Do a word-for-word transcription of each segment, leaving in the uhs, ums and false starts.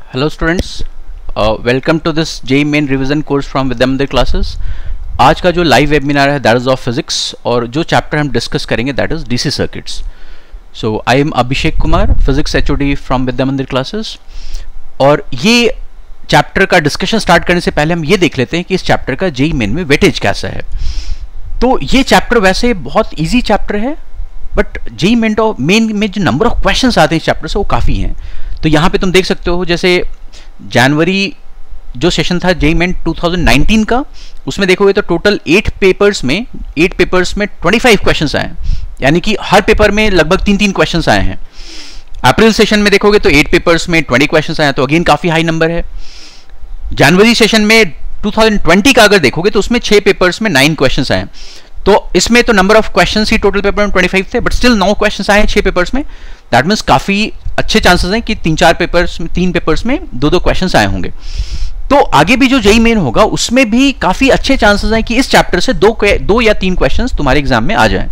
Hello students, uh, welcome to this J E E Main Revision course from Vidya Mandir classes। आज का जो live webinar है that is of physics और जो chapter हम discuss करेंगे that is DC circuits. So I am Abhishek Kumar, physics HOD from Vidya Mandir Classes. और ये चैप्टर का डिस्कशन स्टार्ट करने से पहले हम ये देख लेते हैं कि इस चैप्टर का जेईई मेन में वेटेज कैसा है। तो ये चैप्टर वैसे बहुत ईजी चैप्टर है, बट जेईई मेन मेन में जो नंबर ऑफ क्वेश्चंस आते हैं इस चैप्टर से वो काफ़ी हैं। तो यहाँ पे तुम देख सकते हो, जैसे जनवरी जो सेशन था JEE Main two thousand nineteen का, उसमें देखोगे तो टोटल एट पेपर्स में एट पेपर्स में पच्चीस क्वेश्चंस आए हैं, यानी कि हर पेपर में लगभग तीन तीन क्वेश्चंस आए हैं। अप्रैल सेशन में देखोगे तो एट पेपर्स में ट्वेंटी क्वेश्चंस आए हैं, तो अगेन काफ़ी हाई नंबर है। जनवरी सेशन में टू थाउजेंड ट्वेंटी का अगर देखोगे तो उसमें छः पेपर्स में नाइन क्वेश्चंस आए हैं। तो इसमें तो नंबर ऑफ क्वेश्चंस ही टोटल पेपर में पच्चीस थे, बट स्टिल नौ क्वेश्चंस आए हैं छः पेपर्स में। दैट मीन्स काफ़ी अच्छे चांसेस हैं कि तीन चार पेपर्स में तीन पेपर्स में दो दो क्वेश्चंस आए होंगे। तो आगे भी जो जेईई मेन होगा उसमें भी काफ़ी अच्छे चांसेस हैं कि इस चैप्टर से दो दो या तीन क्वेश्चंस तुम्हारे एग्जाम में आ जाएं।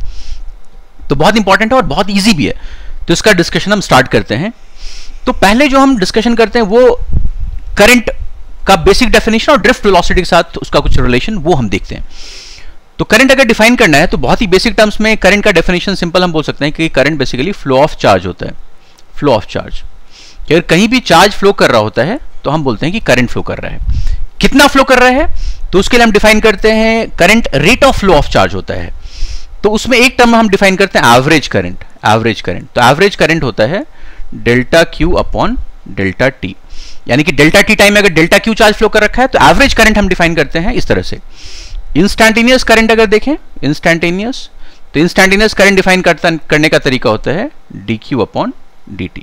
तो बहुत इंपॉर्टेंट है और बहुत ईजी भी है। तो इसका डिस्कशन हम स्टार्ट करते हैं। तो पहले जो हम डिस्कशन करते हैं वो करंट का बेसिक डेफिनेशन और ड्रिफ्ट वेलोसिटी के साथ उसका कुछ रिलेशन वो हम देखते हैं। तो करंट अगर डिफाइन करना है तो बहुत ही बेसिक टर्म्स में करंट का डेफिनेशन सिंपल हम बोल सकते हैं कि current basically flow of charge होता है। फ्लो ऑफ चार्ज, अगर कहीं भी चार्ज फ्लो कर रहा होता है तो हम बोलते हैं कि करंट फ्लो कर रहा है। कितना फ्लो कर रहा है तो उसके लिए हम डिफाइन करते हैं current rate of flow of charge होता है। तो उसमें एक टर्म हम डिफाइन करते हैं एवरेज करंट। एवरेज करंट तो एवरेज करंट होता है delta Q upon delta T, यानी कि डेल्टा टी टाइम में अगर डेल्टा क्यू चार्ज फ्लो कर रखा है तो एवरेज करंट हम डिफाइन करते हैं इस तरह से। इंस्टैंटेनियस करंट अगर देखें, इंस्टैंटेनियस तो इंस्टैंटेनियस करंट डिफाइन करने का तरीका होता है D Q upon D T.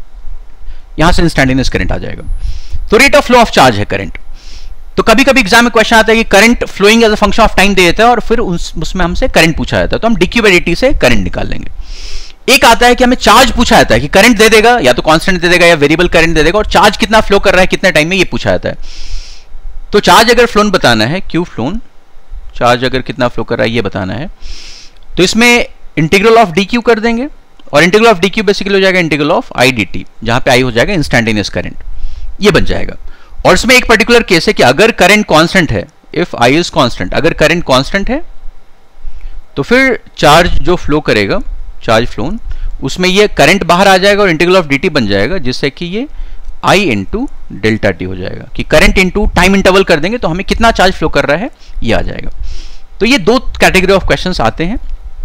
यहां से इंस्टैंटेनियस करंट आ जाएगा। तो rate of flow of charge है करंट। तो कभी कभी एग्जाम में क्वेश्चन आता है कि current flowing as a function of time दे देता है और फिर उस, उसमें हमसे करंट पूछा जाता है, तो हम D Q by D T से करंट निकाल लेंगे। एक आता है कि हमें चार्ज पूछा जाता है कि करंट दे देगा, या तो कांस्टेंट दे देगा या वेरिएबल करंट दे देगा, और चार्ज कितना फ्लो कर रहा है कितने टाइम में ये पूछा जाता है। तो चार्ज अगर फ्लोन बताना है, क्यू फ्लोन चार्ज अगर कितना फ्लो कर रहा है ये बताना है, तो इसमें इंटीग्रल ऑफ डी क्यू कर देंगे, और integral of D Q basically हो जाएगा integral of I D T, जहां पे आई हो जाएगा इंस्टैंटेनियस करंट, ये बन जाएगा। और इसमें एक पर्टिकुलर केस है कि अगर करंट कांस्टेंट है, इफ आई इज कांस्टेंट, अगर करंट कांस्टेंट है तो फिर चार्ज जो फ्लो करेगा, चार्ज फ्लोन, उसमें ये करंट बाहर आ जाएगा और इंटीग्रल ऑफ डी टी बन जाएगा, जिससे कि ये आई इंटू डेल्टा टी हो जाएगा, कि करंट इंटू टाइम इंटरवल कर देंगे तो हमें कितना चार्ज फ्लो कर रहा है ये आ जाएगा। तो ये दो कैटेगरी ऑफ क्वेश्चंस आते हैं।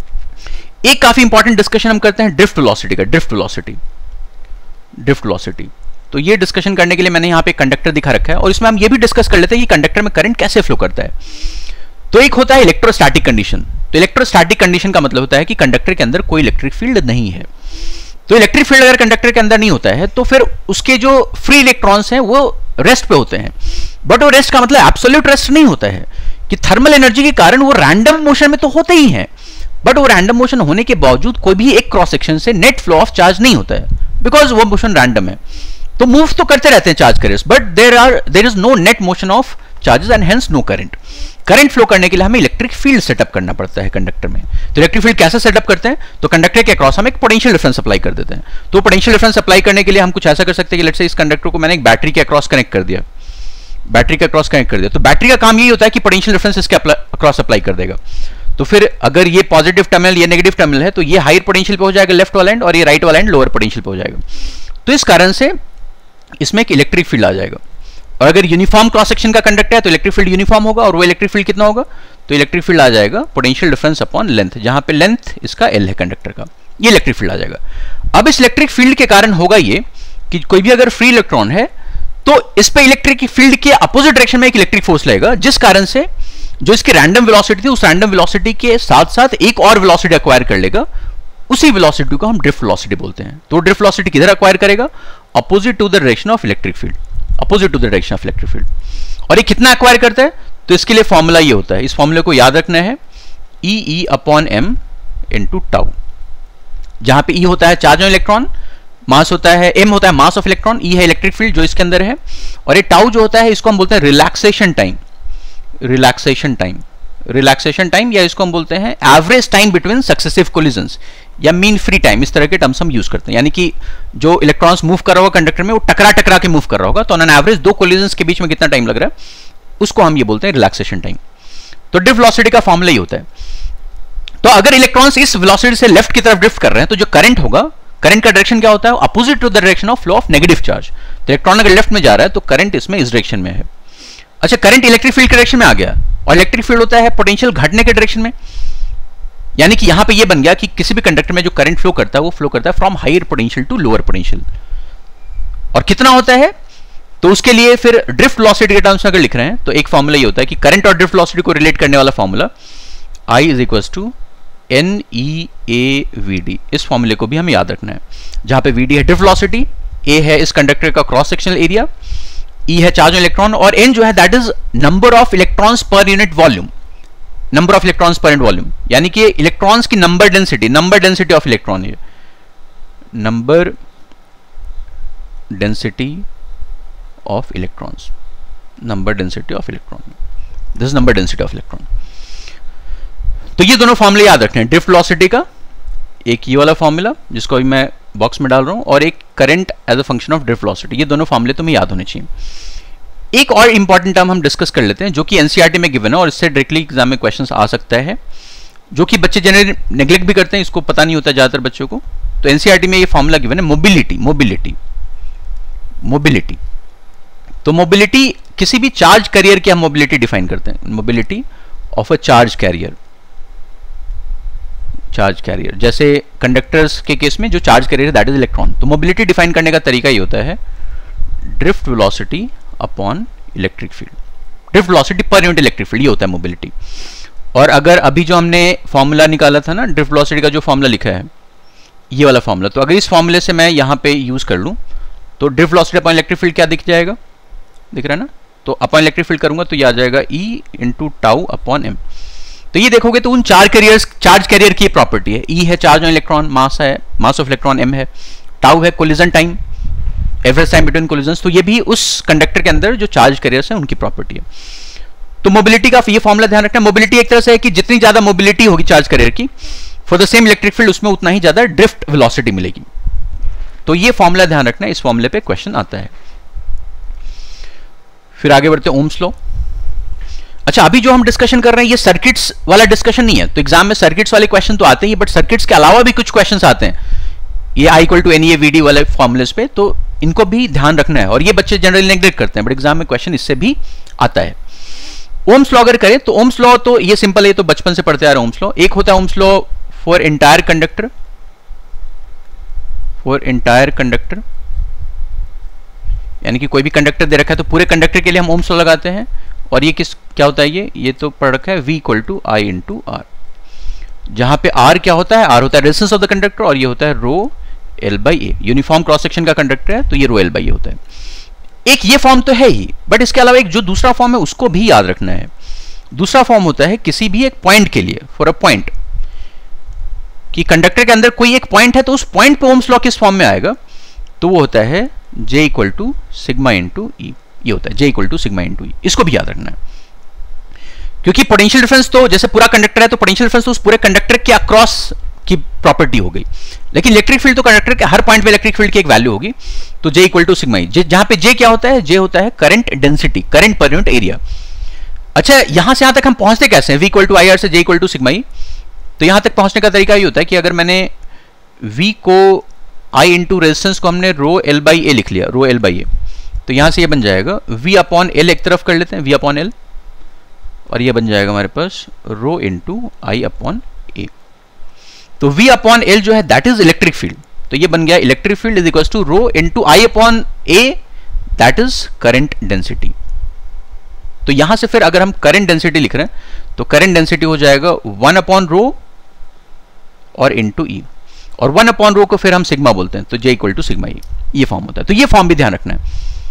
एक काफी इंपॉर्टेंट डिस्कशन हम करते हैं ड्रिफ्ट वेलोसिटी का। ड्रिफ्ट वेलोसिटी ड्रिफ्ट वेलोसिटी तो ये डिस्कशन करने के लिए मैंने यहाँ पे कंडक्टर दिखा रखा है, और इसमें हम ये भी डिस्कस कर लेते हैं कि कंडक्टर में करंट कैसे फ्लो करता है। तो एक होता है इलेक्ट्रोस्टैटिक कंडीशन। तो इलेक्ट्रोस्टैटिक कंडीशन का मतलब होता है कि कंडक्टर के अंदर कोई इलेक्ट्रिक फील्ड नहीं है। तो इलेक्ट्रिक फील्ड अगर कंडक्टर के अंदर नहीं होता है तो फिर उसके जो फ्री इलेक्ट्रॉन्स हैं वो रेस्ट पे होते हैं। बट वो रेस्ट का मतलब एब्सोल्यूट रेस्ट नहीं होता है, कि थर्मल एनर्जी के कारण वो रैंडम मोशन में तो होते ही हैं, बट वो रैंडम मोशन होने के बावजूद कोई भी एक क्रॉस सेक्शन से नेट फ्लो ऑफ चार्ज नहीं होता है, बिकॉज वो मोशन रैंडम है। तो मूव तो करते रहते हैं charge carriers, but there are there is no net motion of charges and hence no current. Current flow करने के लिए हमें इलेक्ट्रिक फील्ड सेटअप करना पड़ता है कंडक्टर में। तो इलेक्ट्रिक फील्ड कैसे सेटअप करते हैं, तो कंडक्टर के अक्रॉस हम एक पोटेंशियल डिफरेंस अप्लाई कर देते हैं। तो पोटेंशियल डिफरेंस अप्लाई करने के लिए हम कुछ ऐसा कर सकते हैं कि लेट्स से इस कंडक्टर को मैंने एक बैटरी के अक्रॉस कनेक्ट कर दिया, बैटरी के अक्रॉस कनेक्ट कर दिया। तो बैटरी का काम यही होता है कि पोटेंशियल डिफरेंस इसके अक्रॉस अप्लाई कर देगा। तो फिर अगर ये पॉजिटिव टर्मिनल ये नेगेटिव टर्मिनल है तो ये हायर पोटेंशियल पे हो जाएगा लेफ्ट वाला एंड, और ये राइट वाला एंड लोअर पोटेंशियल पे हो जाएगा। तो इस कारण से इसमें एक इलेक्ट्रिक फील्ड आ जाएगा। और अगर यूनिफॉर्म क्रॉस सेक्शन का कंडक्टर है तो इलेक्ट्रिक फील्ड यूनिफॉर्म होगा, और वो इलेक्ट्रिक फील्ड कितना होगा, तो इलेक्ट्रिक फील्ड आ जाएगा पोटेंशियल डिफरेंस अपॉन लेंथ, जहां पे लेंथ इसका एल है कंडक्टर का, ये इलेक्ट्रिक फील्ड आ जाएगा। अब इस इलेक्ट्रिक फील्ड के कारण होगा ये कि कोई भी अगर फ्री इलेक्ट्रॉन है तो इस पे इलेक्ट्रिक फील्ड के अपोजिट डायरेक्शन में एक इलेक्ट्रिक फोर्स लगेगा, जिस कारण से जो इसकी रैंडम वेलोसिटी थी उस रैंडम वेलोसिटी के साथ साथ एक और वेलोसिटी एक्वायर कर लेगा। उसी वेलोसिटी को हम ड्रिफ्ट वेलोसिटी बोलते हैं। तो ड्रिफ्ट वेलोसिटी किधर एक्वायर करेगा, opposite to the direction of electric field, opposite to the direction of electric field. और ये कितना एक्वायर करता है, तो इसके लिए फॉर्मूला ये होता है, इस फॉर्मूले को याद रखना है, E E upon M into tau, जहां पे ई होता है चार्ज ऑन इलेक्ट्रॉन, मास होता है, एम होता है मास ऑफ इलेक्ट्रॉन, ई है इलेक्ट्रिक फील्ड जो इसके अंदर है, और ये टाउ जो होता है इसको हम बोलते हैं relaxation time. Relaxation time relaxation time या इसको हम बोलते हैं average time between successive collisions. या मीन फ्री टाइम, इस तरह के टर्म्स हम यूज करते हैं। यानी कि जो इलेक्ट्रॉन्स मूव कर रहा होगा कंडक्टर में वो टकरा टकरा के मूव कर रहा होगा, तो ऑन एन एवरेज दो कोलिजन्स के बीच में कितना टाइम लग रहा है उसको हम ये बोलते हैं रिलैक्सेशन टाइम। तो ड्रिफ्ट वेलोसिटी का फॉर्मूला ये होता है। तो अगर इलेक्ट्रॉन्स इस वेलोसिटी से लेफ्ट की तरफ ड्रिफ्ट कर रहे हैं तो जो करंट होगा, करंट का डायरेक्शन क्या होता है, opposite to the direction of flow of negative charge. तो इलेक्ट्रॉन अगर लेफ्ट में जा रहा है तो करंट इसमें इस डायरेक्शन में है। अच्छा, करंट इलेक्ट्रिक फील्ड के डायरेक्शन में आ गया, और इलेक्ट्रिक फील्ड होता है पोटेंशियल घटने के डायरेक्शन में। यानी कि यहां पे ये बन गया कि किसी भी कंडक्टर में जो करंट फ्लो करता है वो फ्लो करता है from higher potential to lower potential. और कितना होता है, तो उसके लिए फिर ड्रिफ्ट वेलोसिटी के टर्म्स में अगर लिख रहे हैं तो एक फॉर्मूला ये होता है कि करंट और ड्रिफ्ट वेलोसिटी को रिलेट करने वाला formula I is equal to N E A V D. इस फॉर्मूले को भी हमें याद रखना है, जहां पे वी डी है ड्रिफ्ट वेलोसिटी, ए है इस कंडक्टर का क्रॉस सेक्शनल एरिया, ई है चार्ज ऑन इलेक्ट्रॉन, और एन जो है that is number of electrons per unit volume. Number of electrons per unit volume यानी कि इलेक्ट्रॉन्स की number density, number density of electron, ये number density of electrons, number density of electron, this is number density of electron. तो ये दोनों फॉर्मूले याद रखने हैं, ड्रिफ्ट वेलोसिटी का एक ये वाला फॉर्मूला जिसको अभी मैं बॉक्स में डाल रहा हूं, और एक current as a function of drift velocity. ये दोनों फॉर्मूले तुम्हें याद होने चाहिए। एक और इंपॉर्टेंट टर्म हम डिस्कस कर लेते हैं जो कि एनसीईआरटी में गिवन है, और इससे डायरेक्टली एग्जाम में क्वेश्चंस आ सकता है, जो कि बच्चे जनरली नेग्लेक्ट भी करते हैं, इसको पता नहीं होता ज्यादातर बच्चों को। तो एनसीईआरटी में ये फॉर्मूला गिवन है, मोबिलिटी मोबिलिटी मोबिलिटी। तो मोबिलिटी किसी भी चार्ज कैरियर की हम मोबिलिटी डिफाइन करते हैं, mobility of a charge carrier. Charge carrier जैसे कंडक्टर्स के केस में जो चार्ज कैरियर है दैट इज इलेक्ट्रॉन। तो मोबिलिटी डिफाइन करने का तरीका ये होता है drift velocity upon electric field, drift velocity per unit electric field, ये होता है मोबिलिटी। और अगर अभी जो हमने फॉर्मूला निकाला था ना ड्रिफ्ट वेलोसिटी का, जो फॉर्मूला लिखा है ये वाला फॉर्मूला, तो अगर इस फॉर्मूले से मैं यहां पे यूज कर लूं तो drift velocity upon electric field क्या दिख जाएगा, दिख रहा है ना। तो अपॉन इलेक्ट्रिक फील्ड करूंगा तो ये आ जाएगा E into tau upon M. तो ये देखोगे तो उन चार कैरियर्स, चार्ज कैरियर की प्रॉपर्टी है, ई है चार्ज ऑन इलेक्ट्रॉन, मास है, मास ऑफ इलेक्ट्रॉन, एम है, टाउ है collision time, average time between collisions. तो ये भी उस कंडक्टर के अंदर जो चार्ज कैरियर्स हैं उनकी प्रॉपर्टी है। तो मोबिलिटी का ये फॉर्मूला ध्यान रखना, मोबिलिटी एक तरह से है कि जितनी ज्यादा मोबिलिटी होगी चार्ज कैरियर की for the same electric field, उसमें उतना ही ज्यादा ड्रिफ्ट वेलोसिटी मिलेगी। तो ये फॉर्मूला ध्यान रखना, इस फॉर्मूले पे क्वेश्चन आता है। फिर आगे बढ़ते हैं ओम्स लॉ। अच्छा, अभी जो हम डिस्कशन कर रहे हैं ये सर्किट्स वाला डिस्कशन नहीं है, तो एग्जाम में सर्किट्स वाले क्वेश्चन तो आते ही, बट सर्किट्स के अलावा भी कुछ क्वेश्चंस आते हैं ये I equal to N E A V D वाले फॉर्मूलेस पे, तो इनको भी ध्यान रखना है। और ये बच्चे जनरली नेग्लेक्ट करते हैं, बट एग्जाम में क्वेश्चन इससे भी आता है। ओम्स लॉ अगर करें तो ओम्स लॉ तो ये सिंपल है, तो बचपन से पढ़ते आ रहे हैं ओम्स लॉ। एक होता है Ohm's law for entire conductor, for entire conductor यानी कि कोई भी कंडक्टर दे रखा है तो पूरे कंडक्टर के लिए हम ओम्स लॉ लगाते हैं। और ये किस क्या होता है, ये ये तो पढ़ रखा है V equal to I into R, जहां पे R क्या होता है, R होता है रेजिस्टेंस ऑफ द कंडक्टर, और ये होता है rho L by A. Uniform cross section का कंडक्टर है तो ये रो एल बाई ए होता है। एक ये फॉर्म तो है ही, बट इसके अलावा एक जो दूसरा फॉर्म है उसको भी याद रखना है। दूसरा फॉर्म होता है किसी भी एक पॉइंट के लिए, फॉर अ पॉइंट, कि कंडक्टर के अंदर कोई एक पॉइंट है तो उस पॉइंट पे ओम्स लॉ किस फॉर्म में आएगा, तो वो होता है J equal to sigma into E. ये होता है J equal to sigma into E, इसको भी याद रखना है। क्योंकि पोटेंशियल डिफरेंस तो जैसे पूरा कंडक्टर है तो पोटेंशियल डिफरेंस तो उस पूरे कंडक्टर के अक्रॉस की प्रॉपर्टी हो गई, लेकिन इलेक्ट्रिक फील्ड तो कंडक्टर के हर पॉइंट पे इलेक्ट्रिक फील्ड की एक वैल्यू होगी, तो J equal to sigma E, जहां पे J क्या होता है, J होता है current density, current per unit area. अच्छा, यहां से यहां तक हम पहुंचते कैसे हैं, V equal to I R से J equal to sigma E. तो यहां तक पहुंचने का तरीका ये होता है कि अगर मैंने V को I इंटू रेजिस्टेंस को हमने रो एल बाई ए लिख लिया, रो एल बाई ए, तो यहां से ये बन जाएगा V अपॉन एल, एक तरफ कर लेते हैं V अपॉन एल, और ये बन जाएगा हमारे पास रो इंटू आई अपॉन ए। तो V अपॉन एल जो है दैट इज इलेक्ट्रिक फील्ड, तो ये बन गया electric field is equal to rho into I upon A, that is current density. तो यहां से फिर अगर हम करंट डेंसिटी लिख रहे हैं तो करंट डेंसिटी हो जाएगा वन अपॉन रो और इंटू ई, और वन अपॉन रो को फिर हम सिग्मा बोलते हैं, तो J equal to sigma E, ये फॉर्म होता है। तो ये फॉर्म भी ध्यान रखना है,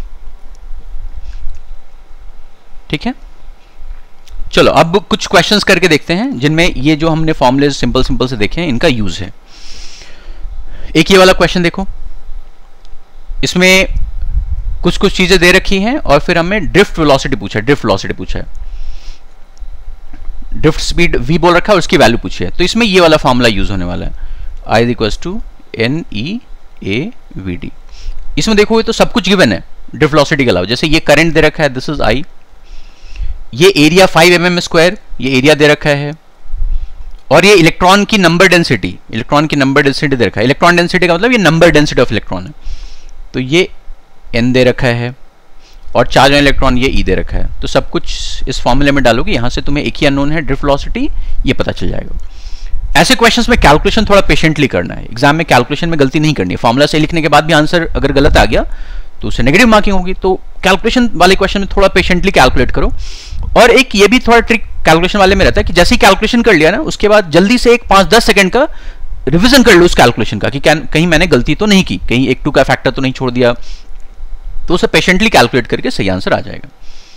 ठीक है। चलो अब कुछ क्वेश्चंस करके देखते हैं जिनमें ये जो हमने फॉर्मूले सिंपल सिंपल से देखे हैं इनका यूज है। एक ये वाला क्वेश्चन देखो, इसमें कुछ कुछ चीजें दे रखी हैं और फिर हमें ड्रिफ्ट वेलोसिटी पूछा है, ड्रिफ्ट वेलोसिटी पूछा है, ड्रिफ्ट स्पीड v बोल रखा है और उसकी वैल्यू पूछी है। तो इसमें ये वाला फॉर्मूला यूज होने वाला है, I is equal to N E A V D. इसमें देखोगे तो सब कुछ गिवन है ड्रिफ्ट वेलोसिटी के अलावा। जैसे ये करंट दे रखा है, दिस इज आई, ये area five M M square, ये एरिया दे रखा है, और ये इलेक्ट्रॉन की नंबर डेंसिटी, इलेक्ट्रॉन की नंबर डेंसिटी दे रखा है। इलेक्ट्रॉन डेंसिटी का मतलब ये नंबर डेंसिटी ऑफ इलेक्ट्रॉन है, तो ये एन दे रखा है, और चार्ज ऑन इलेक्ट्रॉन ये ई दे रखा है। तो सब कुछ इस फॉर्मूले में डालोगे, यहां से तुम्हें एक ही अननोन है ड्रिफ्ट वेलोसिटी, ये पता चल जाएगा। ऐसे क्वेश्चंस में कैलकुलेशन थोड़ा पेशेंटली करना है, एग्जाम में कैलकुलेशन में गलती नहीं करनी है। फॉर्मूला से लिखने के बाद भी आंसर अगर गलत आ गया तो उससे नेगेटिव मार्किंग होगी। तो कैलकुलेशन वाले क्वेश्चन में थोड़ा पेशेंटली कैलकुलेट करो। और एक ये भी थोड़ा ट्रिक कैलकुलेशन वाले में रहता है कि जैसे ही कैलकुलेशन कर लिया ना, उसके बाद जल्दी से एक पांच दस सेकंड का रिवीजन कर लो उस कैलकुलेशन का कि कहीं मैंने गलती तो नहीं की, कहीं एक टू का फैक्टर तो नहीं छोड़ दिया। तो उसे पेशेंटली कैलकुलेट करके सही आंसर आ जाएगा।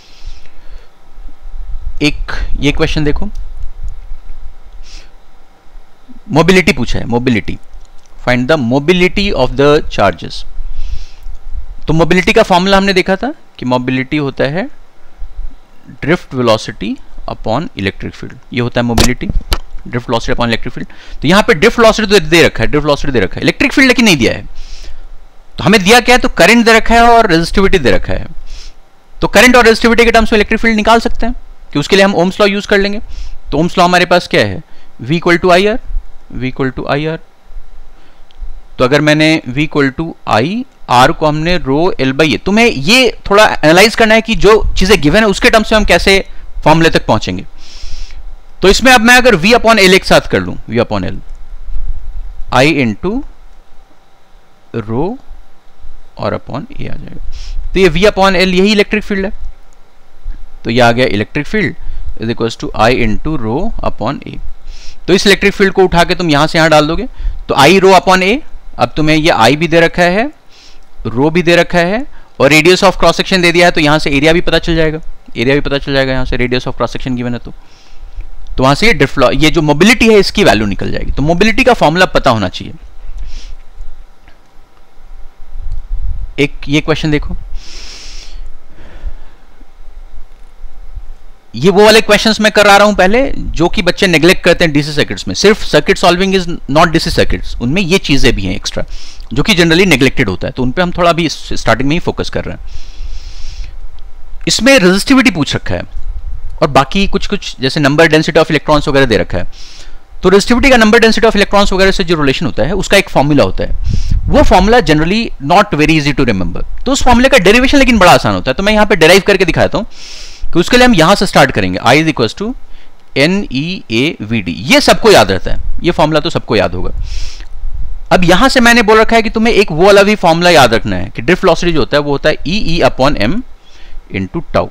एक ये क्वेश्चन देखो, मोबिलिटी पूछा है, mobility, find the mobility of the charges. तो मोबिलिटी का फॉर्मूला हमने देखा था कि मोबिलिटी होता है drift velocity upon electric field, ये होता है mobility, drift velocity upon electric field. तो यहां पे ड्रिफ्ट वेलोसिटी तो दे रखा है, ड्रिफ्ट वेलोसिटी दे रखा है, इलेक्ट्रिक फील्ड लेकिन नहीं दिया है। तो हमें दिया क्या है, तो करंट दे रखा है और रेजिस्टिविटी दे रखा है। तो करंट और रेजिस्टिविटी के टर्म्स में इलेक्ट्रिक फील्ड निकाल सकते हैं कि उसके लिए हम ओम्स लॉ यूज कर लेंगे। तो ओम्स लॉ हमारे पास क्या है, V equal to I R, V equal to I R. तो अगर मैंने V equal to I R को हमने रो एल बाई ए, तुम्हें ये थोड़ा एनालाइज करना है कि जो चीजें गिवन है उसके टर्म्स में हम कैसे फॉर्मूले तक पहुंचेंगे। तो इसमें अब मैं अगर V अपॉन एल एक साथ कर लूं, V upon L, I into rho और अपॉन ए आ जाएगा। तो ये V अपॉन एल यही इलेक्ट्रिक फील्ड है, तो ये आ गया electric field is equal to I into rho upon A. तो इस इलेक्ट्रिक फील्ड को उठा के तुम यहां से यहां डाल दोगे, तो आई रो अपॉन ए। अब तुम्हें ये आई भी दे रखा है, रो भी दे रखा है, और रेडियस ऑफ क्रॉस सेक्शन दे दिया है, तो यहां से एरिया भी पता चल जाएगा, एरिया भी पता चल जाएगा यहां से, radius of cross section given है तो तो वहां से ये ड्रिफ्ट, ये जो मोबिलिटी है इसकी वैल्यू निकल जाएगी। तो मोबिलिटी का फॉर्मूला पता होना चाहिए। एक ये क्वेश्चन देखो, ये वो वाले क्वेश्चंस मैं कर रहा हूं पहले जो कि बच्चे नेग्लेक्ट करते हैं डीसी सर्किट्स में। सिर्फ circuit solving is not DC circuits, उनमें ये चीजें भी हैं एक्स्ट्रा जो कि जनरली नेग्लेक्टेड होता है, तो उन पे हम थोड़ा भी स्टार्टिंग में ही फोकस कर रहे हैं। इसमें रेजिस्टिविटी पूछ रखा है और बाकी कुछ कुछ जैसे नंबर डेंसिटी ऑफ इलेक्ट्रॉन्स वगैरह दे रखा है। तो रेजिस्टिविटी का नंबर डेंसिटी ऑफ इलेक्ट्रॉन्स वगैरह से जो रिलेशन होता है उसका एक फॉर्मूला होता है, वो formula generally not very easy to remember. तो उस फॉर्मूले का डेरिवेशन लेकिन बड़ा आसान होता है, तो मैं यहां पे डेराइव करके दिखाता हूं कि उसके लिए हम यहां से स्टार्ट करेंगे। I is equal to N E A V D, ये सबको याद रहता है, ये फॉर्मूला तो सबको याद होगा। अब यहां से मैंने बोल रखा है कि तुम्हें एक वो वाला भी फॉर्मूला याद रखना है कि ड्रिफ्ट वेलोसिटी जो होता है वो होता है E E upon M into tau,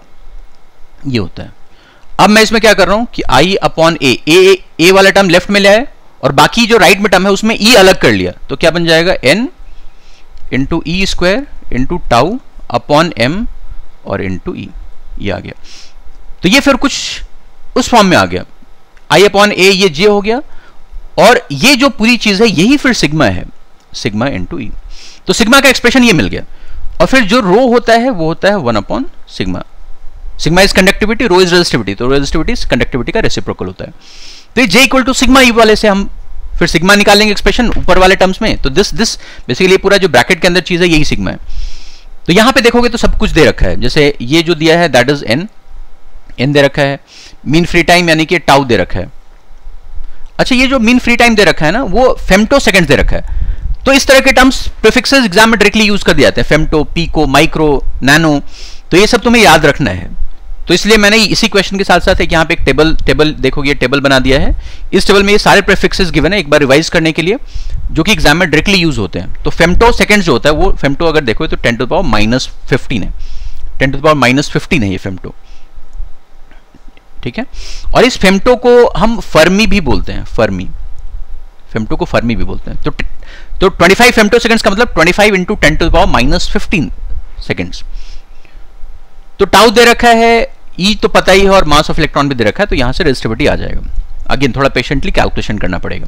ये होता है। अब मैं इसमें क्या कर रहा हूं कि I अपॉन ए, ए ए वाला टर्म लेफ्ट में लिया है और बाकी जो राइट में टर्म है उसमें E अलग कर लिया, तो क्या बन जाएगा N into E square into tau upon M और इंटू ई, ये आ गया। तो ये फिर कुछ उस फॉर्म में आ गया, I अपॉन ए ये J हो गया, और ये जो पूरी चीज है यही फिर सिग्मा है, सिग्मा इंटू ई। तो सिग्मा का एक्सप्रेशन ये मिल गया, और फिर जो रो होता है वो होता है one upon sigma. Sigma is conductivity, rho is resistivity, तो रेजिस्टिविटी कंडक्टिविटी का रेसिप्रोकल होता है। तो ये J equal to sigma E वाले से हम फिर सिग्मा निकालेंगे एक्सप्रेशन ऊपर वाले टर्म्स में। तो दिस दिस बेसिकली पूरा जो ब्रैकेट के अंदर चीज है यही सिग्मा है। तो यहां पे देखोगे तो सब कुछ दे रखा है, जैसे ये जो दिया है दैट इज एन, एन दे रखा है, मीन फ्री टाइम यानी कि टाउ दे रखा है। अच्छा, ये जो मीन फ्री टाइम दे रखा है ना वो फेम्टो सेकंड दे रखा है। तो इस तरह के टर्म्स प्रीफिक्सेस एग्जाम में डायरेक्टली यूज कर दिए जाते हैं, फेम्टो, पीको, माइक्रो, नैनो, तो ये सब तुम्हें याद रखना है। तो इसलिए मैंने इसी क्वेश्चन के साथ साथ एक यहाँ पे एक टेबल टेबल देखोगे, ये टेबल बना दिया है। इस टेबल में ये सारे प्रीफिक्सेस गिवन है एक बार रिवाइज करने के लिए, जो कि एग्जाम में डायरेक्टली यूज होते हैं। तो फेम्टो सेकंड जो होता है वो फेम्टो अगर देखो तो ten to the power minus fifteen है, ten to the power minus fifteen है ये फेम्टो, ठीक है। और इस फेम्टो को हम फर्मी भी बोलते हैं, फर्मी, फेम्टो को फर्मी भी बोलते हैं। तो तो ट्वेंटी फाइव फेम्टो सेकंड्स का मतलब twenty five into ten to the power minus fifteen seconds. तो टाउ दे रखा है, ई तो पता ही है, और मास ऑफ इलेक्ट्रॉन भी दे रखा है, तो यहां से रेजिस्टिविटी आ जाएगा। अगेन थोड़ा पेशेंटली कैलकुलेशन करना पड़ेगा।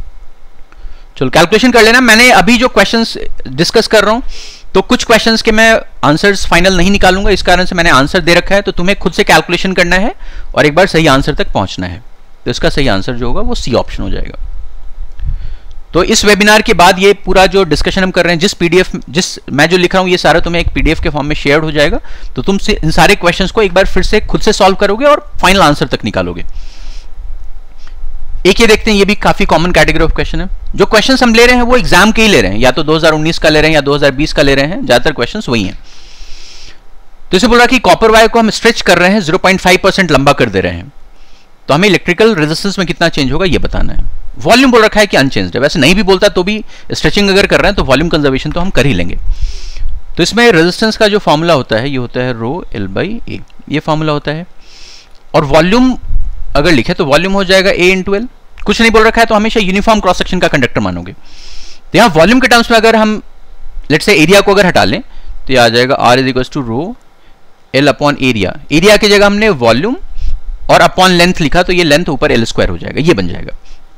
चलो कैलकुलेशन कर लेना। मैंने अभी जो क्वेश्चंस डिस्कस कर रहा हूं तो कुछ क्वेश्चंस के मैं आंसर्स फाइनल नहीं निकालूंगा, इस कारण से मैंने आंसर दे रखा है, तो तुम्हें खुद से कैलकुलेशन करना है और एक बार सही आंसर तक पहुंचना है। तो इसका सही आंसर जो होगा वो सी ऑप्शन हो जाएगा। तो इस वेबिनार के बाद ये पूरा जो डिस्कशन हम कर रहे हैं, जिस पीडीएफ जिस मैं जो लिख रहा हूं ये सारा तुम्हें एक पीडीएफ के फॉर्म में शेयर हो जाएगा, तो तुम इन सारे क्वेश्चंस को एक बार फिर से खुद से सॉल्व करोगे और फाइनल आंसर तक निकालोगे। एक ये देखते हैं, ये भी काफी कॉमन कैटेगरी ऑफ क्वेश्चन है। जो क्वेश्चंस हम ले रहे हैं वो एग्जाम के ही ले रहे हैं, या तो दो हज़ार उन्नीस का ले रहे हैं या दो हज़ार बीस का ले रहे हैं, ज्यादातर क्वेश्चंस वही हैं। तो इसे बोल रहा कि कॉपर वायर को हम स्ट्रेच कर रहे हैं, ज़ीरो पॉइंट फाइव परसेंट लंबा कर दे रहे हैं, तो हमें इलेक्ट्रिकल रेजिस्टेंस में कितना चेंज होगा ये बताना है। वॉल्यूम बोल रखा है कि अनचेंज्ड है, वैसे नहीं भी बोलता तो भी स्ट्रेचिंग अगर कर रहे हैं तो वॉल्यूम कंजर्वेशन तो हम कर ही लेंगे। तो इसमें रेजिस्टेंस का जो फॉर्मूला होता है ये होता है रो एल बाई ए, ये फॉर्मूला होता है। और वॉल्यूम अगर लिखे तो वॉल्यूम हो जाएगा ए इंटू एल। कुछ नहीं बोल रखा है तो हमेशा यूनिफॉर्म क्रॉस सेक्शन का कंडक्टर मानोगे। तो यहाँ वॉल्यूम के टर्म्स में अगर हम लेट्स से एरिया को अगर हटा लें तो ये आ जाएगा R is equal to rho L upon area. Area की जगह हमने वॉल्यूम और अपॉन लेंथ लिखा तो ये लेंथ ऊपर एल स्क्वायर हो जाएगा, ये बन जाएगा।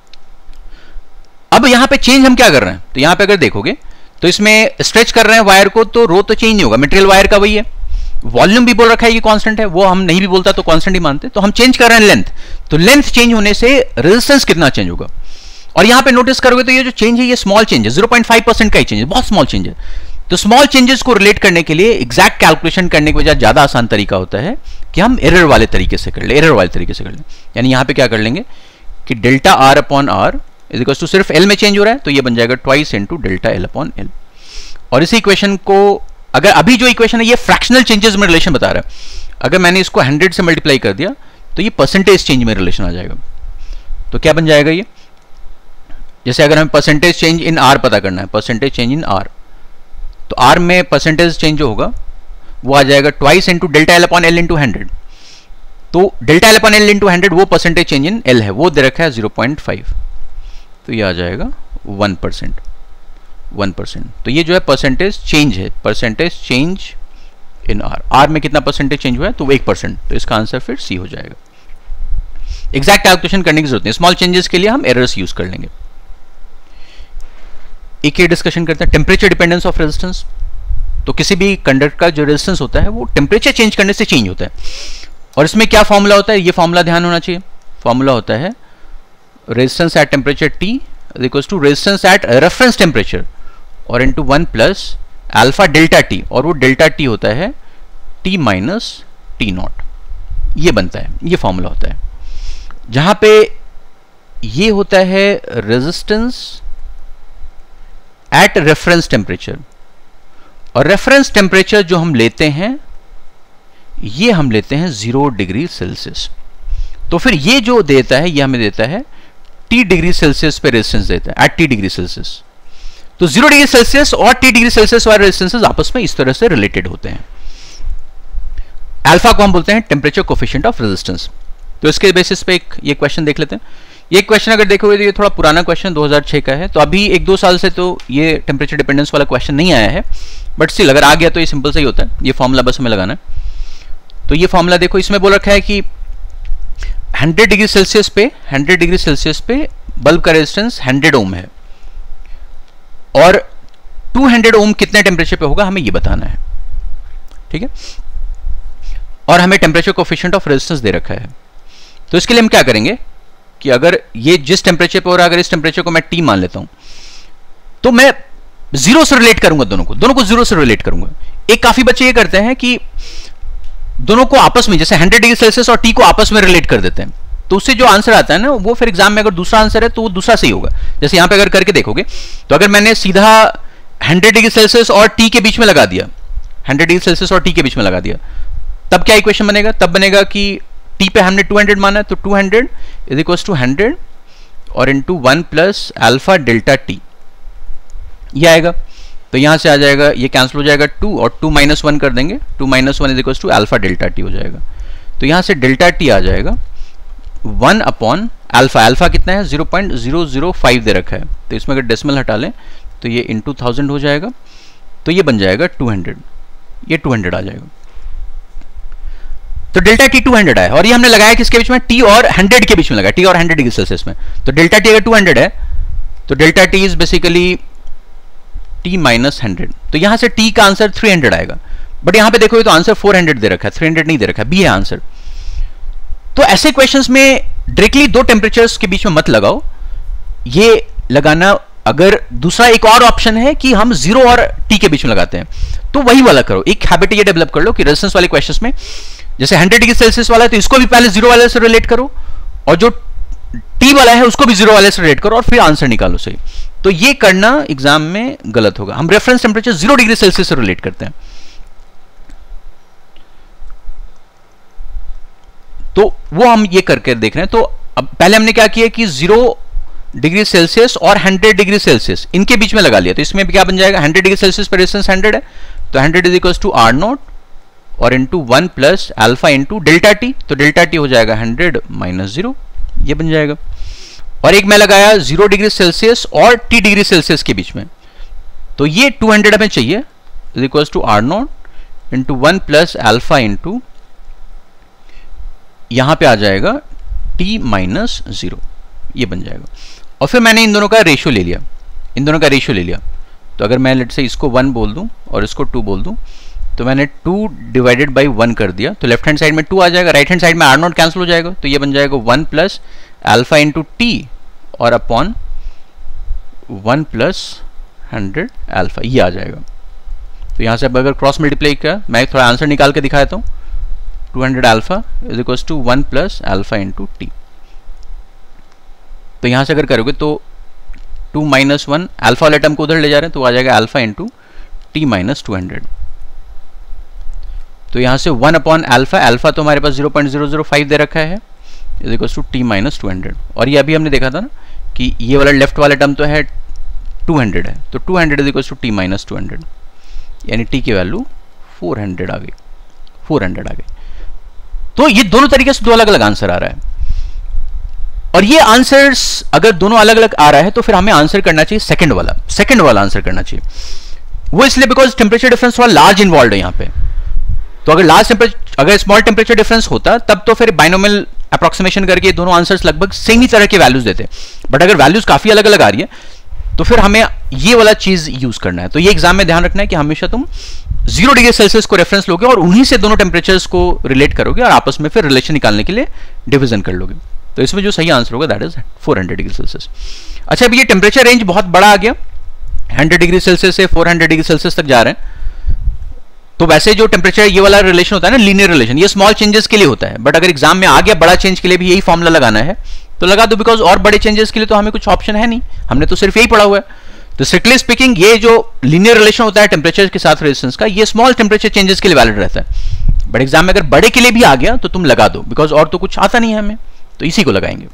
अब यहां पे चेंज हम क्या कर रहे हैं, तो यहां पे अगर देखोगे तो इसमें स्ट्रेच कर रहे हैं वायर को, तो रो तो चेंज नहीं होगा, मटेरियल वायर का वही है। वॉल्यूम भी बोल रखा है ये कांस्टेंट है, वो हम नहीं भी बोलता तो कांस्टेंट ही मानते, तो हम चेंज कर रहे हैं लेंथ। तो लेंथ चेंज होने से रेजिस्टेंस कितना चेंज होगा। और यहां पे नोटिस करोगे तो ये जो चेंज है ये स्मॉल चेंज है, ज़ीरो पॉइंट फाइव परसेंट का ही चेंज है, बहुत स्मॉल चेंज है। तो स्मॉल चेंजेस को रिलेट करने के लिए एग्जैक्ट कैलकुलेशन करने के बजाय ज्यादा आसान तरीका होता है कि हम एरर वाले तरीके से कर ले, एरर वाले तरीके से कर ले। यानी यहां पे क्या कर लेंगे कि delta R upon R is equal to, सिर्फ एल में चेंज हो रहा है तो ये बन जाएगा twice into delta L upon L. और इसी इक्वेशन को अगर अभी जो इक्वेशन है ये फ्रैक्शनल चेंजेस में रिलेशन बता रहा है, अगर मैंने इसको हंड्रेड से मल्टीप्लाई कर दिया तो ये परसेंटेज चेंज में रिलेशन आ जाएगा। तो क्या बन जाएगा ये, जैसे अगर हमें परसेंटेज चेंज इन आर पता करना है, परसेंटेज चेंज इन आर, तो आर में परसेंटेज चेंज जो होगा वो आ जाएगा twice into delta L upon L into hundred. तो delta L upon L into hundred वो परसेंटेज चेंज इन एल है, वो दे रखा है ज़ीरो पॉइंट फाइव, तो ये आ जाएगा वन परसेंट, वन परसेंट। तो ये जो है परसेंटेज चेंज है, percentage change in R. R में कितना परसेंटेज चेंज हुआ है तो एक परसेंट, तो इसका आंसर फिर सी हो जाएगा। एग्जैक्ट कैलकुलेशन करने की जरूरत नहीं, स्मॉल चेंजेस के लिए हम एरर्स यूज कर लेंगे। एक ये डिस्कशन करते हैं टेम्परेचर डिपेंडेंस ऑफ रेजिस्टेंस। तो किसी भी कंडक्टर का जो रेजिस्टेंस होता है वो टेम्परेचर चेंज करने से चेंज होता है। और इसमें क्या फॉर्मूला होता है, ये फॉर्मूला ध्यान होना चाहिए। फॉर्मूला होता है resistance at temperature T is equal to resistance at reference temperature और into one plus alpha delta T, और वो डेल्टा टी होता है टी माइनस टी नॉट, ये बनता है, ये फॉर्मूला होता है। जहां पे ये होता है रेजिस्टेंस एट रेफरेंस टेम्परेचर, और रेफरेंस टेम्परेचर जो हम लेते हैं ये हम लेते हैं जीरो डिग्री सेल्सियस। तो फिर ये जो देता है ये हमें देता है टी डिग्री सेल्सियस पे रेजिस्टेंस देता है एट टी डिग्री सेल्सियस। तो जीरो डिग्री सेल्सियस और टी डिग्री सेल्सियस वाले रेजिस्टेंसेस आपस में इस तरह से रिलेटेड होते हैं। अल्फा को हम बोलते हैं टेम्परेचर कोफिशिएंट ऑफ रेजिस्टेंस। तो इसके बेसिस पे एक ये क्वेश्चन देख लेते हैं। ये क्वेश्चन अगर देखोगे तो ये थोड़ा पुराना क्वेश्चन दो हज़ार छह का है, तो अभी एक दो साल से तो ये टेम्परेचर डिपेंडेंस वाला क्वेश्चन नहीं आया है, बट स्टिल अगर आ गया तो ये सिंपल से ही होता है। ये फॉर्मूला बस हमें लगाना है। तो ये फॉर्मूला देखो, इसमें बोल रखा है कि हंड्रेड डिग्री सेल्सियस पे हंड्रेड डिग्री सेल्सियस पे बल्ब का रेजिस्टेंस हंड्रेड ओम है, और टू हंड्रेड ओम कितने टेम्परेचर पे होगा हमें ये बताना है, ठीक है। और हमें टेम्परेचर कोफिशिएंट ऑफ रेजिस्टेंस दे रखा है। तो इसके लिए हम क्या करेंगे कि अगर ये जिस टेम्परेचर पे हो रहा है, अगर इस टेम्परेचर को मैं टी मान लेता हूं, तो मैं जीरो से रिलेट करूंगा, दोनों को दोनों को जीरो से रिलेट करूंगा। एक काफी बच्चे ये करते हैं कि दोनों को आपस में, जैसे हंड्रेड डिग्री सेल्सियस और टी को आपस में रिलेट कर देते हैं, तो उससे जो आंसर आता है ना वो फिर एग्जाम में अगर दूसरा आंसर है तो वो दूसरा सही होगा। जैसे यहां पे अगर करके देखोगे तो अगर मैंने सीधा हंड्रेड डिग्री सेल्सियस और टी के बीच में लगा दिया, हंड्रेड डिग्री सेल्सियस और टी के बीच में लगा दिया, तब क्या इक्वेशन बनेगा, तब बनेगा कि टी पे हमने टू हंड्रेड माना है तो two hundred is equal to hundred और into one plus alpha delta T, ये आएगा। तो यहां से आ जाएगा, ये कैंसिल हो जाएगा, टू और टू माइनस वन कर देंगे, two minus one is equal to alpha delta T हो जाएगा। तो यहां से डेल्टा टी आ जाएगा वन अपॉन अल्फा, अल्फा कितना है zero point zero zero five दे रखा है, तो इसमें अगर डेसिमल हटा लें तो ये इंटू थाउजेंड हो जाएगा, तो ये बन जाएगा टू हंड्रेड, ये टू हंड्रेड आ जाएगा। तो डेल्टा टी टू हंड्रेड है, और ये हमने लगाया किसके बीच में, टी और हंड्रेड के बीच में लगाया, टी और हंड्रेड डिग्री सेल्सियस में। तो डेल्टा टी अगर टू हंड्रेड है तो delta T is basically T minus hundred, तो यहां से टी का आंसर थ्री हंड्रेड आएगा। बट यहां पे देखोगे तो आंसर फोर हंड्रेड दे रखा है, थ्री हंड्रेड नहीं दे रखा है, बी है आंसर। तो ऐसे क्वेश्चंस में डायरेक्टली दो टेम्परेचर्स के बीच में मत लगाओ, ये लगाना अगर दूसरा एक और ऑप्शन है कि हम जीरो और टी के बीच में लगाते हैं, तो वही वाला करो। एक हैबिट ये डेवलप कर लो कि रेजिस्टेंस वाले क्वेश्चंस में जैसे हंड्रेड डिग्री सेल्सियस वाला है तो इसको भी पहले जीरो वाले से रिलेट करो, और जो टी वाला है उसको भी जीरो वाले से रिलेट करो, और फिर आंसर निकालो सही। तो ये करना एग्जाम में गलत होगा। हम reference temperature zero degree Celsius से रिलेट करते हैं, तो वो हम ये करके देख रहे हैं। तो अब पहले हमने क्या किया कि जीरो डिग्री सेल्सियस और हंड्रेड डिग्री सेल्सियस इनके बीच में लगा लिया, तो इसमें भी क्या बन जाएगा, हंड्रेड डिग्री सेल्सियस पर रेजिस्टेंस हंड्रेड है, तो hundred is equal to R naught और into one plus alpha into delta T, तो डेल्टा टी हो जाएगा हंड्रेड माइनस जीरो, ये बन जाएगा। और एक मैं लगाया जीरो डिग्री सेल्सियस और टी डिग्री सेल्सियस के बीच में, तो ये टू हंड्रेड हमें चाहिए, is equal to R naught into one plus alpha into यहां पे आ जाएगा टी माइनस जीरो, ये बन जाएगा। और फिर मैंने इन दोनों का रेशियो ले लिया, इन दोनों का रेशियो ले लिया, तो अगर मैं लेट से इसको वन बोल दूं और इसको टू बोल दूं, तो मैंने टू डिवाइडेड बाई वन कर दिया, तो लेफ्ट हैंड साइड में टू आ जाएगा, राइट हैंड साइड में आर नॉट कैंसिल हो जाएगा, तो ये बन जाएगा one plus alpha into T और upon one plus hundred alpha, ये आ जाएगा। तो यहां से अब अगर क्रॉस मल्टीप्लाई किया, मैं थोड़ा आंसर निकाल के दिखाया हूं, two hundred alpha is equal to one plus alpha into T. तो यहां से अगर करोगे तो टू माइनस वन, अल्फा वाले टर्म को उधर ले जा रहे हैं, तो आ जाएगा alpha into T minus two hundred. तो यहां से वन अपॉन अल्फा, अल्फा तो हमारे पास zero point zero zero five दे रखा है, is equal to T minus two hundred. और ये अभी हमने देखा था ना कि ये वाला लेफ्ट वाला टर्म तो है टू हंड्रेड है, तो two hundred is equal to T minus two hundred, यानी टी की वैल्यू फोर हंड्रेड आ गई, फोर हंड्रेड आ गई। तो ये दोनों तरीके से दो अलग अलग आंसर आ रहा है, और ये आंसर्स अगर दोनों अलग अलग आ रहा है तो फिर हमें आंसर करना चाहिए सेकंड वाला, सेकंड वाला आंसर करना चाहिए। वो इसलिए बिकॉज टेम्परेचर डिफरेंस थोड़ा लार्ज इन्वॉल्व है यहाँ पे, तो अगर लार्ज टेम्परेचर, अगर स्मॉल टेम्परेचर डिफरेंस होता तब तो फिर बाइनोमियल अप्रोक्सीमेशन करके दोनों आंसर्स लगभग सेम ही तरह के वैल्यूज देते, बट अगर वैल्यूज काफी अलग अलग आ रही है तो फिर हमें ये वाला चीज यूज करना है। तो ये एग्जाम में ध्यान रखना है कि हमेशा तुम जीरो डिग्री सेल्सियस को रेफरेंस लोगे और उन्हीं से दोनों टेम्परेचर्स को रिलेट करोगे और आपस में फिर रिलेशन निकालने के लिए डिवीजन कर लोगे। तो इसमें जो सही आंसर होगा that is four hundred degree Celsius. अच्छा, अभी ये टेम्परेचर रेंज बहुत बड़ा आ गया, हंड्रेड डिग्री सेल्सियस से फोर हंड्रेड डिग्री सेल्सियस तक जा रहे हैं। तो वैसे जो टेम्परेचर ये वाला रिलेशन होता है ना, लीनियर रिलेशन, ये स्मॉल चेंजेस के लिए होता है, बट अगर एग्जाम में आ गया बड़ा चेंज के लिए भी यही फॉर्मूला लगाना है तो लगा दो, बिकॉज और बड़े चेंजेस के लिए तो हमें कुछ ऑप्शन है नहीं, हमने तो सिर्फ यही पढ़ा हुआ है। तो स्ट्रिक्टली स्पीकिंग ये जो लीनियर रिलेशन होता है टेम्परेचर के साथ रेजिस्टेंस का, ये स्मॉल टेम्परेचर चेंजेस के लिए वैलिड रहता है, बट एग्जाम में अगर बड़े के लिए भी आ गया तो तुम लगा दो, बिकॉज और तो कुछ आता नहीं है हमें, तो इसी को लगाएंगे।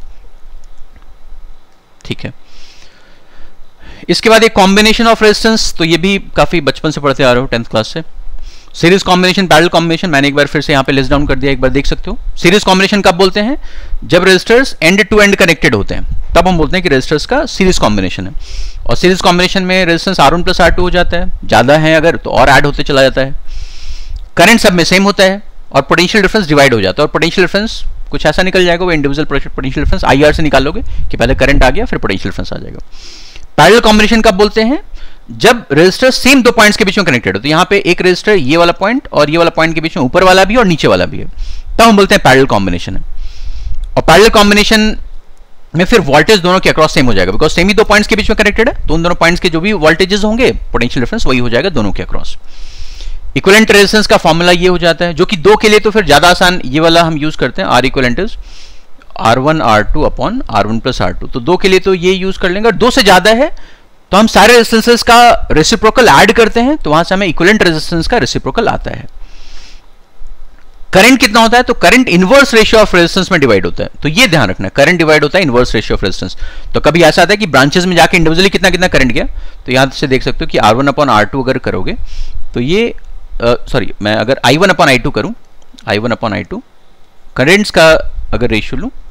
ठीक है, इसके बाद एक कॉम्बिनेशन ऑफ रेजिस्टेंस, तो ये भी काफी बचपन से पढ़ते आ रहे हो टेंथ क्लास से। सीरीज कॉम्बिनेशन, पैरेलल कॉम्बिनेशन, मैंने एक बार फिर से यहाँ पे लिस्ट डाउन कर दिया, एक बार देख सकते हो। सीरीज कॉम्बिनेशन कब बोलते हैं? जब resistors end to end connected होते हैं, तब हम बोलते हैं कि रेजिस्टर्स का सीरीज कॉम्बिनेशन है। और सीरीज कॉम्बिनेशन में resistance R one plus R two हो जाता है, ज्यादा है अगर तो और ऐड होते चला जाता है, करंट सब में सेम होता है, और पोटेंशियल डिफरेंस डिवाइड हो जाता है। और पोटेंशियल डिफरेंस कुछ ऐसा निकल जाएगा, वो individual potential difference I R से निकालोगे कि पहले करंट आ गया फिर पोटेंशियल डिफरेंस आ जाएगा। पैरेलल कॉम्बिनेशन कब बोलते हैं? जब रेजिस्टर सेम दो पॉइंट्स के बीच में कनेक्टेड हो, तो यहाँ पे एक रेजिस्टर ये वाला पॉइंट और ये वाला पॉइंट के बीच में ऊपर वाला भी और नीचे वाला भी है, तब हम बोलते हैं पैरेलल कॉम्बिनेशन है। और पैरेलल कॉम्बिनेशन में फिर वोल्टेज दोनों के अक्रॉस सेम हो जाएगा, बिकॉज सेम ही दो पॉइंट्स के बीच में कनेक्टेड है, तो उन दोनों पॉइंट्स के जो भी वोल्टेजेस होंगे पोटेंशियल डिफरेंस वही हो जाएगा दोनों के अक्रॉस। इक्विवेलेंट रेजिस्टेंस का फॉर्मूला ये हो जाता है, जो कि दो के लिए तो फिर ज्यादा आसान ये वाला हम यूज करते हैं, R equivalent is R one R two upon R one plus R two. तो दो के लिए तो ये यूज कर लेंगे, और दो से ज्यादा है तो हम सारे रेजिस्टेंसेस का रेसिप्रोकल ऐड करते हैं, तो वहां से हमें इक्विवेलेंट रेजिस्टेंस का रेसिप्रोकल आता है। करंट कितना होता है? तो current inverse ratio of resistance में डिवाइड होता है, तो ये ध्यान रखना, करंट डिवाइड होता है इनवर्स रेशियो ऑफ रेजिस्टेंस। तो कभी ऐसा आता है कि ब्रांचेस में जाके इंडिविजुअली कितना कितना करंट गया, तो यहां से देख सकते हो कि R one upon R two अगर करोगे तो ये सॉरी uh, मैं अगर I one upon I two करूं, I one upon I two currents का अगर रेशियो लूं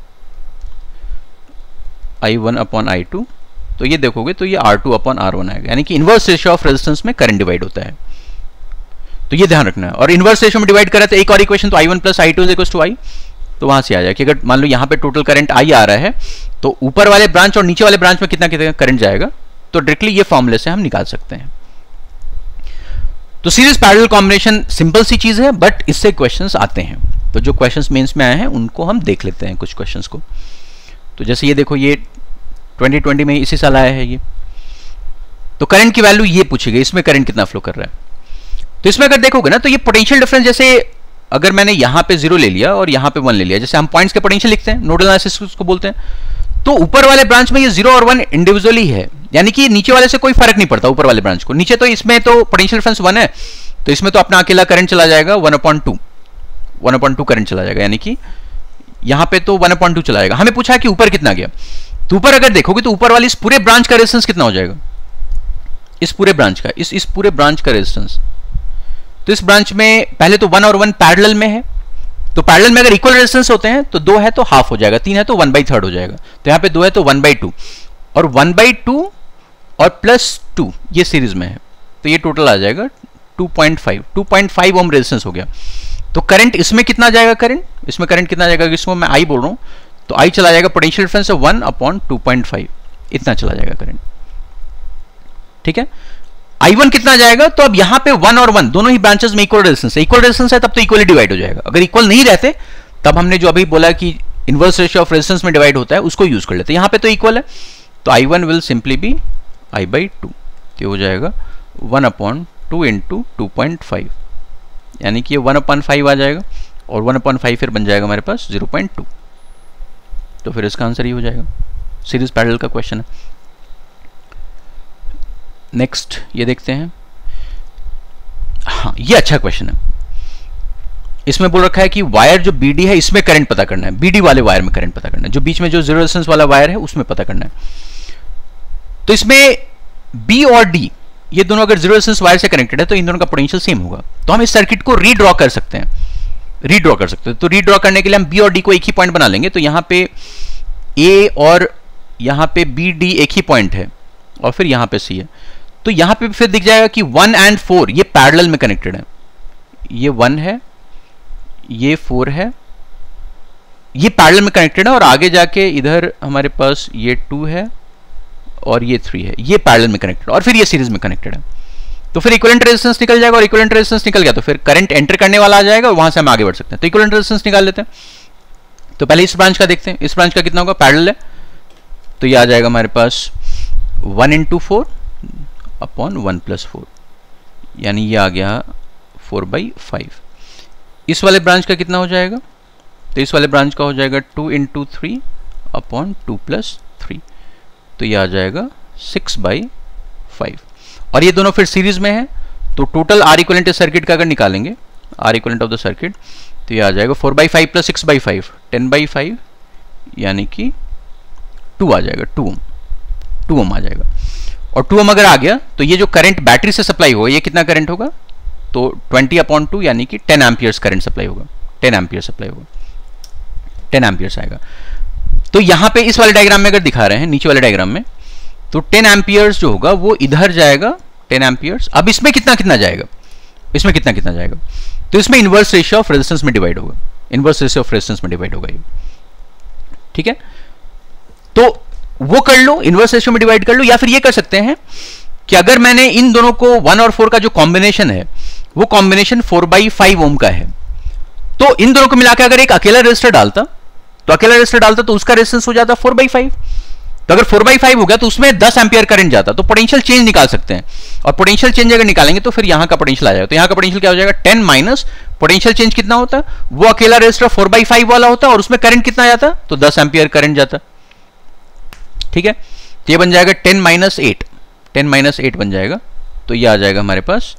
I one upon I two, तो ये देखोगे तो ये R two upon R one आएगा, यानी कि इनवर्स रेशियो ऑफ रेजिस्टेंस में करंट डिवाइड होता है, तो ये ध्यान रखना है। और इनवर्स रेशियो में डिवाइड करा तो एक और इक्वेशन, तो I one plus I two is equal to I, तो वहां से आ जाए कि अगर मान लो यहाँ पे टोटल करंट आई आ रहा है तो ऊपर वाले ब्रांच और नीचे वाले ब्रांच में कितना कितना करंट जाएगा, तो डायरेक्टली ये फॉर्मूले से हम निकाल सकते हैं। तो सीरीज पैरेलल कॉम्बिनेशन सिंपल सी चीज है, बट इससे क्वेश्चंस आते हैं, तो जो क्वेश्चंस मेंस में आए हैं उनको हम देख लेते हैं कुछ क्वेश्चंस को। तो जैसे ये देखो, ये ट्वेंटी ट्वेंटी में इसी साल आया है ये। तो करंट की वैल्यू ये पूछी गई, इसमें करंट कितना फ्लो कर रहा है। तो इसमें अगर देखोगे ना तो ये पोटेंशियल डिफरेंस, जैसे अगर मैंने यहां पे जीरो ले लिया और यहां पे वन ले लिया, जैसे हम पॉइंट्स के पोटेंशियल लिखते हैं, नोडल एनालिसिस उसको बोलते हैं, तो ऊपर वाले ब्रांच में ये जीरो और वन इंडिविजुअली है, यानी कि नीचे वाले से कोई फर्क नहीं पड़ता ऊपर वाले ब्रांच को। नीचे तो इसमें तो पोटेंशियल डिफरेंस वन है, तो इसमें तो अपना अकेला करंट चला जाएगा one upon two, one upon two current चला जाएगा, यानी कि यहां पे तो वन अपॉइंट टू चला जाएगा। हमें पूछा है कि ऊपर कितना गया, तो ऊपर अगर देखोगे तो ऊपर वाली इस पूरे ब्रांच का रेजिस्टेंस कितना हो जाएगा, इस पूरे ब्रांच का, इस इस पूरे ब्रांच का रेजिस्टेंस। तो इस ब्रांच में पहले तो वन और वन पैरेलल में है, तो पैरेलल में अगर इक्वल रेजिस्टेंस होते हैं तो दो है तो हाफ हो जाएगा, तीन है तो वन बाई थर्ड हो जाएगा, तो यहां पे दो है तो वन बाई टू, और वन बाई टू और प्लस टू ये सीरीज में है, तो ये टोटल आ जाएगा two point five, two point five ohm resistance हो गया। तो करंट इसमें कितना जाएगा, करंट इसमें करंट कितना जाएगा, इसमें मैं आई बोल रहा हूं, तो आई चला जाएगा potential difference one upon two point five, इतना चला जाएगा करंट। ठीक है, आई वन कितना जाएगा, तो अब यहां पे वन और वन दोनों ही ब्रांचेस में इक्वल रेजिस्टेंस है, इक्वल रेजिस्टेंस है तब तो इक्वली डिवाइड हो जाएगा। अगर इक्वल नहीं रहते तब हमने जो अभी बोला कि इनवर्स रेशियो ऑफ रेजिस्टेंस में डिवाइड होता है उसको यूज कर लेते हैं। यहां पे तो इक्वल है, तो I one will simply be I by two, तो हो जाएगा one upon two into two point five, यानी कि ये वन अपॉन फाइव आ जाएगा, और वन अपॉन फाइव फिर बन जाएगा हमारे पास जीरो पॉइंट टू। तो फिर इसका आंसर ये हो जाएगा, सीरीज पैरेलल का क्वेश्चन है। नेक्स्ट ये देखते हैं, हाँ ये अच्छा क्वेश्चन है। इसमें बोल रखा है कि वायर जो बीडी है इसमें करंट पता करना है, बीडी वाले वायर में करंट पता करना है, जो बीच में जो जीरो रेजिस्टेंस वाला वायर है उसमें पता करना है। तो इसमें बी और डी ये दोनों अगर जीरो रेजिस्टेंस वायर से कनेक्टेड है तो इन दोनों का पोटेंशियल सेम होगा, तो हम इस सर्किट को रीड्रॉ कर सकते हैं, रीड्रॉ कर सकते हैं। तो रीड्रॉ करने के लिए हम बी और डी को एक ही पॉइंट बना लेंगे, तो यहां पे ए और यहां पे बी डी एक ही पॉइंट है, और फिर यहां पे सी है, तो यहां पे फिर दिख जाएगा कि वन एंड फोर ये पैरेलल में कनेक्टेड है, ये वन है, ये फोर है, ये पैरेलल में कनेक्टेड है, और आगे जाके इधर हमारे पास ये टू है और ये थ्री है, ये पैरेलल में कनेक्टेड, और फिर ये सीरीज में कनेक्टेड है। तो फिर इक्विवेलेंट रेजिस्टेंस निकल जाएगा, और इक्विवेलेंट रेजिस्टेंस निकल गया तो फिर करंट एंटर करने वाला आ जाएगा, और वहां से हम आगे बढ़ सकते हैं। तो इक्विवेलेंट रेजिस्टेंस निकाल लेते हैं। तो पहले इस ब्रांच का देखते हैं, इस ब्रांच का कितना होगा, पैरेलल है, तो ये आ जाएगा हमारे पास one into four upon one plus four, यानी ये आ गया फोर बाई फाइव। इस वाले ब्रांच का कितना हो जाएगा, तो इस वाले ब्रांच का हो जाएगा two into three upon two plus three, तो ये आ जाएगा सिक्स बाई फाइव, और ये दोनों फिर सीरीज में है, तो टोटल आर इक्विवेलेंट सर्किट का अगर निकालेंगे, R equivalent of the circuit, तो ये आ जाएगा four by five plus six by five, ten by five, यानी कि टू आ जाएगा, टू ओम, टू ओम आ जाएगा। और टू ओम अगर आ गया तो ये जो करंट बैटरी से सप्लाई होगा ये कितना करंट होगा, तो ट्वेंटी अपॉन टू, यानी कि टेन एम्पियर्स करंट सप्लाई होगा, टेन एम्पियर सप्लाई होगा, टेन एम्पियर्स आएगा। तो यहां पे इस वाले डायग्राम में अगर दिखा रहे हैं, नीचे वाले डायग्राम में, तो टेन एम्पियर्स जो होगा वो इधर जाएगा, टेन एम्पियर्स। अब इसमें कितना कितना जाएगा, इसमें कितना कितना जाएगा, तो इसमें इनवर्स रेशियो ऑफ रेजिस्टेंस में डिवाइड होगा, इनवर्स रेशियो ऑफ रेजिस्टेंस में डिवाइड होगा ये। ठीक है, तो वो कर लो, इनवर्स रेशियो में डिवाइड कर लो, या फिर ये कर सकते हैं कि अगर मैंने इन दोनों को वन और फोर का जो कॉम्बिनेशन है वो combination four by five ohm का है, तो इन दोनों को मिलाकर अगर एक अकेला रेजिस्टर डालता, तो अकेला रेजिस्टर डालता तो उसका रेजिस्टेंस हो जाता फोर बाई फाइव। तो अगर फोर बाई फाइव हो गया तो उसमें दस एम्पियर करंट जाता, तो पोटेंशियल चेंज निकाल सकते हैं, और पोटेंशियल चेंज अगर निकालेंगे तो फिर यहां का पोटेंशियल आ जाएगा। तो यहां का पोटेंशियल क्या हो जाएगा, टेन माइनस पोटेंशियल चेंज कितना होता, वो अकेला रेजिस्टर फोर बाई फाइव वाला होता, और उसमें करंट कितना जाता, तो दस एम्पियर करंट जाता। ठीक है, तो ये बन जाएगा ten minus eight, ten minus eight बन जाएगा, तो ये आ जाएगा हमारे पास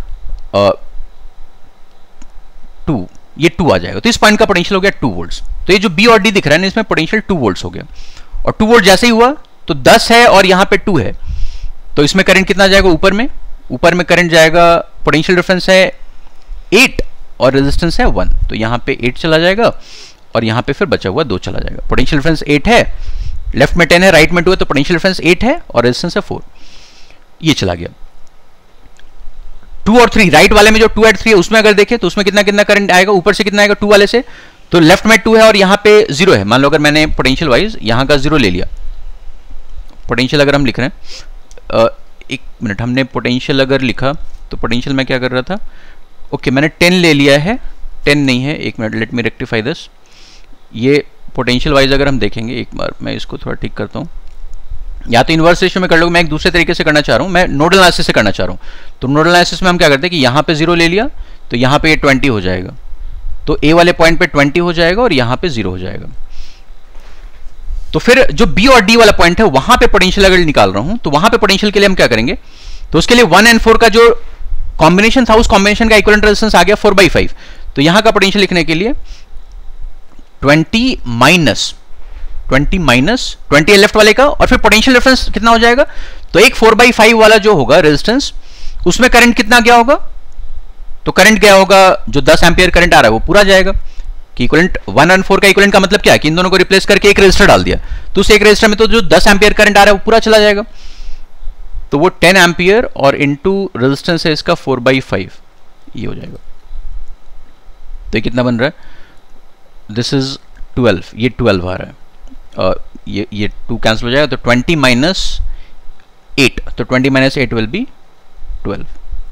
टू, ये टू आ जाएगा। तो इस पॉइंट का पोटेंशियल हो गया टू वोल्ट्स। तो ये जो बी और डी दिख रहा है ना, इसमें पोटेंशियल टू वोल्ट्स हो गया, और टू वोल्ट जैसे ही हुआ तो दस है और यहां पे टू है, तो इसमें करंट कितना जाएगा, ऊपर में, ऊपर में करंट जाएगा, पोटेंशियल डिफरेंस है एट और रेजिस्टेंस है वन, तो यहां पे एट चला जाएगा, और यहां पे फिर बचा हुआ दो चला जाएगा। पोटेंशियल डिफरेंस एट है, लेफ्ट में टेन है, राइट में टू है, तो पोटेंशियल डिफरेंस एट है और रेजिस्टेंस है फोर, ये चला गया। टू और थ्री, राइट वाले में जो टू एट थ्री है उसमें अगर देखें तो उसमें कितना कितना करंट आएगा, ऊपर से कितना आएगा टू वाले से, तो लेफ्ट में टू है और यहां पे जीरो है। मान लो अगर मैंने पोटेंशियल वाइज यहां का जीरो ले लिया, पोटेंशियल अगर हम लिख रहे हैं, एक मिनट, हमने पोटेंशियल अगर लिखा तो पोटेंशियल मैं क्या कर रहा था, ओके मैंने टेन ले लिया है, टेन नहीं है, एक minute, let me rectify this. ये पोटेंशियल वाइज अगर हम देखेंगे, एक बार मैं इसको थोड़ा ठीक करता हूँ, या तो इन्वर्स रेशियो में कर लो, मैं एक दूसरे तरीके से करना चाह रहा हूं, मैं नोडल एनालिसिस से करना चाह रहा हूं। तो नोडल एनालिसिस में हम क्या करते हैं कि यहां पे जीरो ले लिया तो यहां पे ये ट्वेंटी हो जाएगा, तो ए वाले पॉइंट पे ट्वेंटी हो जाएगा और यहां पे जीरो हो जाएगा। तो फिर जो बी और डी वाला पॉइंट है वहां पे पोटेंशियल अगर निकाल रहा हूं तो वहां पे पोटेंशियल के लिए हम क्या करेंगे, तो उसके लिए वन एंड फोर का जो कॉम्बिनेशन था उस कॉम्बिनेशन का इक्विवेलेंट रेजिस्टेंस आ गया फोर बाई फाइव। तो यहां का पोटेंशियल लिखने के लिए twenty minus twenty minus twenty है लेफ्ट वाले का, और फिर पोटेंशियल डिफरेंस कितना हो जाएगा, तो एक फोर बाई फाइव वाला जो होगा रेजिस्टेंस उसमें करंट कितना गया होगा, तो करंट गया होगा जो दस एम्पियर करंट आ रहा है वो पूरा जाएगा। कि इक्विवेलेंट वन एंड फोर का इक्विवेलेंट का मतलब क्या है कि इन दोनों को रिप्लेस करके एक रेजिस्टर डाल दिया, तो उस एक रेजिस्टर में तो जो दस एम्पियर करंट आ रहा है वो पूरा चला जाएगा। तो वो टेन एम्पियर और इंटू रेजिस्टेंस है इसका फोर बाई फाइव, ये हो जाएगा। तो ये कितना बन रहा है, दिस इज ट्वेल्व, ये ट्वेल्व आ रहा है, और ये ये टू कैंसिल हो जाएगा, तो ट्वेंटी माइनस एट, तो twenty minus eight will be twelve,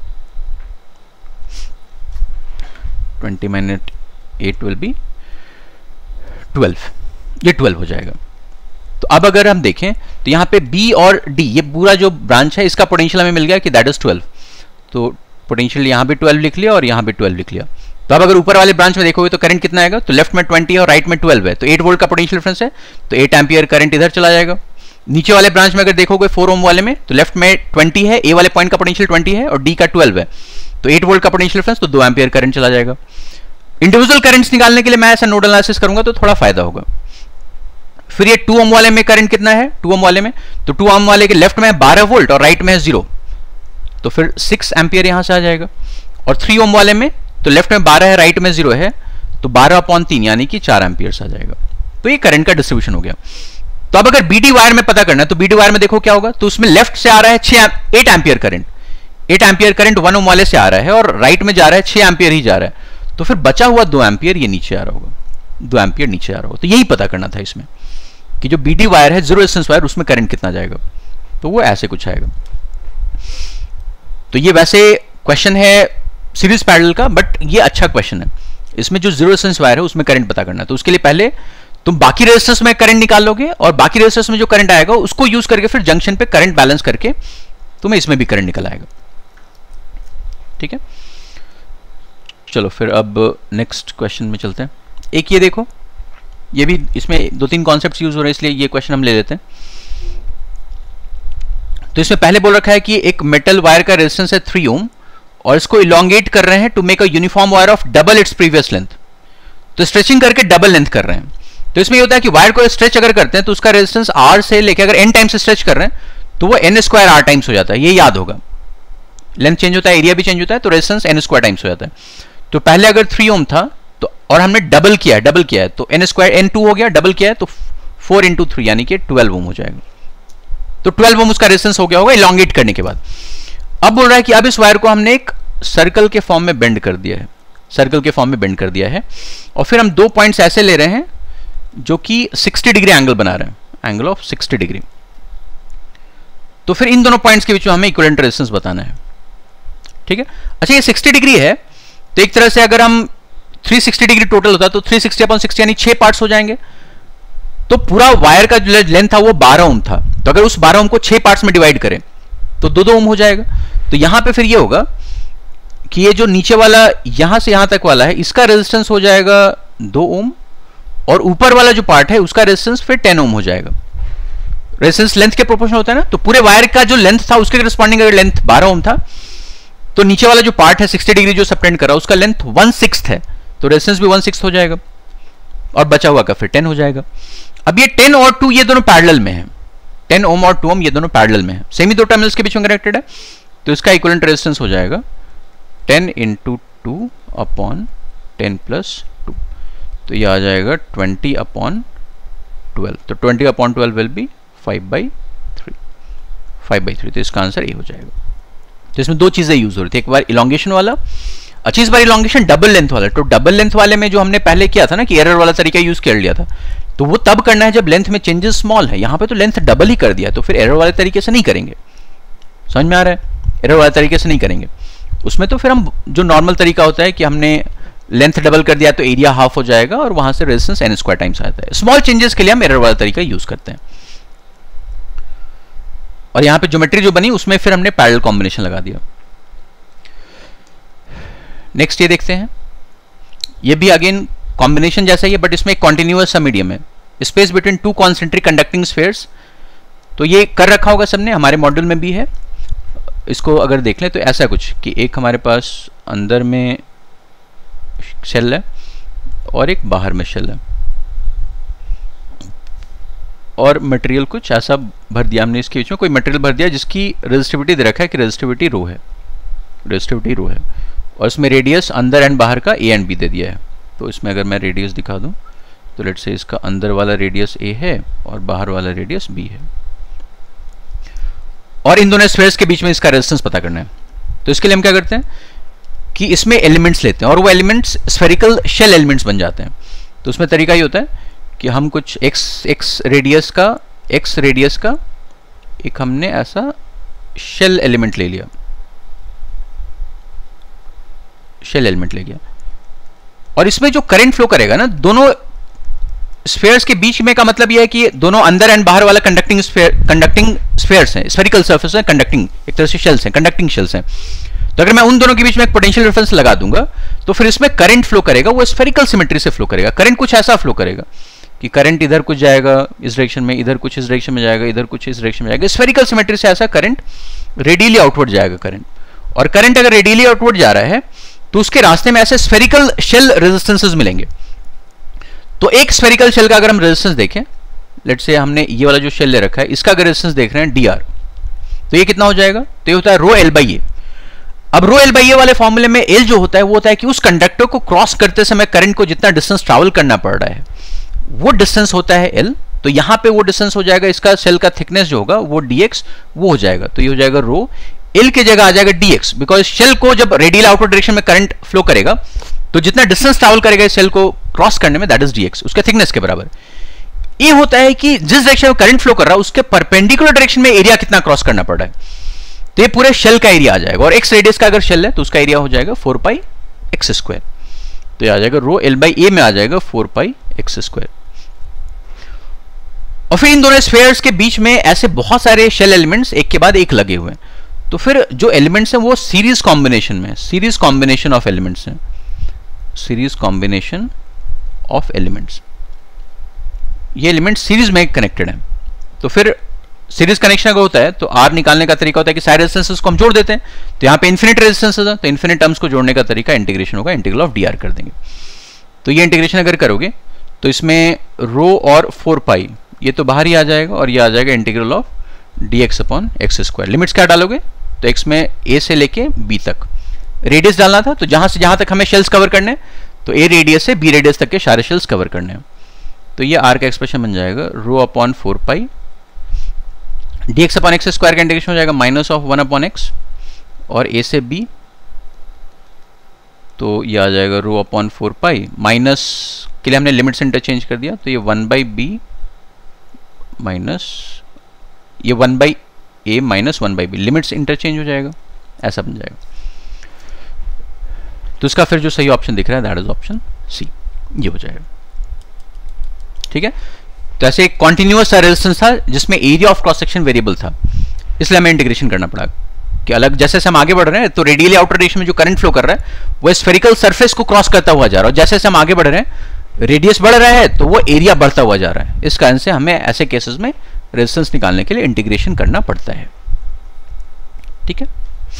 twenty minus eight will be twelve, ये ट्वेल्व हो जाएगा। तो अब अगर हम देखें तो यहां पे B और D ये पूरा जो ब्रांच है इसका पोटेंशियल हमें मिल गया कि दैट इज ट्वेल्व, तो पोटेंशियल यहां भी ट्वेल्व लिख लिया और यहां भी ट्वेल्व लिख लिया। तो अब अगर ऊपर वाले ब्रांच में देखोगे तो करंट कितना आएगा, तो लेफ्ट में ट्वेंटी है और राइट में ट्वेल्व है, तो एट वोल्ट का पोटेंशियल डिफरेंस है, तो एट एम्पियर करंट इधर चला जाएगा। नीचे वाले ब्रांच में अगर देखोगे फोर ओम वाले में, तो लेफ्ट में ट्वेंटी है, ए वाले पॉइंट का पोटेंशियल ट्वेंटी है और डी का ट्वेल्व है, तो एट वोल्ट का पोटेंशियल डिफरेंस, तो दो एम्पियर करंट चला जाएगा। इंडिविजुअल करंट्स निकालने के लिए मैं ऐसा नोडल एनालिसिस करूंगा तो थोड़ा फायदा होगा। फिर ये टू ओम वाले में करंट कितना है, टू ओम वाले में, तो टू ओम वाले के लेफ्ट में बारह वोल्ट और राइट में है जीरो, तो फिर सिक्स एम्पियर यहां से आ जाएगा। और थ्री ओम वाले में तो लेफ्ट में बारह है, राइट में जीरो है, तो बारह अपॉन तीन यानी कि चार एम्पियर्स आ जाएगा। तो ये करंट का डिस्ट्रीब्यूशन हो गया। तो अब अगर बीडी वायर में पता करना है तो बीडी वायर में देखो क्या होगा, तो उसमें लेफ्ट से आ रहा है छह eight ampere current, eight ampere current one ohm वाले से आ रहा है और राइट में जा रहा है छह एम्पियर ही जा रहा है, तो फिर बचा हुआ दो एम्पियर ये नीचे आ रहा होगा, दो एम्पियर नीचे आ रहा होगा। तो यही पता करना था इसमें कि जो बीडी वायर है जीरो रेजिस्टेंस वायर उसमें करंट कितना जाएगा, तो वो ऐसे कुछ आएगा। तो ये वैसे क्वेश्चन है सीरीज पैरेलल का, बट ये अच्छा क्वेश्चन है। इसमें जो जीरो रेजिस्टेंस वायर है उसमें करंट पता करना है, तो उसके लिए पहले तुम बाकी रेजिस्टेंस में करंट निकाल लोगे और बाकी रेजिस्टेंस में जो करंट आएगा उसको यूज करके फिर जंक्शन पे करंट बैलेंस करके तुम्हें इसमें भी करंट निकल आएगा। ठीक है, चलो फिर अब नेक्स्ट क्वेश्चन में चलते हैं। एक ये देखो, ये भी इसमें दो तीन कॉन्सेप्ट्स यूज हो रहे हैं इसलिए ये क्वेश्चन हम ले लेते हैं। तो इसमें पहले बोल रखा है कि एक मेटल वायर का रेजिस्टेंस है थ्री ओम और इसको इलोंगेट कर रहे हैं to make a uniform wire of double its previous length. तो स्ट्रेचिंग करके डबल लेंथ कर रहे हैं। तो इसमें ये होता है कि वायर को स्ट्रेच अगर करते हैं तो उसका रेजिस्टेंस आर से लेके अगर एन टाइम से स्ट्रेच कर रहे हैं तो वो एन स्क्वायर आर टाइम्स हो जाता है, ये याद होगा। लेंथ चेंज होता है, एरिया भी चेंज होता है, तो रेजिस्टेंस एन स्क्वायर टाइम्स हो जाता है। तो पहले अगर थ्री ओम था तो और हमने डबल किया है, डबल किया है तो एन स्क्वायर एन टू हो गया, डबल किया है तो फोर इंटू थ्री यानी कि ट्वेल्व ओम हो जाएगा। तो ट्वेल्व ओम उसका रेजिस्टेंस हो गया होगा इलोंगेट करने के बाद। अब बोल रहा है कि अब इस वायर को हमने एक सर्कल के फॉर्म में बेंड कर दिया है, सर्कल के फॉर्म में बेंड कर दिया है और फिर हम दो पॉइंट्स ऐसे ले रहे हैं जो कि सिक्सटी डिग्री एंगल बना रहे हैं, एंगल ऑफ सिक्सटी डिग्री। तो फिर इन दोनों पॉइंट्स के बीच में हमें इक्विवेलेंट रेजिस्टेंस बताना है। ठीक है, अच्छा ये सिक्सटी डिग्री है तो एक तरह से अगर हम थ्री सिक्सटी डिग्री टोटल होता तो थ्री सिक्सटी अपॉन सिक्सटी यानी छह पार्ट्स हो जाएंगे। तो पूरा वायर का जो लेंथ था वो बारह ओम था, तो अगर उस बारह ओम को छह पार्ट्स में डिवाइड करें तो दो दो ओम हो जाएगा। तो यहां पे फिर ये होगा कि ये जो नीचे वाला यहां से यहां तक वाला है इसका रेजिस्टेंस हो जाएगा दो ओम और ऊपर वाला जो पार्ट है उसका रेजिस्टेंस फिर टेन ओम हो जाएगा। रेजिस्टेंस लेंथ के प्रोपोर्शन होता है ना, तो पूरे वायर का जो लेंथ था उसके करस्पॉन्डिंग अगर लेंथ बारह ओम था तो नीचे वाला जो पार्ट है सिक्सटी डिग्री जो सबटेंड कर रहा है उसका लेंथ वन सिक्स्थ है, तो रेजिस्टेंस भी वन सिक्स्थ हो जाएगा और बचा हुआ का फिर टेन हो जाएगा। अब ये टेन और टू ये दोनों पैरेलल में है, टेन ओम और टू ओम ये दोनों पैरेलल में है, सेमी दो टर्मिनल्स के बीच में कनेक्टेड है, तो इसका इक्विवेलेंट रेजिस्टेंस हो जाएगा ten into two upon ten plus two, तो ये आ जाएगा ट्वेंटी अपॉन ट्वेल्व, तो twenty upon twelve will be five by three, five by three, तो इसका आंसर ये हो जाएगा। तो इसमें दो चीजें यूज हो रही थी, एक बार इलोंगेशन वाला, अच्छी इस बार इलोंगेशन डबल लेंथ वाला। तो डबल लेंथ वाले में जो हमने पहले किया था ना कि एरर वाला तरीका यूज कर लिया था, तो वो तब करना है जब लेंथ में चेंजेस स्मॉल है। यहाँ पे तो लेंथ डबल ही कर दिया, तो फिर एरर वाले तरीके से नहीं करेंगे। समझ में आ रहा है, एरर वाले तरीके से नहीं करेंगे। उसमें तो फिर हम जो नॉर्मल तरीका होता है कि हमने लेंथ डबल कर दिया तो एरिया हाफ हो जाएगा और वहां से रेजिस्टेंस एन स्क्वायर टाइम्स आता है। स्मॉल चेंजेस के लिए हम एरर वाला तरीका यूज करते हैं। और यहां पे ज्योमेट्री जो बनी उसमें फिर हमने पैरेलल कॉम्बिनेशन लगा दिया। नेक्स्ट ये देखते हैं, ये भी अगेन कॉम्बिनेशन जैसा ही है, बट इसमें एक कॉन्टिन्यूअस सा मीडियम है, space between two concentric conducting spheres. तो ये कर रखा होगा सबने, हमारे मॉड्यूल में भी है। इसको अगर देख लें तो ऐसा कुछ कि एक हमारे पास अंदर में शेल है और एक बाहर में शेल है, और मटेरियल कुछ ऐसा भर दिया हमने, इसके बीच में कोई मटेरियल भर दिया जिसकी रेजिस्टिविटी दे रखा है कि रेजिस्टिविटी रो है, रेजिस्टिविटी रो है, और इसमें रेडियस अंदर एंड बाहर का ए एंड बी दे दिया है। तो इसमें अगर मैं रेडियस दिखा दूं तो लेट्स से इसका अंदर वाला रेडियस ए है और बाहर वाला रेडियस बी है, और इन दोनों स्फीयर्स के बीच में इसका रेजिस्टेंस पता करना है। तो इसके लिए हम क्या करते हैं कि इसमें एलिमेंट्स लेते हैं, और वो एलिमेंट्स स्फेरिकल शेल एलिमेंट्स बन जाते हैं। तो उसमें तरीका ये होता है कि हम कुछ एक्स एक्स रेडियस का एक्स रेडियस का एक हमने ऐसा शेल एलिमेंट ले लिया, शेल एलिमेंट ले गया, और इसमें जो करंट फ्लो करेगा ना दोनों स्फीयर्स के बीच में, का मतलब यह है कि दोनों अंदर एंड बाहर वाला कंडक्टिंग स्फीयर कंडक्टिंग स्फीयर्स हैं, स्फेरिकल सरफेस है, कंडक्टिंग एक तरह से शेल्स हैं, कंडक्टिंग शेल्स हैं। तो अगर मैं उन दोनों के बीच में एक पोटेंशियल डिफरेंस लगा दूंगा तो फिर इसमें करंट फ्लो करेगा, वो स्फेरिकल सिमेट्री से फ्लो करेगा। करंट कुछ ऐसा फ्लो करेगा कि करंट इधर कुछ जाएगा इस डायरेक्शन में, इधर कुछ इस डायरेक्शन में जाएगा, इधर कुछ इस डायरेक्शन में जाएगा। स्फेरिकल सिमेट्री से ऐसा करंट रेडियली आउटवर्ड जाएगा करंट, और करंट अगर रेडियली आउटवर्ड जा रहा है तो उसके रास्ते में ऐसे स्फेरिकल शेल रेजिस्टेंसेस मिलेंगे। तो एक स्फेरिकल शेल का अगर हम रेजिस्टेंस देखें, लेट्स से हमने ये वाला जो शेल ले रखा है इसका अगर रेजिस्टेंस देख रहे हैं डी आर, तो ये कितना हो जाएगा, तो ये होता है रो एल बाई ए। अब रो एल बाई ए वाले फॉर्मूले में एल जो होता है वो होता है कि उस कंडक्टर को क्रॉस करते समय करंट को जितना डिस्टेंस ट्रैवल करना पड़ रहा है वो डिस्टेंस होता है एल। तो यहां पे वो डिस्टेंस हो जाएगा, इसका शेल का थिकनेस जो होगा वो डीएक्स वो हो जाएगा, तो ये हो जाएगा रो, एल की जगह आ जाएगा डीएक्स, बिकॉज शेल को जब रेडियल आउटवर्ड डायरेक्शन में करंट फ्लो करेगा तो जितना डिस्टेंस ट्रैवल करेगा सेल को क्रॉस करने में दैट इज डीएक्स, उसके थिकनेस के बराबर। ये होता है कि जिस डायरेक्शन में करंट फ्लो कर रहा है उसके परपेंडिकुलर डायरेक्शन में एरिया कितना क्रॉस करना पड़ रहा है, तो ये पूरे शेल का एरिया आ जाएगा। और एक्स रेडियस का अगर शेल है तो उसका एरिया हो जाएगा फोर पाई एक्स स्क्वायर, तो ये आ जाएगा रो एल बाई ए में आ जाएगा फोर पाई एक्स स्क्वायर। और फिर इन दोनों स्फीयर्स के बीच में ऐसे बहुत सारे शेल एलिमेंट्स एक के बाद एक लगे हुए हैं, तो फिर जो एलिमेंट्स हैं वो सीरीज कॉम्बिनेशन में, सीरीज कॉम्बिनेशन ऑफ एलिमेंट्स हैं, सीरीज कॉम्बिनेशन ऑफ एलिमेंट्स, ये एलिमेंट सीरीज में कनेक्टेड हैं। तो फिर सीरीज कनेक्शन अगर होता है तो आर निकालने का तरीका होता है कि सारे रेजिस्टेंसेस को हम जोड़ देते हैं, तो यहाँ पे इन्फिनिट रेजिस्टेंसेस है तो इन्फिनिट टर्म्स को जोड़ने का तरीका इंटीग्रेशन होगा, इंटीग्रल ऑफ डी आर कर देंगे। तो ये इंटीग्रेशन अगर करोगे तो इसमें रो और फोर पाई ये तो बाहर ही आ जाएगा, और ये आ जाएगा integral of d x upon x square. Limits क्या डालोगे, तो एक्स में ए से लेके बी तक रेडियस डालना था, तो जहां से जहां तक हमें शेल्स कवर करने तो ए रेडियस से बी रेडियस तक के सारे शेल्स कवर करने हैं। तो ये आर का एक्सप्रेशन बन जाएगा rho upon four pi d x upon x square का इंटीग्रेशन हो जाएगा minus of one upon x और ए से बी, तो ये आ जाएगा rho upon four pi minus के लिए हमने लिमिट्स इंटरचेंज कर दिया, तो ये वन बाई बी माइनस ये one by A minus one by B, limits interchange हो जाएगा, ऐसा बन जाएगा। तो इसका फिर जो सही ऑप्शन दिख रहा है दैट इज ऑप्शन सी, ये हो जाएगा। ठीक है, तो ऐसे एक कॉन्टिन्यूअस सा रेजिस्टेंस था जिसमें area of cross section variable था, इसलिए हमें इंटीग्रेशन करना पड़ा कि अलग जैसे जैसे हम आगे बढ़ रहे हैं तो रेडियली आउटर डायरेक्शन में जो करंट फ्लो कर रहा है वो स्फेरिकल सरफेस को क्रॉस करता हुआ जा रहा है, और जैसे जैसे हम आगे बढ़ रहे हैं रेडियस बढ़ रहा है तो वो एरिया बढ़ता हुआ जा रहा है। इस कारण से हमें ऐसे केसेस में रेजिस्टेंस निकालने के लिए इंटीग्रेशन करना पड़ता है। ठीक है,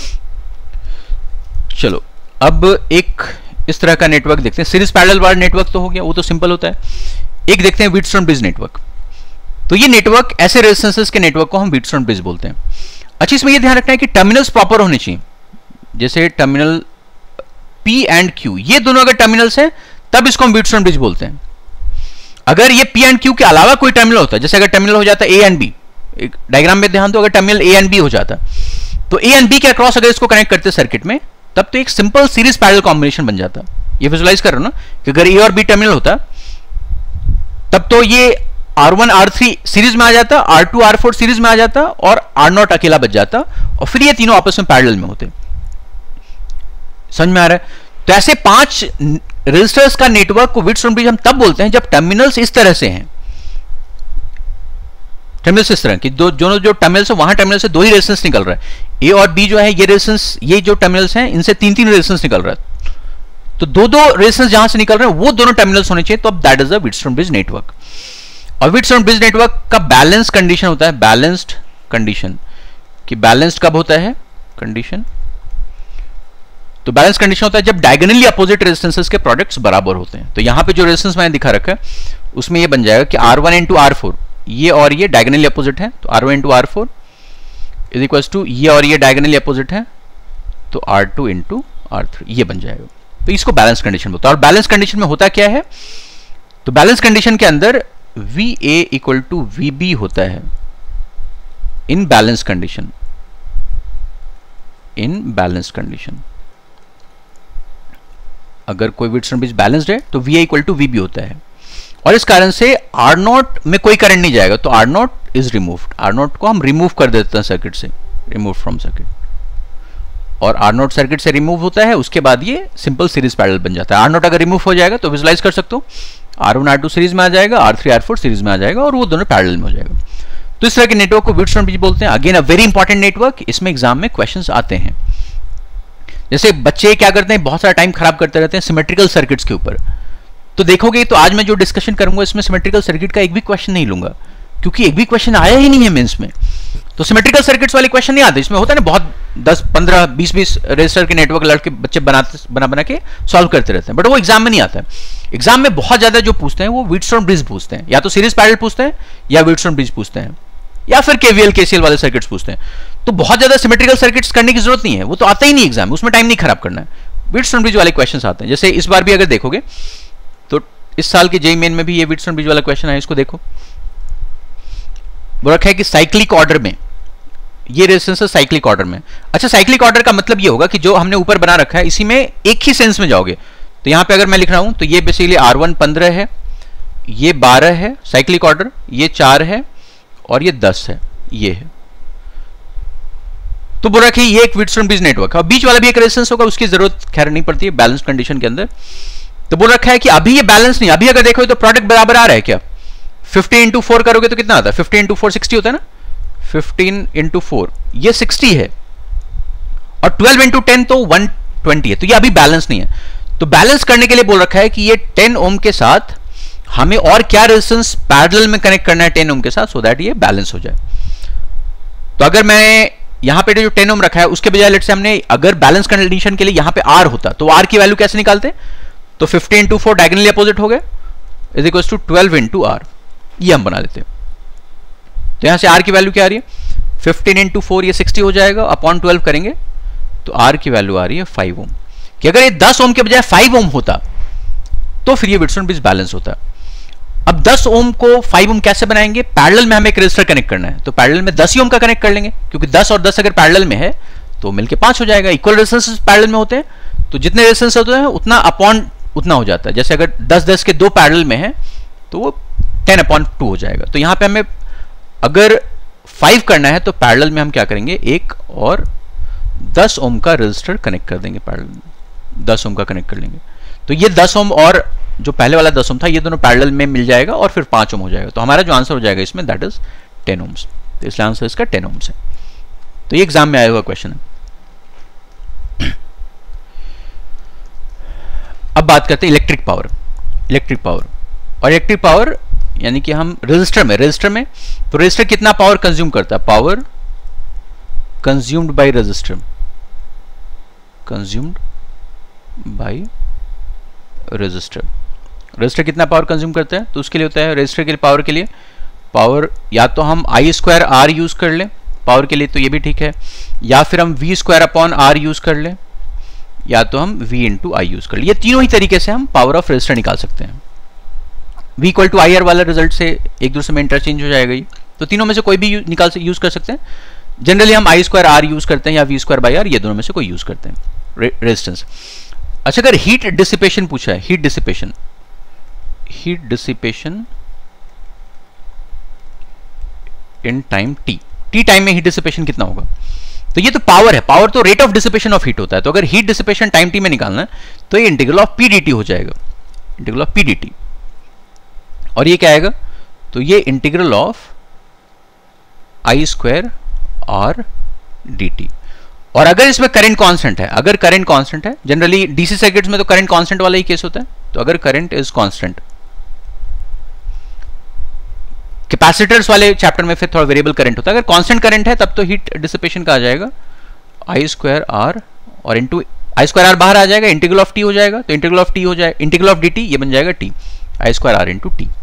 चलो अब एक इस तरह का नेटवर्क देखते हैं। सीरीज पैरेलल वाला नेटवर्क तो हो गया, वो तो सिंपल होता है। एक देखते हैं व्हीटस्टोन ब्रिज नेटवर्क। तो ये नेटवर्क, ऐसे रेजिस्टेंसेस के नेटवर्क को हम व्हीटस्टोन ब्रिज बोलते हैं। अच्छा, इसमें ये ध्यान रखना है कि टर्मिनल्स प्रॉपर होने चाहिए, जैसे टर्मिनल P एंड Q, ये दोनों अगर टर्मिनल्स हैं तब इसको हम व्हीटस्टोन ब्रिज बोलते हैं। अगर ये P एंड Q के अलावा कोई टर्मिनल होता है, जैसे अगर टर्मिनल हो जाता है A एंड B, एक डायग्राम में ध्यान दो, अगर टर्मिनल A एंड B हो जाता तो A एंड B के अक्रॉस अगर इसको कनेक्ट करते सर्किट में तब तो एक सिंपल सीरीज पैरेलल कॉम्बिनेशन बन जाता। ये विजुलाइज कर रहे हो ना कि अगर A और B टर्मिनल होता तब तो ये R one R three series में आ जाता, R two R four series में आ जाता और आर नॉट अकेला बच जाता, और फिर ये तीनों आपस में पैरेलल में होते। समझ में आ रहा है? तो ऐसे पांच रेजिस्टर्स का नेटवर्क को व्हीटस्टोन ब्रिज हम तब बोलते हैं जब टर्मिनल्स इस तरह से हैं। टर्मिनल्स इस तरह की दो दोनों जो टर्मिनल्स है वहां टर्मिनल से दो ही रेजिस्टेंस निकल रहा है, ए और बी जो है ये रेजिस्टेंस, ये जो टर्मिनल्स हैं इनसे तीन तीन रेजिस्टेंस निकल रहा है, तो दो दो रेजिस्टेंस जहां से निकल रहे हैं वो दोनों टर्मिनल्स होने चाहिए, तो अब that is a Wheatstone bridge network. और व्हीटस्टोन ब्रिज नेटवर्क का बैलेंस कंडीशन होता है, बैलेंस्ड कंडीशन, कि बैलेंस्ड कब होता है कंडीशन, तो बैलेंस कंडीशन होता है जब डायगोनली अपोजिट रेजिस्टेंसेस के प्रोडक्ट्स बराबर होते हैं। तो यहां पे जो रेजिस्टेंस मैंने दिखा रखा है उसमें ये बन जाएगा कि R one into R four, ये और ये डायगोनली अपोजिट है, तो R one into R four is equals to ये और ये डायगोनली अपोजिट है, तो R two into R three, ये बन जाएगा। तो इसको बैलेंस कंडीशन बोलता है। और बैलेंस कंडीशन में होता क्या है, तो बैलेंस कंडीशन के अंदर V A equal to V B होता है in balance condition, in balance condition. अगर कोई व्हीटस्टोन ब्रिज बैलेंस्ड है तो V A equal to V B होता है, और इस कारण से आर नॉट में कोई करंट नहीं जाएगा, तो R naught is removed, R naught को हम रिमूव कर देते हैं सर्किट से, रिमूव फ्रॉम सर्किट, और आर नॉट सर्किट से रिमूव होता है, उसके बाद ये सिंपल सीरीज पैरेलल बन जाता है। आर नॉट अगर रिमूव हो जाएगा तो विजुलाइज कर सकते हो, R one R two series में आ जाएगा, R three R four series में आ जाएगा, और वो दोनों पैरेलल में हो जाएगा। तो इस तरह के नेटवर्क को व्हीटस्टोन ब्रिज बोलते हैं। Again a very important network, इसमें एग्जाम में क्वेश्चंस आते हैं। जैसे बच्चे क्या करते हैं, बहुत सारा टाइम खराब करते रहते हैं सिमेट्रिकल सर्किट्स के ऊपर, तो देखोगे तो आज मैं जो डिस्कशन करूंगा इसमें सिमेट्रिकल सर्किट का एक भी क्वेश्चन नहीं लूंगा, क्योंकि एक भी क्वेश्चन आया ही नहीं है मेंस में। तो सिमेट्रिकल सर्किट्स वाले क्वेश्चन नहीं आते, इसमें होता है ना बहुत दस पंद्रह बीस बीस रजिस्टर के नेटवर्क लड़के बच्चे बनाते बना बना के सॉल्व करते रहते हैं, बट वो एग्जाम में नहीं आता है। एग्जाम में बहुत ज्यादा जो पूछते हैं वो व्हीटस्टोन ब्रिज पूछते हैं, या तो सीरीज पैरेलल पूछते हैं, या व्हीटस्टोन ब्रिज पूछते हैं, या फिर केवीएल केसीएल वाले सर्किट्स पूछते हैं। तो बहुत ज्यादा सिमेट्रिकल सर्किट्स करने की जरूरत नहीं है, वो तो आता ही नहीं एग्जाम में, उसमें टाइम नहीं खराब करना है। व्हीटस्टोन ब्रिज वाले क्वेश्चंस आते हैं। जैसे इस बार भी अगर देखोगे तो इस साल के जेईई मेन में भी ये व्हीटस्टोन ब्रिज वाला क्वेश्चन है, इसको देखो। वो रखा है कि साइक्लिक ऑर्डर में ये रेजिस्टेंस साइक्लिक ऑर्डर में। अच्छा, साइक्लिक ऑर्डर का मतलब ये होगा कि जो हमने ऊपर बना रखा है इसी में एक ही सेंस में जाओगे। तो यहां पे अगर मैं लिख रहा हूं तो ये बेसिकली आर वन पंद्रह है, ये बारह है साइक्लिक ऑर्डर, ये चार है, और ये दस है, ये है। तो बोल रखिए ये एक व्हीटस्टोन ब्रिज नेटवर्क है, और बीच वाला भी एक रेजिस्टेंस होगा, उसकी जरूरत खैर नहीं पड़ती है बैलेंस कंडीशन के अंदर। तो बोल रखा है कि अभी ये बैलेंस नहीं, अभी अगर देखो तो प्रोडक्ट बराबर आ रहा है क्या, फिफ्टी इंटू फोर करोगे तो कितना आता है, फिफ्टी इंटू फोर सिक्सटी होता है ना, फिफ्टीन इंटू फोर ये सिक्सटी है, और ट्वेल्व इंटू टेन तो वन ट्वेंटी है, तो ये अभी बैलेंस नहीं है। तो बैलेंस करने के लिए बोल रखा है कि ये टेन ओम के साथ हमें और क्या रेजिस्टेंस पैरेलल में कनेक्ट करना है टेन ओम के साथ, सो दैट ये बैलेंस हो जाए। तो अगर मैं यहां पे जो टेन ओम रखा है उसके बजाय लेट से हमने अगर बैलेंस कंडीशन के लिए यहां पे आर होता, तो आर की वैल्यू कैसे निकालते, तो fifty into four diagonally opposite हो गए is equal to twelve into R, ये हम बना लेते हैं। तो यहां से आर की वैल्यू क्या आ रही है, फिफ्टीन इंटू फोर ये सिक्सटी हो जाएगा, अपॉन ट्वेल्व करेंगे तो आर की वैल्यू आ रही है फाइव ओम। कि अगर ये दस ओम के बजाय फाइव ओम होता तो फिर ये व्हीटस्टोन ब्रिज बैलेंस होता। अब दस ओम को फाइव ओम कैसे बनाएंगे, पैरेलल में हमें एक रेजिस्टर कनेक्ट करना है, तो पैरेलल में दस ही ओम का कनेक्ट कर लेंगे, क्योंकि दस और दस अगर पैरेलल में है तो मिलके पांच हो जाएगा। इक्वल रेजिस्टेंस पैरेलल में होते हैं तो जितने रेजिस्टेंस होते हैं उतना अपॉन उतना हो जाता है। जैसे अगर दस दस के दो पैरेलल में है तो वो टेन अपॉन टू हो जाएगा। तो यहां पे हमें अगर फाइव करना है तो पैरेलल में हम क्या करेंगे, एक और दस ओम का रेजिस्टर कनेक्ट कर देंगे, पैरेलल में दस ओम का कनेक्ट कर लेंगे। तो ये दस ओम और जो पहले वाला दस ओम था ये दोनों पैरेलल में मिल जाएगा और फिर पांच ओम हो जाएगा। तो हमारा जो आंसर हो जाएगा इसमें दैट इज टेन ओम्स। तो इसलिए आंसर इसका टेन ओम्स है। तो ये एग्जाम में आया हुआ क्वेश्चन है। अब बात करते हैं इलेक्ट्रिक पावर। इलेक्ट्रिक पावर और इलेक्ट्रिक पावर यानी कि हम रेजिस्टर में रेजिस्टर में तो रेजिस्टर कितना पावर कंज्यूम करता है, power consumed by resistor, consumed by resistor. Resistor कितना पावर कंज्यूम करता है, तो उसके लिए होता है रेजिस्टर के लिए पावर के लिए पावर या तो हम आई स्क्वायर आर यूज कर लें पावर के लिए, तो ये भी ठीक है, या फिर हम V square upon R use कर लें, या तो हम v इंटू आई यूज कर लें। ये तीनों ही तरीके से हम पावर ऑफ रेजिस्टर निकाल सकते हैं। v equal to I R वाला रिजल्ट से एक दूसरे में इंटरचेंज हो जाएगा ये, तो तीनों में से कोई भी यू, निकाल से यूज कर सकते हैं। जनरली हम आई स्क्वायर आर यूज करते हैं या वी स्क्वायर बाई आर, ये दोनों में से कोई यूज करते हैं रेजिस्टेंस। अच्छा, अगर हीट डिसिपेशन पूछा है, heat dissipation heat dissipation in time t, t time में हीट डिसिपेशन कितना होगा, तो ये तो पावर है, पावर तो rate of dissipation of heat होता है। तो अगर हीट डिसिपेशन टाइम t में निकालना है तो ये इंटीग्रल ऑफ p dt हो जाएगा, इंटीग्रल ऑफ p dt। और ये क्या आएगा, तो ये integral of I square R D T. और अगर इसमें करंट कांस्टेंट है, अगर करंट कांस्टेंट है, जनरली डीसी सर्किट्स में तो करंट कांस्टेंट वाला ही केस होता है, तो अगर करंट इज कांस्टेंट, कैपेसिटर्स वाले चैप्टर में फिर थोड़ा वेरिएबल करंट होता है, अगर कांस्टेंट करंट है तब तो हीट डिसिपेशन का आ जाएगा आई स्क्वायर आर, और इंटू आई स्क्वायर आर बाहर आ जाएगा, इंटीग्रल ऑफ टी हो जाएगा, तो इंटीग्रल ऑफ टी हो जाएगा, इंटीग्रल ऑफ डी टी ये बन जाएगा T, I square R into T.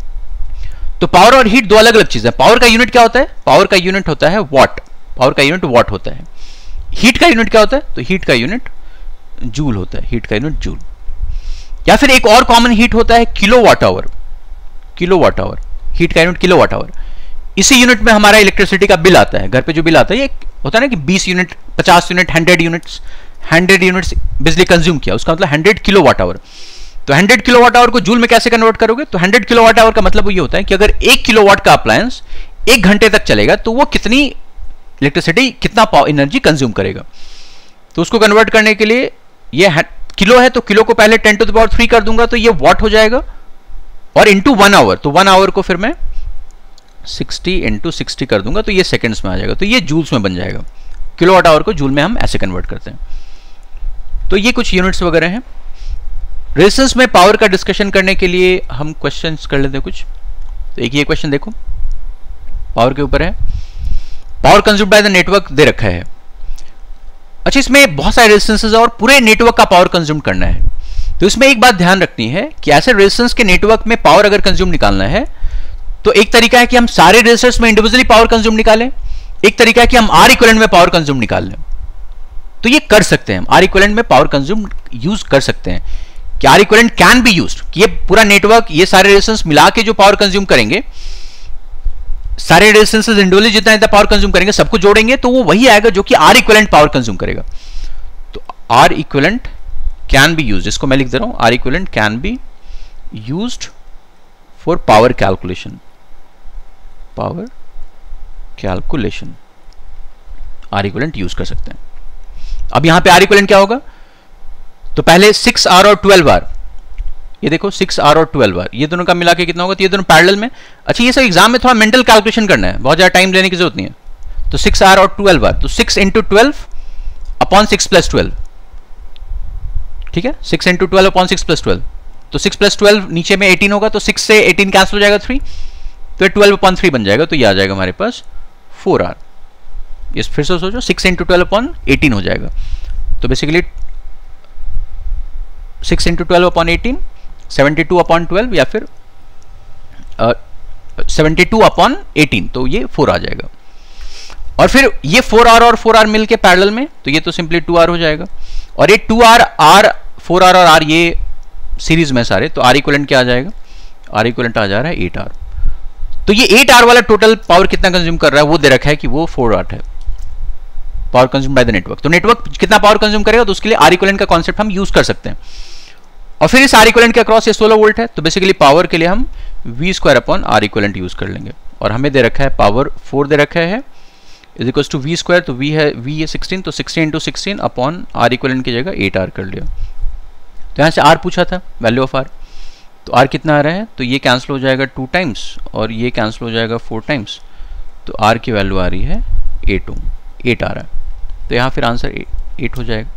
तो पावर और हीट दो अलग अलग चीजें। पावर का यूनिट क्या होता है? पावर का यूनिट होता है वॉट, पावर का यूनिट वॉट होता है। हीट का यूनिट क्या होता है? तो हीट का यूनिट जूल होता है, हीट का यूनिट जूल। या फिर एक और कॉमन हीट होता है kilowatt hour, kilowatt hour, heat का यूनिट किलो वाट आवर। इसी यूनिट में हमारा इलेक्ट्रिसिटी का बिल आता है, घर पे जो बिल आता है, ये होता है ना कि बीस यूनिट, पचास unit, hundred units, hundred units बिजली कंज्यूम किया, उसका मतलब हंड्रेड किलो वाट आवर। तो हंड्रेड किलो वाट आवर को जूल में कैसे कन्वर्ट करोगे? तो हंड्रेड किलो वाट आवर का मतलब ये होता है कि अगर एक किलो वाट का अप्लायंस एक घंटे तक चलेगा तो वो कितनी इलेक्ट्रिसिटी, कितना एनर्जी कंज्यूम करेगा। तो उसको कन्वर्ट करने के लिए ये किलो है, तो किलो को पहले ten to the power three कर दूंगा तो ये वॉट हो जाएगा, और इंटू वन आवर, तो वन आवर को फिर मैं सिक्सटी इंटू सिक्सटी कर दूंगा तो ये सेकंड्स में आ जाएगा, तो ये जूल्स में बन जाएगा। किलो वाट आवर को जूल में हम ऐसे कन्वर्ट करते हैं। तो ये कुछ यूनिट्स वगैरह हैं। रेजिस्टेंस में पावर का डिस्कशन करने के लिए हम क्वेश्चंस कर लेते हैं कुछ। तो एक ये क्वेश्चन देखो, पावर के ऊपर है, power consumed by the network दे रखा है। अच्छा, इसमें बहुत सारे रेजिस्टेंसेस और पूरे नेटवर्क का पावर कंज्यूम करना है। तो इसमें एक बात ध्यान रखनी है कि ऐसे रेजिस्टेंस के नेटवर्क में पावर अगर कंज्यूम निकालना है तो एक तरीका है कि हम सारे रेजिस्टर्स में इंडिविजुअली पावर कंज्यूम निकालें, एक तरीका है कि हम आर इक्विवेलेंट में पावर कंज्यूम निकाल लें। तो ये कर सकते हैं हम, आर इक्विवेलेंट में पावर कंज्यूम यूज कर सकते हैं कि R equivalent can be used, कि ये पूरा नेटवर्क, ये सारे रेजिस्टेंस मिला के जो पावर कंज्यूम करेंगे, सारे रेजिस्टेंसेस इंडिविजुअली जितना जितना पावर कंज्यूम करेंगे सबको जोड़ेंगे तो वो वही आएगा जो कि आर इक्विवेलेंट पावर कंज्यूम करेगा। तो R equivalent can be used, इसको मैं लिख दे रहा हूं, R equivalent can be used for power calculation, power calculation R equivalent use कर सकते हैं। अब यहां पे आर इक्विवेलेंट क्या होगा? तो पहले सिक्स आर और ट्वेल्व आर, ये देखो सिक्स आर और ट्वेल्व आर, ये दोनों का मिला के कितना होगा? तो ये दोनों पैरेलल में। अच्छा, ये सब एग्जाम में थोड़ा मेंटल कैलकुलेशन करना है, बहुत ज्यादा टाइम लेने की जरूरत नहीं है। तो सिक्स आर और ट्वेल्व आर, तो six into twelve upon six plus twelve, ठीक है, six into twelve upon six plus twelve, तो सिक्स प्लस ट्वेल्व नीचे में एटीन होगा, तो सिक्स से एटीन कैंसिल हो जाएगा थ्री, तो ट्वेल्व अपॉन थ्री बन जाएगा, तो ये आ जाएगा हमारे पास फोर आर। ये फिर से सोचो, six into twelve upon eighteen हो जाएगा, तो basically six into twelve upon eighteen, seventy two upon twelve, या फिर सेवेंटी टू अपॉन एटीन, तो ये फोर आ जाएगा। और फिर ये फोर आर और फोर आर मिलके पैरेलल में, तो ये तो सिंपली टू आर हो जाएगा। और ये two R, R, four R और आर ये सीरीज में सारे, तो आर इक्विवेलेंट क्या आ जाएगा? आर इक्विवेलेंट आ जा रहा है एट आर। तो ये एट आर वाला टोटल पावर कितना कंज्यूम कर रहा है वो दे रखा है कि वो फोर वाट है, power consume by the network. तो नेटवर्क कितना पावर कंज्यूम करेगा तो उसके लिए आर इक्विवेलेंट का कॉन्सेप्ट हम यूज कर सकते हैं। और फिर इस आर इक्विवेलेंट के अक्रॉस ये सोलह वोल्ट है, तो बेसिकली पावर के लिए हम V square upon R equivalent use कर लेंगे। और हमें दे रखा है पावर फोर दे रखा है is equal to V square, तो वी है वी है सिक्सटीन, तो sixteen into sixteen upon R equivalent की जगह एट आर कर लिया। तो यहाँ से आर पूछा था, वैल्यू ऑफ आर, तो आर कितना आ रहा है? तो ये कैंसिल हो जाएगा टू टाइम्स और ये कैंसिल हो जाएगा फोर टाइम्स, तो आर की वैल्यू आ रही है एट ओम, एट आ रहा है, तो यहाँ फिर आंसर एट हो जाएगा।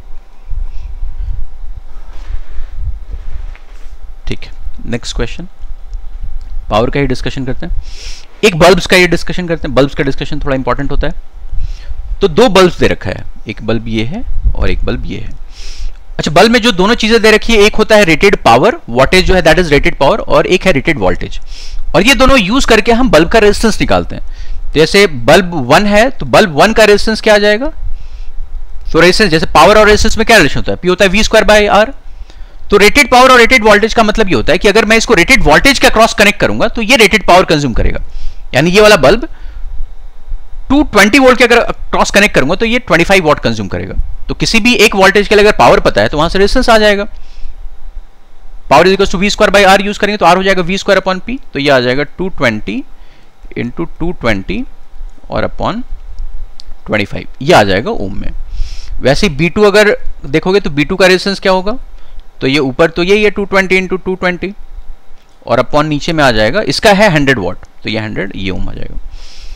ठीक है, नेक्स्ट क्वेश्चन, पावर का ही डिस्कशन करते हैं। एक बल्ब्स का ये डिस्कशन करते हैं, बल्ब्स का डिस्कशन थोड़ा इंपॉर्टेंट होता है। तो दो बल्ब्स दे रखा है, एक बल्ब ये है और एक बल्ब ये है। अच्छा, बल्ब में जो दोनों चीजें दे रखी है, एक होता है रेटेड पावर, वोल्टेज जो है दैट इज रेटेड पावर, और एक है रेटेड वोल्टेज। और ये दोनों यूज करके हम बल्ब का रेजिस्टेंस निकालते हैं। जैसे बल्ब वन है, तो बल्ब वन का रेजिस्टेंस क्या आ जाएगा? तो रेजिस्टेंस, जैसे पावर और रेजिस्टेंस में क्या रिलेशन होता है? पी होता है वी स्क्वायर बाय आर। तो रेटेड पावर और रेटेड वोल्टेज का मतलब ये होता है कि अगर मैं इसको रेटेड वोल्टेज के क्रॉस कनेक्ट करूंगा तो ये रेटेड पावर कंज्यूम करेगा। यानी ये वाला बल्ब टू ट्वेंटी वोल्ट के अगर क्रॉस कनेक्ट करूंगा तो ये ट्वेंटी फाइव वॉट कंज्यूम करेगा। तो किसी भी एक वोल्टेज के लिए अगर पावर पता है तो वहां से रेजिस्टेंस आ जाएगा। Power is equal to V square by R use करेंगे तो आर हो जाएगा वी स्क्वायर अपॉन पी, तो ये आ जाएगा two twenty into two twenty और अपॉन ट्वेंटी फाइव, ये आ जाएगा ओम में। वैसे बी टू अगर देखोगे तो बी टू का रेजिस्टेंस क्या होगा? तो ये ऊपर तो यही है two twenty into two twenty और अपॉन नीचे में आ जाएगा, इसका है हंड्रेड वॉट, तो ये हंड्रेड, ये ओम आ जाएगा।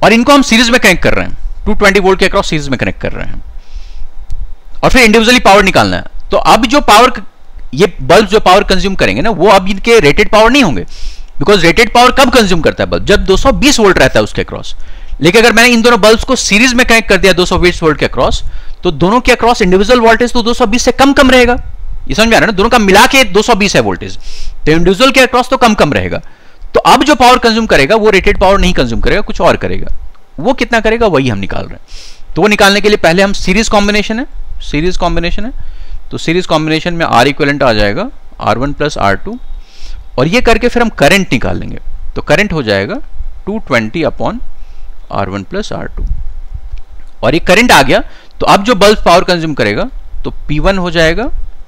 और इनको हम सीरीज में कनेक्ट कर रहे हैं, टू ट्वेंटी वोल्ट के अक्रॉस सीरीज में कनेक्ट कर रहे हैं, और फिर इंडिविजुअली पावर निकालना है। तो अब जो पावर, ये बल्ब जो पावर कंज्यूम करेंगे ना, वो अब इनके रेटेड पावर नहीं होंगे, बिकॉज रेटेड पावर कब कंज्यूम करता है बल्ब, जब दो सौ बीस वोल्ट रहता है उसके अक्रॉस। लेकिन अगर मैंने इन दोनों बल्ब्स को सीरीज में कनेक्ट कर दिया दो सौ बीस वोल्ट के अक्रॉस, तो दोनों के अक्रॉस इंडिविजुअल वोल्टेज तो दो सौ बीस से कम कम रहेगा। ये समझ में आ रहा है ना, दोनों का मिला के दो सौ बीस है वोल्टेज, तो इंडिविजुअल के अक्रॉस तो कम कम रहेगा। तो अब जो पावर कंज्यूम करेगा वो रेटेड पावर नहीं कंज्यूम करेगा, कुछ और करेगा। वो कितना करेगा वही हम निकाल रहे हैं। तो वो निकालने के लिए पहले हम सीरीज कॉम्बिनेशन है, सीरीज कॉम्बिनेशन है तो सीरीज कॉम्बिनेशन में आर इक्विवेलेंट आ जाएगा R one plus R two, और ये करके फिर हम करंट निकाल लेंगे। तो करंट हो जाएगा two twenty upon R one plus R two, और ये करंट आ गया। तो अब जो बल्ब पावर कंज्यूम करेगा तो पी वन हो जाएगा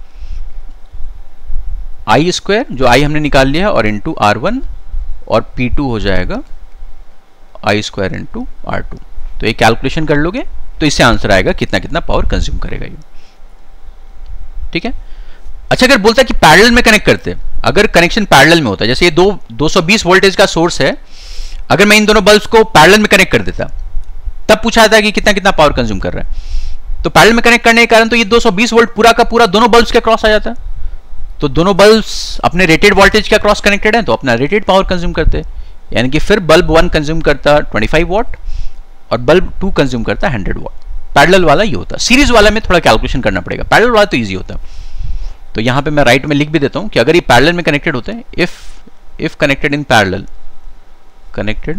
आई स्क्वायर, जो आई हमने निकाल लिया है, और इंटू आर वन, और पी टू हो जाएगा I square into R two. तो ये कैलकुलेशन कर लोगे तो इससे आंसर आएगा कितना कितना पावर कंज्यूम करेगा ये। ठीक है। अच्छा, अगर बोलता है कि पैरेलल में कनेक्ट करते, अगर कनेक्शन पैरेलल में होता है, जैसे ये दो दो सौ बीस वोल्टेज का सोर्स है, अगर मैं इन दोनों बल्ब्स को पैरेलल में कनेक्ट कर देता, तब पूछा था कि कितना कितना पावर कंज्यूम कर रहा है। तो पैरेलल में कनेक्ट करने के कारण तो ये दो सौ बीस वोल्ट पूरा का पूरा दोनों बल्ब्स के क्रॉस आ जाता है। तो दोनों बल्ब्स अपने रेटेड वोल्टेज के क्रॉस कनेक्टेड हैं, तो अपना रेटेड पावर कंज्यूम करते हैं। यानी कि फिर बल्ब वन कंज्यूम करता पच्चीस वॉट और बल्ब टू कंज्यूम करता हंड्रेड वॉट। पैरेलल वाला ये होता है। सीरीज वाला में थोड़ा कैलकुलेशन करना पड़ेगा, पैरेलल वाला तो ईजी होता है। तो यहां पे मैं राइट में लिख भी देता हूं कि अगर ये पैरेलल में कनेक्टेड होते हैं, if if connected in parallel, connected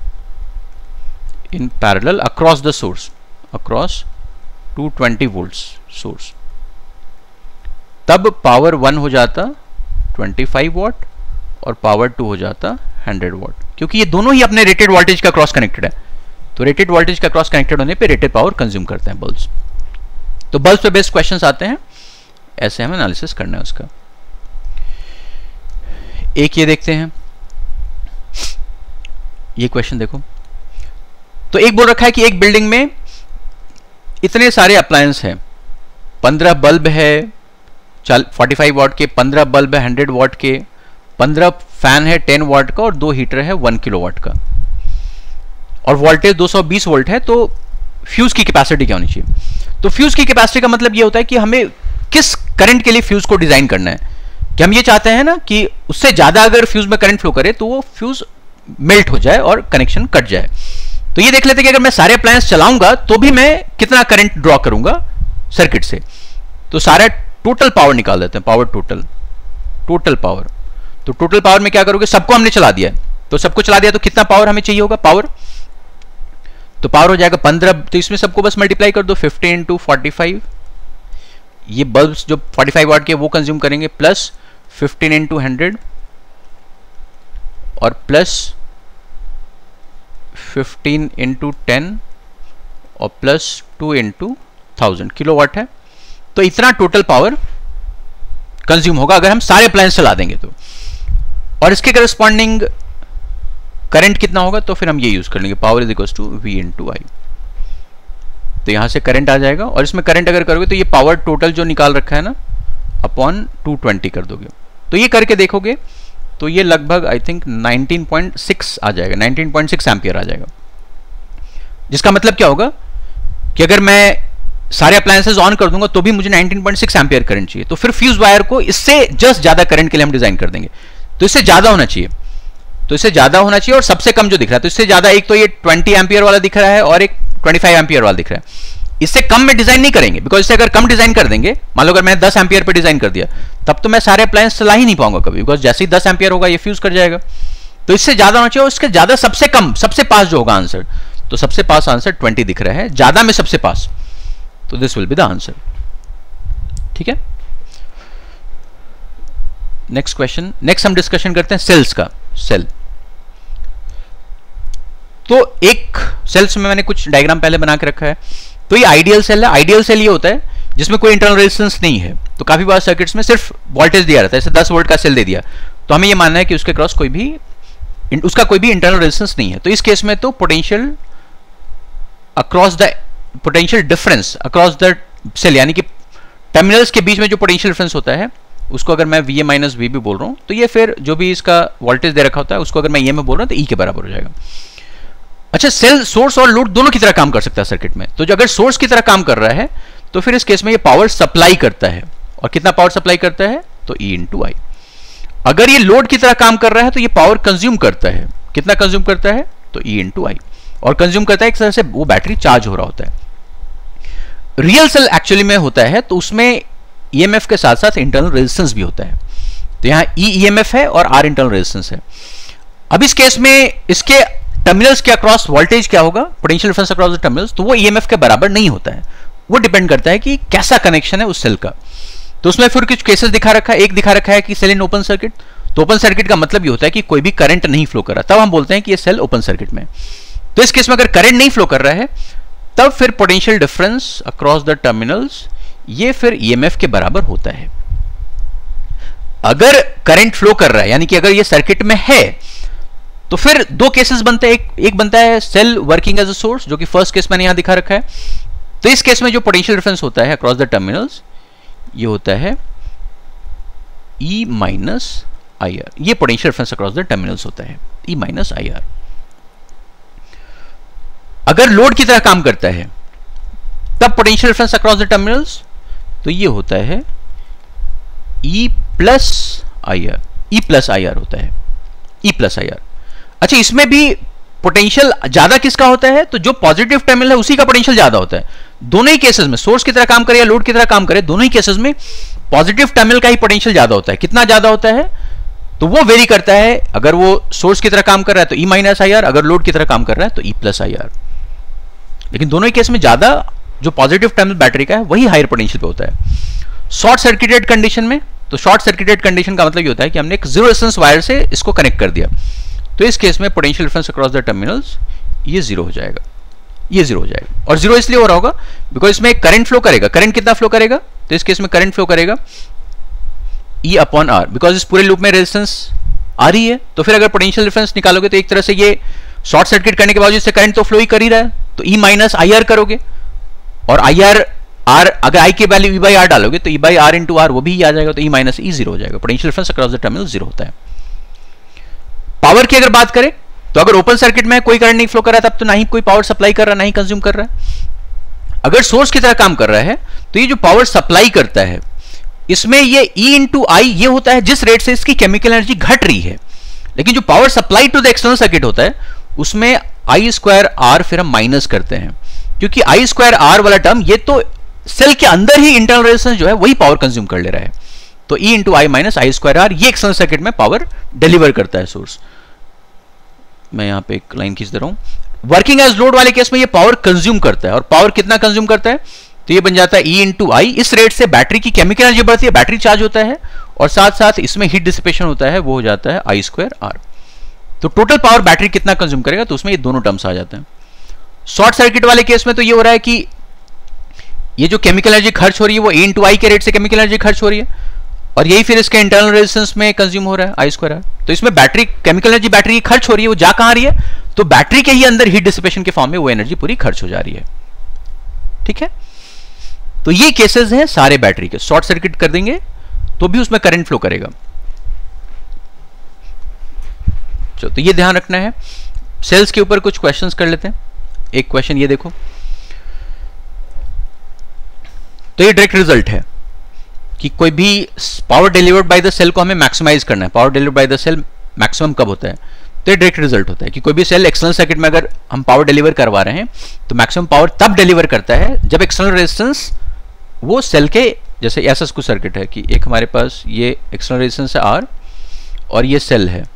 in parallel across the source, across two twenty volts source, तब पावर वन हो जाता पच्चीस वॉट और पावर टू हो जाता हंड्रेड वॉट, क्योंकि ये दोनों ही अपने रेटेड वोल्टेज का क्रॉस कनेक्टेड है। तो रेटेड वोल्टेज का क्रॉस कनेक्टेड होने पे रेटेड पावर कंज्यूम करते हैं बल्ब्स। तो बल्ब्स पे बेस्ड क्वेश्चंस आते हैं, ऐसे हमें एनालिसिस करना है उसका। एक ये देखते हैं, ये क्वेश्चन देखो। तो एक बोल रखा है कि एक बिल्डिंग में इतने सारे अप्लायंस हैं, पंद्रह बल्ब है पैंतालीस वॉट के, पंद्रह बल्ब है हंड्रेड वॉट के, पंद्रह फैन है टेन वॉट का, और दो हीटर है वन किलो वॉट का, और वोल्टेज दो सौ बीस वोल्ट है। तो फ्यूज की कैपेसिटी क्या होनी चाहिए? तो फ्यूज की कैपेसिटी का मतलब ये होता है कि हमें किस करंट के लिए फ्यूज को डिजाइन करना है। कि हम ये चाहते हैं ना कि उससे ज्यादा अगर फ्यूज में करंट फ्लो करे तो वो फ्यूज मेल्ट हो जाए और कनेक्शन कट जाए। तो ये देख लेते हैं कि अगर मैं सारे अप्लायंस चलाऊंगा तो भी मैं कितना करंट ड्रॉ करूंगा सर्किट से। तो सारा टोटल पावर निकाल देते हैं, पावर टोटल, टोटल पावर। तो टोटल पावर में क्या करोगे, सबको हमने चला दिया, तो सबको चला दिया तो कितना पावर हमें चाहिए होगा, पावर। तो पावर हो जाएगा पंद्रह, तो इसमें सबको बस मल्टीप्लाई कर दो, फिफ्टी इंटू फोर्टी फाइव। ये बल्ब्स जो पैंतालीस वाट के वो कंज्यूम करेंगे, प्लस फिफ्टीन इंटू हंड्रेड और प्लस फिफ्टीन इंटू टेन और plus two into thousand kilowatt है। तो इतना टोटल पावर कंज्यूम होगा अगर हम सारे अप्लायंस चला देंगे तो। और इसके करस्पॉन्डिंग करंट कितना होगा, तो फिर हम ये यूज कर लेंगे, power is equal to V into I. तो यहां से करंट आ जाएगा, और इसमें करंट अगर करोगे तो ये पावर टोटल जो निकाल रखा है ना अपॉन टू ट्वेंटी कर दोगे। तो ये करके देखोगे तो ये लगभग I think nineteen point six आ जाएगा, नाइनटीन पॉइंट सिक्स एम्पियर आ जाएगा। जिसका मतलब क्या होगा कि अगर मैं सारे अप्लायंसेस ऑन कर दूंगा तो भी मुझे nineteen point six ampere current चाहिए। तो फिर फ्यूज वायर को इससे जस्ट ज्यादा करंट के लिए हम डिजाइन कर देंगे। तो इससे ज्यादा होना चाहिए, तो इससे ज्यादा होना चाहिए और सबसे कम जो दिख रहा है, तो इससे ज्यादा एक तो ये ट्वेंटी एम्पियर वाला दिख रहा है और एक पच्चीस एम्पियर वाला दिख रहा है। इससे कम में डिजाइन नहीं करेंगे, बिकॉज इससे अगर कम डिजाइन कर देंगे, मान लो अगर मैं दस एम्पियर पे डिजाइन कर दिया, तब तो मैं सारे अप्लायंस चला ही नहीं पाऊंगा कभी, बिकॉज जैसे ही दस एम्पियर होगा ये फ्यूज कर जाएगा। तो इससे ज्यादा होना चाहिए, और इसके ज्यादा सबसे कम, सबसे पास जो होगा आंसर, तो सबसे पास आंसर ट्वेंटी दिख रहा है, ज्यादा में सबसे पास, तो this will be the answer. ठीक है, नेक्स्ट क्वेश्चन, नेक्स्ट हम डिस्कशन करते हैं सेल्स का। सेल, तो एक सेल्स में मैंने कुछ डायग्राम पहले बना के रखा है। तो ये आइडियल सेल है। आइडियल सेल ये होता है जिसमें कोई इंटरनल रेजिस्टेंस नहीं है। तो काफी बार सर्किट्स में सिर्फ वोल्टेज दिया रहता है, जैसे दस वोल्ट का सेल दे दिया, तो हमें ये मानना है कि उसके क्रॉस कोई भी उसका कोई भी इंटरनल रेजिस्टेंस नहीं है। तो इस केस में तो potential across the potential difference across the cell, यानी कि टर्मिनल्स के बीच में जो पोटेंशियल डिफरेंस होता है उसको अगर मैं वी ए माइनस वी भी बोल रहा हूं, तो ये फिर जो भी इसका वोल्टेज दे रखा होता है उसको अगर मैं ये में बोल रहा हूं तो ई के बराबर हो जाएगा। अच्छा, सेल सोर्स और लोड दोनों की तरह काम कर सकता है सर्किट में। तो जो अगर सोर्स की तरह काम कर रहा है तो फिर इस केस में ये पावर सप्लाई करता है, और कितना पावर सप्लाई करता है, तो E इंटू आई। अगर ये लोड की तरह काम कर रहा है तो ये पावर कंज्यूम करता है, कितना कंज्यूम करता है, तो E इंटू आई, और कंज्यूम करता है एक तरह से वो बैटरी चार्ज हो रहा होता है। रियल सेल एक्चुअली में होता है तो उसमें ईएमएफ के साथ साथ इंटरनल रेजिस्टेंस भी होता है। तो यहां ई ईएमएफ है और आर इंटरनल रेजिस्टेंस है। अब इस केस में इसके टर्मिनल्स के अक्रॉस वोल्टेज क्या होगा, potential difference across the terminals, तो वो ईएमएफ के बराबर नहीं होता है। वो डिपेंड करता है कि कैसा कनेक्शन है उस सेल का। तो उसमें फिर कुछ केसेस दिखा रखा है। एक दिखा रखा है कि सेल इन ओपन सर्किट। तो ओपन सर्किट का मतलब ये होता है कि कोई भी करंट नहीं फ्लो कर रहा, तब हम बोलते हैं कि ये सेल ओपन सर्किट में। तो इस केस में अगर करंट नहीं फ्लो कर रहा है तब फिर potential difference across the terminals ये फिर ईएमएफ के बराबर होता है। अगर करंट फ्लो कर रहा है, यानी कि अगर ये सर्किट में है, तो फिर दो केसेस बनते हैं। एक, एक बनता है cell working as a source, जो कि फर्स्ट केस मैंने यहां दिखा रखा है। तो इस केस में जो पोटेंशियल डिफरेंस होता है अक्रॉस द टर्मिनल्स ये होता है E माइनस आई आर। ये potential difference across the terminals होता है E माइनस आई आर। अगर लोड की तरह काम करता है तब potential difference across the terminals तो ये होता है E plus I R. E plus I R होता है, E प्लस आई आर। अच्छा, इसमें भी पोटेंशियल ज्यादा किसका होता है, तो जो पॉजिटिव टर्मिनल है उसी का पोटेंशियल ज्यादा होता है। दोनों ही केसेस में, सोर्स की तरह काम करे या लोड की तरह काम करे, दोनों ही केसेस में पॉजिटिव टर्मिनल का ही पोटेंशियल ज्यादा होता है। कितना ज्यादा होता है, तो वो वेरी करता है। अगर वो सोर्स की तरह काम कर रहा है तो E माइनस आई आर, अगर लोड की तरह काम कर रहा है तो E प्लस आई आर। लेकिन दोनों ही केस में ज्यादा जो पॉजिटिव टर्मिनल बैटरी का है वही हायर पोटेंशियल पे होता है। शॉर्ट सर्किटेड कंडीशन में, तो शॉर्ट सर्किटेड कंडीशन का मतलब ये होता है कि हमने एक जीरो रेजिस्टेंस वायर से इसको कनेक्ट कर दिया, तो इस केस में potential difference across the terminals ये जीरो हो जाएगा, ये जीरो हो जाएगा। और जीरो इसलिए हो रहा होगा बिकॉज इसमें करंट फ्लो करेगा। करंट कितना फ्लो करेगा, तो इस केस में करंट फ्लो करेगा E अपॉन आर, बिकॉज इस पूरे लूप में रेजिस्टेंस आ रही है। तो फिर अगर पोटेंशियल डिफरेंस निकालोगे तो एक तरह से ये शॉर्ट सर्किट करने के बावजूद से करंट तो फ्लो ही कर ही रहा है, तो E माइनस आई आर करोगे, और आई आर आर अगर आई की वैल्यू E बाई आर डालोगे तो E by R into R वो भी आ जाएगा, तो E माइनस ई जीरो हो जाएगा। Potential difference across the terminal zero होता है। पावर की अगर बात करें तो अगर ओपन सर्किट में कोई करंट नहीं फ्लो कर रहा है तब तो ना ही कोई पावर सप्लाई कर रहा है, ना ही कंज्यूम कर रहा है। अगर सोर्स की तरह काम कर रहा है तो ये जो पावर सप्लाई करता है इसमें ये E इंटू आई ये होता है जिस रेट से इसकी केमिकल एनर्जी घट रही है। लेकिन जो power supply to the external circuit होता है उसमें आई स्क्वायर आर फिर हम माइनस करते हैं, क्योंकि आई स्क्वायर आर वाला टर्म ये तो सेल के अंदर ही इंटरनल रेजिस्टेंस जो है वही पावर कंज्यूम कर ले रहा है। तो E into I minus I square R ये एक्सटर्नल सर्किट में पावर डिलीवर करता है सोर्स। मैं यहां पे एक लाइन खींच दे रहा हूं। वर्किंग एज लोड वाले केस में ये पावर कंज्यूम करता है, और पावर कितना कंज्यूम करता है, तो ये बन जाता है E इंटू आई। इस रेट से बैटरी की केमिकल एनर्जी बढ़ती है, बैटरी चार्ज होता है, और साथ साथ इसमें हीट डिसिपेशन होता है, वो हो जाता है आई स्क्वायर आर। तो टोटल पावर बैटरी कितना कंज्यूम करेगा, तो उसमें ये दोनों टर्म्स आ जाते हैं। शॉर्ट सर्किट वाले केस में तो ये हो रहा है कि ये जो केमिकल एनर्जी खर्च हो रही है वो E इंटू आई के रेट से केमिकल एनर्जी खर्च हो रही है, और यही फिर इसके इंटरनल रेजिस्टेंस में कंज्यूम हो रहा है आई स्क्वायर आर। तो इसमें बैटरी केमिकल एनर्जी बैटरी की खर्च हो रही है, वो जा कहां रही है, तो बैटरी के ही अंदर हीट डिसिपेशन के फॉर्म में वो एनर्जी पूरी खर्च हो जा रही है। ठीक है, तो ये केसेस हैं सारे बैटरी के। शॉर्ट सर्किट कर देंगे तो भी उसमें करंट फ्लो करेगा। चलो, तो ये ध्यान रखना है। सेल्स के ऊपर कुछ क्वेश्चंस कर लेते हैं। एक क्वेश्चन ये देखो, तो ये डायरेक्ट रिजल्ट है कि कोई भी power delivered by the cell को हमें मैक्सिमाइज करना है। Power delivered by the cell maximum कब होता है, तो ये डायरेक्ट रिजल्ट होता है कि कोई भी सेल एक्सटर्नल सर्किट में अगर हम पावर डिलीवर करवा रहे हैं तो मैक्सिमम पावर तब डिलीवर करता है जब एक्सटर्नल रेजिस्टेंस वो सेल के, जैसे ऐसा कुछ सर्किट है कि एक हमारे पास ये एक्सटर्नल रेजिस्टेंस है आर और ये सेल है,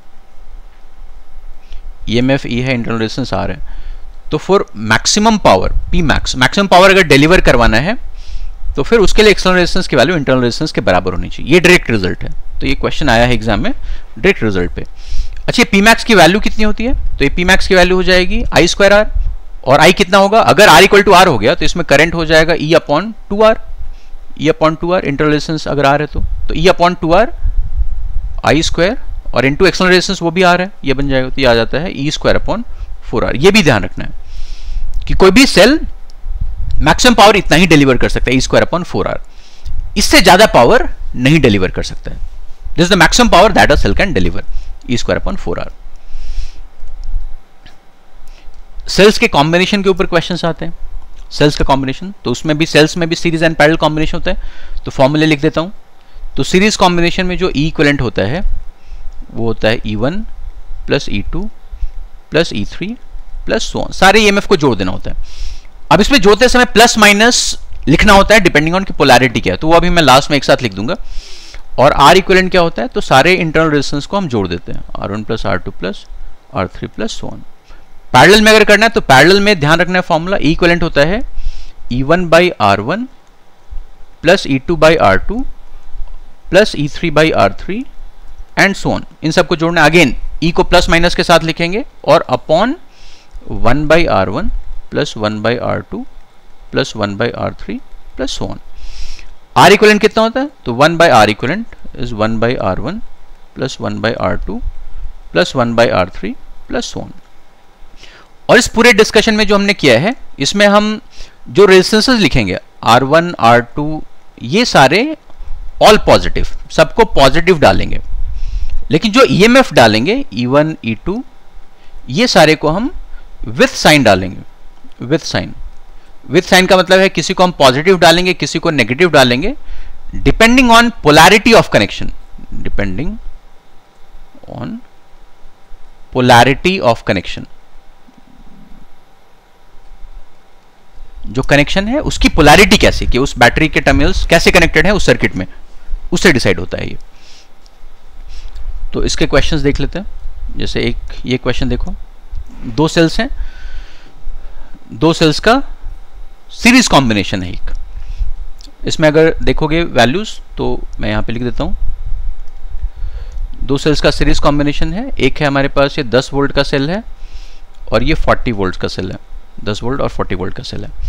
ईएमएफ ई है, इंटरनल रेजिस्टेंस आर है। तो for maximum power P max, maximum power अगर डिलीवर करवाना है तो फिर उसके लिए एक्सटर्नल रेजिस्टेंस की वैल्यू इंटरनल रेजिस्टेंस के बराबर होनी चाहिए। ये डायरेक्ट रिजल्ट है। तो ये क्वेश्चन आया है एग्जाम में डायरेक्ट रिजल्ट पे। अच्छा, पी मैक्स की वैल्यू कितनी होती है, तो ये पी मैक्स की वैल्यू हो जाएगी आई स्क्वायर आर, और आई कितना होगा, अगर आर इक्वल टू आर हो गया तो इसमें करंट हो जाएगा E upon two R, E upon two R, internal resistance अगर आर है तो तो E upon two R I square, और इंटू एक्सटर्नल रेजिस्टेंस वो भी आर है, ये बन जाएगा, तो ये आ जाता है E square upon four R. ये भी ध्यान रखना है कि कोई भी सेल मैक्सिमम पावर इतना ही डिलीवर कर सकता है, E square upon four R. इससे ज्यादा पावर नहीं डिलीवर कर सकता है। This is the maximum power that a cell can deliver, E square upon four R. Cells के कॉम्बिनेशन के ऊपर क्वेश्चंस आते हैं, सेल्स का कॉम्बिनेशन, तो उसमें भी सेल्स में भी सीरीज एंड पैरेलल कॉम्बिनेशन होता है। तो फॉर्मूले लिख देता हूं। तो सीरीज कॉम्बिनेशन में जो ई इक्विवेलेंट होता है वो होता है E one plus E two plus E three plus so on, सारे ईएमएफ को जोड़ देना होता है। अब इसमें जोड़ते समय प्लस माइनस लिखना होता है डिपेंडिंग ऑन की पोलैरिटी क्या है, तो वो अभी मैं लास्ट में एक साथ लिख दूंगा। और आर इक्विवेलेंट क्या होता है, तो सारे इंटरनल रेजिस्टेंस को हम जोड़ देते हैं, R one plus R two plus R three plus so on. Parallel में अगर करना है तो पैरेलल में ध्यान रखना है फॉर्मूला ई इक्विवेलेंट होता है E one by R one plus E two by R two plus E three by R three and so on. इन सबको जोड़ना, अगेन ई को प्लस माइनस के साथ लिखेंगे और upon one by R one plus one by R two plus one by R three plus so on. R equivalent कितना होता है, तो one by R equivalent is one by R one plus one by R two plus one by R three plus so on. और इस पूरे discussion में जो हमने किया है इसमें हम जो रेजिस्टेंसेस लिखेंगे आर वन आर टू ये सारे ऑल पॉजिटिव, सबको पॉजिटिव डालेंगे, लेकिन जो ईएमएफ डालेंगे ई वन ई टू ये सारे को हम विथ साइन डालेंगे, विथ साइन। विथ साइन का मतलब है किसी को हम पॉजिटिव डालेंगे, किसी को नेगेटिव डालेंगे, depending on polarity of connection, depending on polarity of connection. जो कनेक्शन है उसकी पोलैरिटी कैसी, कि उस बैटरी के टर्मिनल्स कैसे कनेक्टेड है उस सर्किट में, उससे डिसाइड होता है ये। तो इसके क्वेश्चंस देख लेते हैं। जैसे एक ये क्वेश्चन देखो, दो सेल्स हैं, दो सेल्स का सीरीज कॉम्बिनेशन है एक। इसमें अगर देखोगे वैल्यूज तो मैं यहां पे लिख देता हूं। दो सेल्स का सीरीज कॉम्बिनेशन है, एक है हमारे पास ये दस वोल्ट का सेल है और ये चालीस वोल्ट का सेल है, दस वोल्ट और चालीस वोल्ट का सेल है।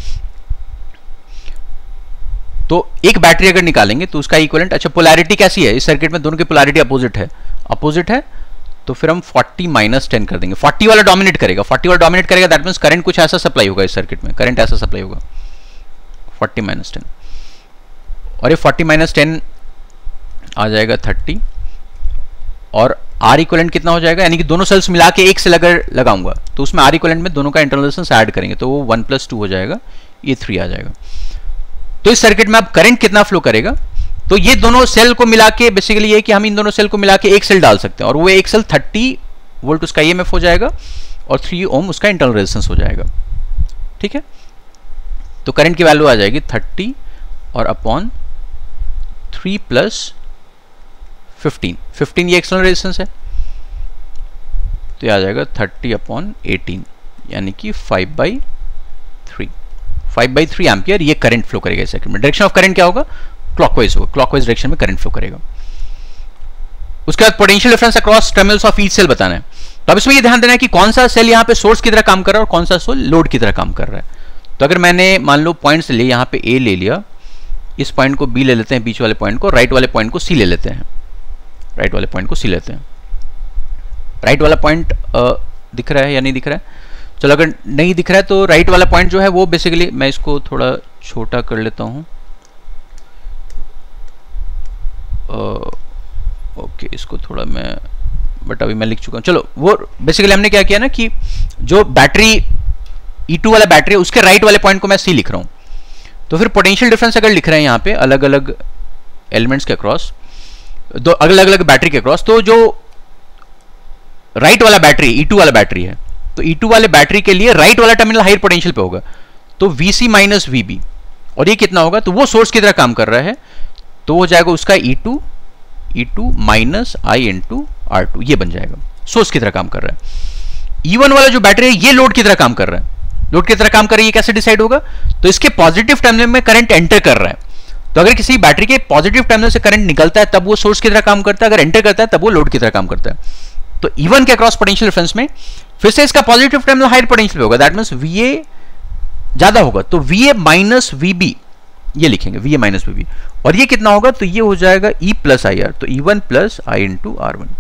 तो एक बैटरी अगर निकालेंगे तो उसका इक्विवेलेंट, अच्छा पोलैरिटी कैसी है इस सर्किट में, दोनों की पोलैरिटी अपोजिट है, अपोजिट है तो फिर हम चालीस माइनस टेन कर देंगे। चालीस वाला डोमिनेट करेगा, चालीस वाला डोमिनेट करेगा, दैट मींस करंट कुछ ऐसा सप्लाई होगा इस सर्किट में, करंट ऐसा सप्लाई होगा चालीस माइनस टेन, और ये चालीस माइनस टेन आ जाएगा तीस, और आर इक्विवेलेंट कितना हो जाएगा, यानी कि दोनों सेल्स मिला के एक सेल अगर लगाऊंगा तो उसमें आर इक्विवेलेंट में दोनों का इंटरनल रेजिस्टेंस ऐड करेंगे तो वो वन प्लस टू हो जाएगा, ये थ्री आ जाएगा। तो इस सर्किट में अब करंट कितना फ्लो करेगा, तो ये दोनों सेल को मिला के बेसिकली ये कि हम इन दोनों सेल को मिला के एक सेल डाल सकते हैं, और वो एक सेल तीस वोल्ट उसका ईएमएफ हो जाएगा और थ्री ओम उसका इंटरनल रेजिस्टेंस हो जाएगा। ठीक है, तो करंट की वैल्यू आ जाएगी तीस और upon three plus fifteen, fifteen ये एक्सटर्नल रेजिस्टेंस है, तो ये आ जाएगा थर्टी अपॉन एटीन, यानी कि five by three, five by three ampere ये करंट फ्लो करेगा इस सर्किट में। डायरेक्शन ऑफ करंट क्या होगा, क्लॉकवाइज होगा, क्लॉकवाइज डायरेक्शन में करंट फ्लो करेगा। उसके बाद potential difference across terminals of each cell बताना है। तो अब इसमें ये ध्यान देना है कि कौन सा सेल यहाँ पे सोर्स की तरह काम कर रहा है और कौन सा सेल लोड की तरह काम कर रहा है। तो अगर मैंने मान लो पॉइंट्स लिए, यहाँ पे ए ले लिया, इस पॉइंट को बी ले लेते हैं, बीच वाले पॉइंट को, राइट वाले पॉइंट को सी ले लेते हैं, राइट वाले पॉइंट को सी लेते हैं। राइट वाला पॉइंट दिख रहा है या नहीं दिख रहा है, चलो अगर नहीं दिख रहा है तो राइट वाला पॉइंट जो है वो बेसिकली, मैं इसको थोड़ा छोटा कर लेता हूँ, ओके uh, इसको थोड़ा मैं, बट अभी मैं लिख चुका हूँ। चलो वो बेसिकली हमने क्या किया ना कि जो बैटरी ई टू वाला बैटरी है उसके राइट वाले पॉइंट को मैं सी लिख रहा हूँ। तो फिर पोटेंशियल डिफरेंस अगर लिख रहे हैं यहाँ पे अलग अलग एलिमेंट्स के अक्रॉस, दो अलग अलग बैटरी के अक्रॉस, तो जो राइट वाला बैटरी ई टू वाला बैटरी है, तो ई टू वाले बैटरी के लिए राइट वाला टर्मिनल हायर पोटेंशियल पे होगा, तो V C minus V B, और ये कितना होगा, तो वो सोर्स की तरह काम कर रहा है, तो हो जाएगा उसका E two E two minus I into R two, ये बन जाएगा, सोर्स की तरह काम कर रहा है। ई वन वाला जो बैटरी है ये लोड की तरह काम कर रहा है, लोड की तरह काम कर रही है, कैसे डिसाइड होगा, तो इसके पॉजिटिव टर्मिनल में करंट एंटर कर रहा है, तो अगर किसी बैटरी के पॉजिटिव टर्मिनल से करंट निकलता है तब वो सोर्स की तरह काम करता है, अगर एंटर करता है तब वो लोड की तरह काम करता है। तो ई वन के अक्रॉस पोटेंशियल डिफरेंस में फिर से इसका पॉजिटिव टर्मिनल हायर पोटेंशियल पे होगा, दैट मींस वी ए ज्यादा होगा, तो V A minus V B ये लिखेंगे, V A minus V B, और ये कितना होगा, तो ये हो जाएगा ई प्लस आई आर, तो E one plus I into R one.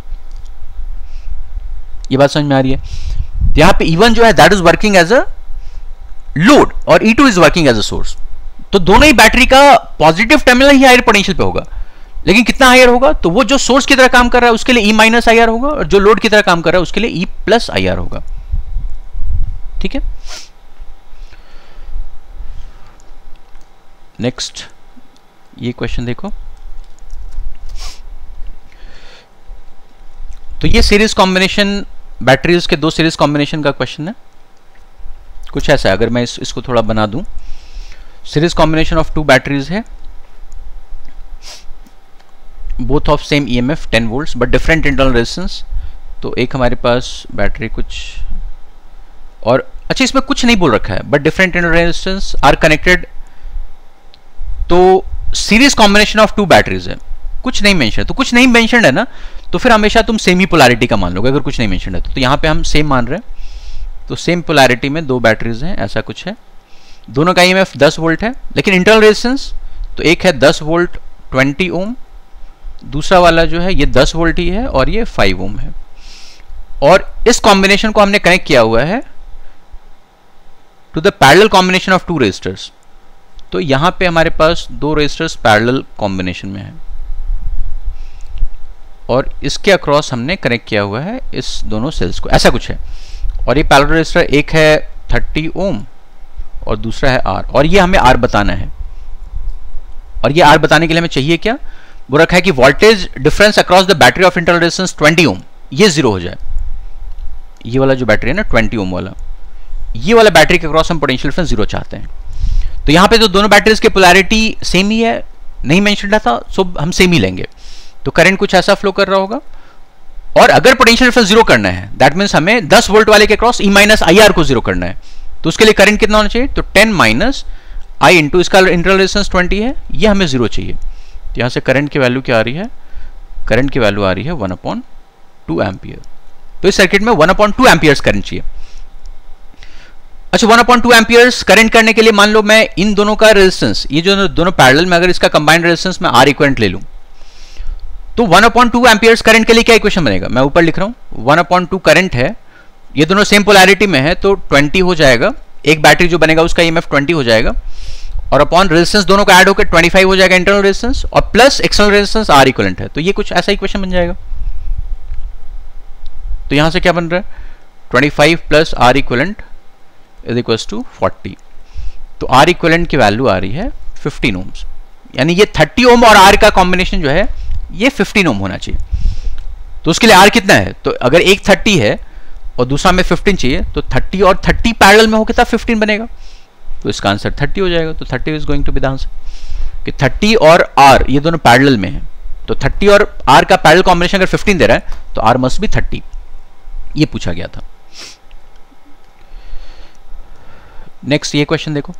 ये बात समझ में आ रही है। यहां पे ई वन जो है that is working as a load और E two is working as a source, तो दोनों ही बैटरी का पॉजिटिव टर्मिनल ही हायर पोटेंशियल पे होगा, लेकिन कितना हायर होगा, तो वो जो सोर्स की तरह काम कर रहा है उसके लिए ई माइनस आई आर होगा, और जो लोड की तरह काम कर रहा है उसके लिए ई प्लस आई आर होगा। ठीक है। नेक्स्ट ये क्वेश्चन देखो, तो ये सीरीज कॉम्बिनेशन बैटरीज के दो सीरीज कॉम्बिनेशन का क्वेश्चन है। कुछ ऐसा है, अगर मैं इस, इसको थोड़ा बना दूं, series combination of two batteries है, both of same EMF ten volts but different internal resistance. तो एक हमारे पास बैटरी कुछ और, अच्छा इसमें कुछ नहीं बोल रखा है, but different internal resistance are connected. तो series combination of two batteries है, कुछ नहीं मेंशन है, तो कुछ नहीं मेंशन है ना, तो फिर हमेशा तुम सेमी पोलैरिटी का मान लोगे अगर कुछ नहीं मेंशन है तो, तो यहाँ पे हम सेम मान रहे हैं। तो सेम पोलैरिटी में दो बैटरीज हैं, ऐसा कुछ है। दोनों का ईएमएफ दस वोल्ट है, लेकिन इंटरनल रेजिस्टेंस तो एक है दस वोल्ट ट्वेंटी ओम, दूसरा वाला जो है ये दस वोल्ट ही है और ये फाइव ओम है। और इस कॉम्बिनेशन को हमने कनेक्ट किया हुआ है to the parallel combination of two resistors. तो यहां पे हमारे पास दो रेजिस्टर्स पैरेलल कॉम्बिनेशन में है और इसके अक्रॉस हमने कनेक्ट किया हुआ है इस दोनों सेल्स को, ऐसा कुछ है। और ये पैरेलल रेजिस्टर एक है थर्टी ओम और दूसरा है आर, और ये हमें आर बताना है। और ये आर बताने के लिए हमें चाहिए क्या, वो रखा है कि voltage difference across the battery of internal resistance twenty ohm ये जीरो हो जाए। ये वाला जो बैटरी है ना ट्वेंटी ओम वाला, ये वाला बैटरी के अक्रॉस हम पोटेंशियल डिफरेंस जीरो चाहते हैं। तो यहां पे तो दोनों बैटरीज की पोलैरिटी सेम ही है, नहीं मेंशन था, सो हम सेम ही लेंगे। तो करंट कुछ ऐसा फ्लो कर रहा होगा। और अगर पोटेंशियल डिफरेंस जीरो करना है, दैट मींस हमें दस वोल्ट वाले के cross E minus I R को जीरो करना है। तो उसके लिए करंट कितना होना चाहिए, तो टेन माइनस आई इंटू इसका इंटरनल रेजिस्टेंस ट्वेंटी है, ये हमें जीरो चाहिए। तो यहां से करंट की वैल्यू क्या आ रही है, करंट की वैल्यू आ रही है वन अपॉन टू एम्पियर। तो इस सर्किट में one upon two amperes current चाहिए। अच्छा, one upon two amperes current करने के लिए मान लो मैं इन दोनों का रेजिस्टेंस, ये जो दोनों पैरेलल में, अगर इसका कंबाइंड रेजिस्टेंस मैं आर इक्विवेलेंट ले लूं, तो one upon two amperes current के लिए क्या इक्वेशन बनेगा, मैं ऊपर लिख रहा हूं, वन अपॉन टू करंट है, ये दोनों सेम पोलैरिटी में है तो ट्वेंटी हो जाएगा, एक बैटरी जो बनेगा उसका ईएमएफ ट्वेंटी हो जाएगा, और अपॉन रेजिस्टेंस दोनों का ऐड होकर ट्वेंटी फाइव हो जाएगा इंटरनल रेजिस्टेंस, और plus external resistance R equivalent है। तो ये कुछ ऐसा इक्वेशन बन जाएगा। तो यहां से क्या बन रहा है, twenty five plus R equivalent is equals to forty. तो आर इक्विवेलेंट की वैल्यू आ रही है फिफ्टीन ओम्स, यानी ये थर्टी ओम और आर का कॉम्बिनेशन जो है ये फिफ्टीन ओम होना चाहिए। तो उसके लिए आर कितना है, तो अगर एक थर्टी है और दूसरा में फिफ्टीन चाहिए, तो थर्टी और थर्टी पैरेलल में हो कितना फिफ्टीन बनेगा, तो इसका आंसर थर्टी हो जाएगा। तो thirty is going to be the answer, कि थर्टी और आर ये दोनों पैरेलल में है, तो थर्टी और आर का पैरेलल कॉम्बिनेशन अगर फिफ्टीन दे रहा है तो आर मस्ट बी थर्टी, ये पूछा गया था। नेक्स्ट ये क्वेश्चन देखो,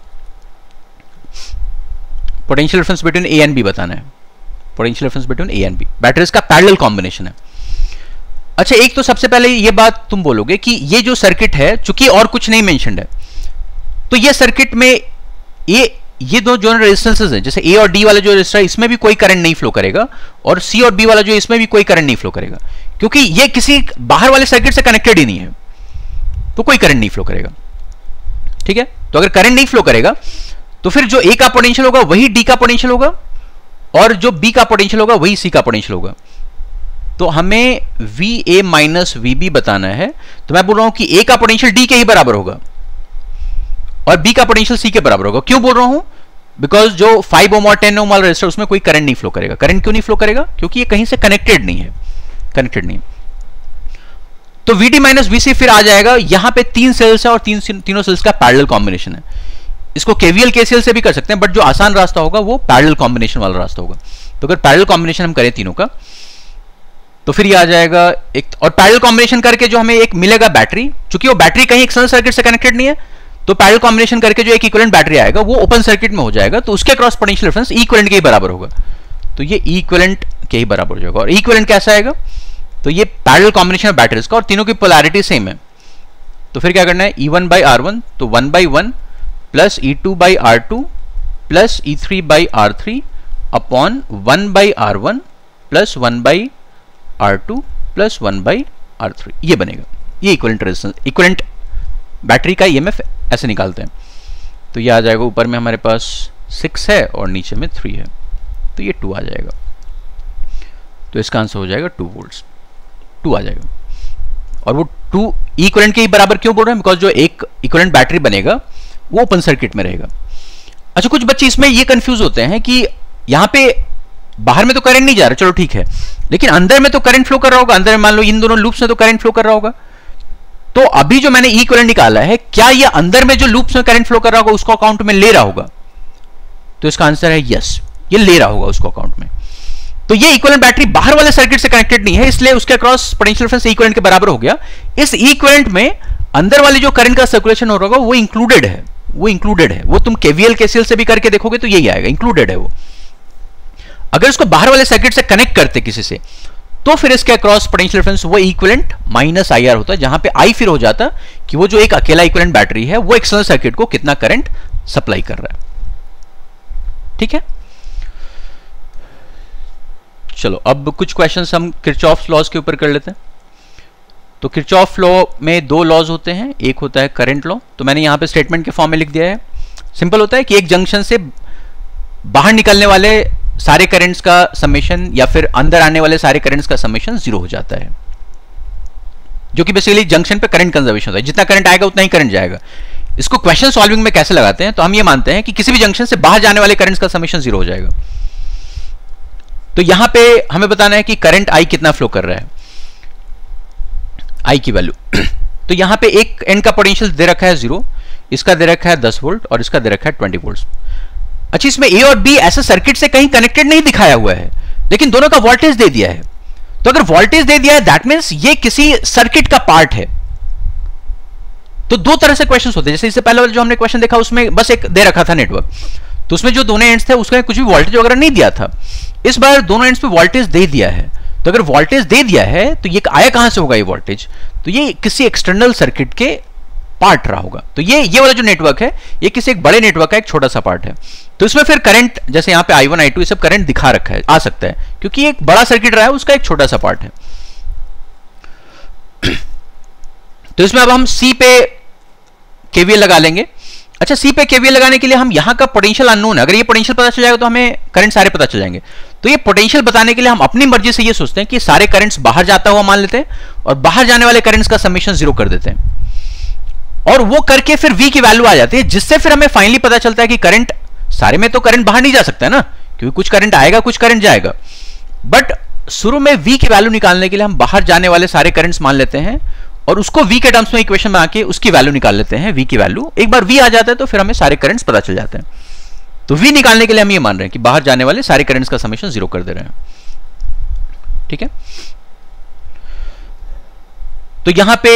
potential difference between A and B बताना है। Potential difference between A and B, batteries का पैरेलल कॉम्बिनेशन है। अच्छा, एक तो सबसे पहले ये बात तुम बोलोगे कि ये जो सर्किट है, चूंकि और कुछ नहीं मेंशन्ड है, तो ये सर्किट में ये ये दो जो रेजिस्टेंसेस हैं, जैसे ए और डी वाला जो रेजिस्टर, इसमें भी कोई करंट नहीं फ्लो करेगा, और सी और बी वाला जो, इसमें भी कोई करंट नहीं फ्लो करेगा, क्योंकि ये किसी बाहर वाले सर्किट से कनेक्टेड ही नहीं है, तो कोई करंट नहीं फ्लो करेगा। ठीक है, तो अगर करंट नहीं फ्लो करेगा तो फिर जो ए का पोटेंशियल होगा वही डी का पोटेंशियल होगा, और जो बी का पोटेंशियल होगा वही सी का पोटेंशियल होगा। तो हमें V A minus V B बताना है। तो मैं बोल रहा हूं कि ए का पोटेंशियल डी के ही बराबर होगा और बी का पोटेंशियल सी के बराबर होगा। क्यों बोल रहा हूं, बिकॉज जो फाइव ओम और टेन ओम वाला रेजिस्टर, उसमें कोई करंट नहीं फ्लो करेगा। करंट क्यों नहीं फ्लो करेगा, क्योंकि ये कहीं से कनेक्टेड नहीं है, कनेक्टेड नहीं। तो V D minus V C फिर आ जाएगा, यहां पे तीन सेल्स है और तीन तीनों सेल्स का पैरेलल कॉम्बिनेशन है। इसको केवीएल केसीएल से भी कर सकते हैं, बट जो आसान रास्ता होगा वो पैरेलल कॉम्बिनेशन वाला रास्ता होगा। तो अगर पैरेलल कॉम्बिनेशन हम करें तीनों का, तो फिर ये आ जाएगा एक, और पैरेलल कॉम्बिनेशन करके जो हमें एक मिलेगा बैटरी, चूंकि वो बैटरी कहीं एक्सटर्नल सर्किट से कनेक्टेड नहीं है, तो पैरेलल कॉम्बिनेशन करके जो एक इक्विवेलेंट बैटरी आएगा वो ओपन सर्किट में हो जाएगा, तो उसके क्रॉस पोटेंशियल डिफरेंस इक्विवेलेंट के ही बराबर होगा। तो ये इक्विवेलेंट के ही बराबर हो जाएगा। और इक्विवेलेंट कैसा आएगा, तो ये पैरेलल कॉम्बिनेशन ऑफ बैटरीज का, और तीनों की पोलैरिटी सेम है। तो फिर क्या करना है, E one by R one, तो one by one plus E two by R two plus E three by R three upon one by R one plus one by R two plus one by R three, ये बनेगा। ये equivalent resistance, equivalent battery का EMF ऐसे निकालते हैं। तो ये आ जाएगा, ऊपर में हमारे पास सिक्स है और नीचे में थ्री है, तो ये टू आ जाएगा। तो इसका आंसर हो जाएगा टू वोल्ट्स, टू आ जाएगा। और वो टू इक्विवेलेंट के ही बराबर क्यों बोल रहे हैं, बिकॉज जो एक इक्विवेलेंट बैटरी बनेगा वो ओपन सर्किट में रहेगा। अच्छा, कुछ बच्चे इसमें ये कंफ्यूज होते हैं कि यहां पे बाहर में तो करंट नहीं जा रहा, चलो ठीक है, लेकिन अंदर में तो करंट फ्लो कर रहा होगा, अंदर में मान लो इन दोनों लूप्स में तो करंट फ्लो कर रहा होगा। तो अभी जो मैंने इक्विवेलेंट निकाला है, क्या ये अंदर में जो लूप्स में करंट फ्लो कर रहा होगा उसको अकाउंट में ले रहा होगा? तो इसका आंसर है यस, ये ले रहा होगा उसको अकाउंट में। तो ये इक्विवेलेंट बैटरी बाहर वाले सर्किट से कनेक्टेड नहीं है, इसलिए उसके अक्रॉस पोटेंशियल डिफरेंस इक्विवेलेंट के बराबर हो गया। इस इक्विवेलेंट में अंदर वाली जो करंट का सर्कुलेशन हो रहा होगा वो इंक्लूडेड है, वो इंक्लूडेड है। वो तुम केवीएल केसीएल से भी करके देखोगे तो यही आएगा, इंक्लूडेड है वो। अगर इसको बाहर वाले सर्किट से कनेक्ट करते किसी से, तो फिर इसके अक्रॉस पोटेंशियल डिफरेंस वो इक्विवेलेंट माइनस आई आर होता है, जहां पे आई फिर हो जाता कि वो जो एक अकेला इक्विवेलेंट बैटरी है वो एक्सटर्नल सर्किट को कितना करंट सप्लाई कर रहा है। ठीक है, चलो अब कुछ क्वेश्चंस हम किरचॉफ लॉज के ऊपर कर लेते हैं। तो किरचॉफ लॉ में दो लॉज होते हैं, एक होता है करंट लॉ, तो मैंने यहां पे स्टेटमेंट के फॉर्म में लिख दिया है। सिंपल होता है कि एक जंक्शन से बाहर निकलने वाले सारे करंट्स का समेशन या फिर अंदर आने वाले सारे करंट्स का समेशन जीरो हो जाता है, जो कि बेसिकली जंक्शन पे करंट कंजर्वेशन होता है। जितना करंट आएगा उतना ही करंट जाएगा। इसको क्वेश्चन सॉल्विंग में कैसे लगाते हैं, तो हम ये मानते हैं कि किसी भी जंक्शन से बाहर जाने वाले करंट्स का समेशन जीरो हो जाएगा। तो यहां पे हमें बताना है कि करंट आई कितना फ्लो कर रहा है, आई की वैल्यू। तो यहां पे एक एंड का पोटेंशियल दे रखा है जीरो, इसका दे रखा है दस वोल्ट और इसका दे रखा है ट्वेंटी वोल्ट। अच्छा, इसमें ए और बी ऐसे सर्किट से कहीं कनेक्टेड नहीं दिखाया हुआ है, लेकिन दोनों का वोल्टेज दे दिया है। तो अगर वोल्टेज दे दिया है दैट मींस ये किसी सर्किट का पार्ट है। तो दो तरह से क्वेश्चंस होते हैं, जैसे इससे पहले जो हमने क्वेश्चन देखा उसमें बस एक दे रखा था नेटवर्क, तो उसमें जो दोनों एंड्स थे उसका कुछ भी वोल्टेज वगैरह नहीं दिया था। इस बार दोनों एंड्स पे वोल्टेज दे दिया है। तो अगर वोल्टेज दे दिया है तो ये आया कहां से होगा ये वोल्टेज, तो ये किसी एक्सटर्नल सर्किट के पार्ट रहा होगा। तो ये ये वाला जो नेटवर्क है ये किसी एक बड़े नेटवर्क का एक छोटा सा पार्ट है। तो इसमें फिर करंट, जैसे यहां पे आई वन आई टू ये सब करंट दिखा रखा है, आ सकता है, क्योंकि एक बड़ा सर्किट रहा है उसका एक छोटा सा पार्ट है। तो इसमें अब हम सी पे केवीएल लगा लेंगे। अच्छा, सी पे केवीएल लगाने के लिए हम यहां का पोटेंशियल अननोन है, अगर ये पोटेंशियल पता चल जाएगा तो हमें करंट सारे पता चल जाएंगे। तो ये पोटेंशियल बताने के लिए हम अपनी मर्जी से ये सोचते हैं कि सारे करंट्स बाहर जाता हुआ मान लेते हैं और बाहर जाने वाले करंट्स का समेशन जीरो कर देते हैं, और वो करके फिर V की वैल्यू आ जाती है, जिससे फिर हमें फाइनली पता चलता है कि करंट सारे में तो करंट बाहर नहीं जा सकता है ना, क्योंकि कुछ करंट आएगा कुछ करंट जाएगा। बट शुरू में V की वैल्यू निकालने के लिए हम बाहर जाने वाले सारे करंट्स मान लेते हैं और उसको V के टर्म्स में इक्वेशन बना के उसकी वैल्यू निकाल लेते हैं। V की वैल्यू एक बार V आ जाता है तो फिर हमें सारे करंट्स पता चल जाते हैं। तो V निकालने के लिए हम ये मान रहे हैं कि बाहर जाने वाले सारे करंट्स का समेशन जीरो कर दे रहे हैं। ठीक है, तो यहां पे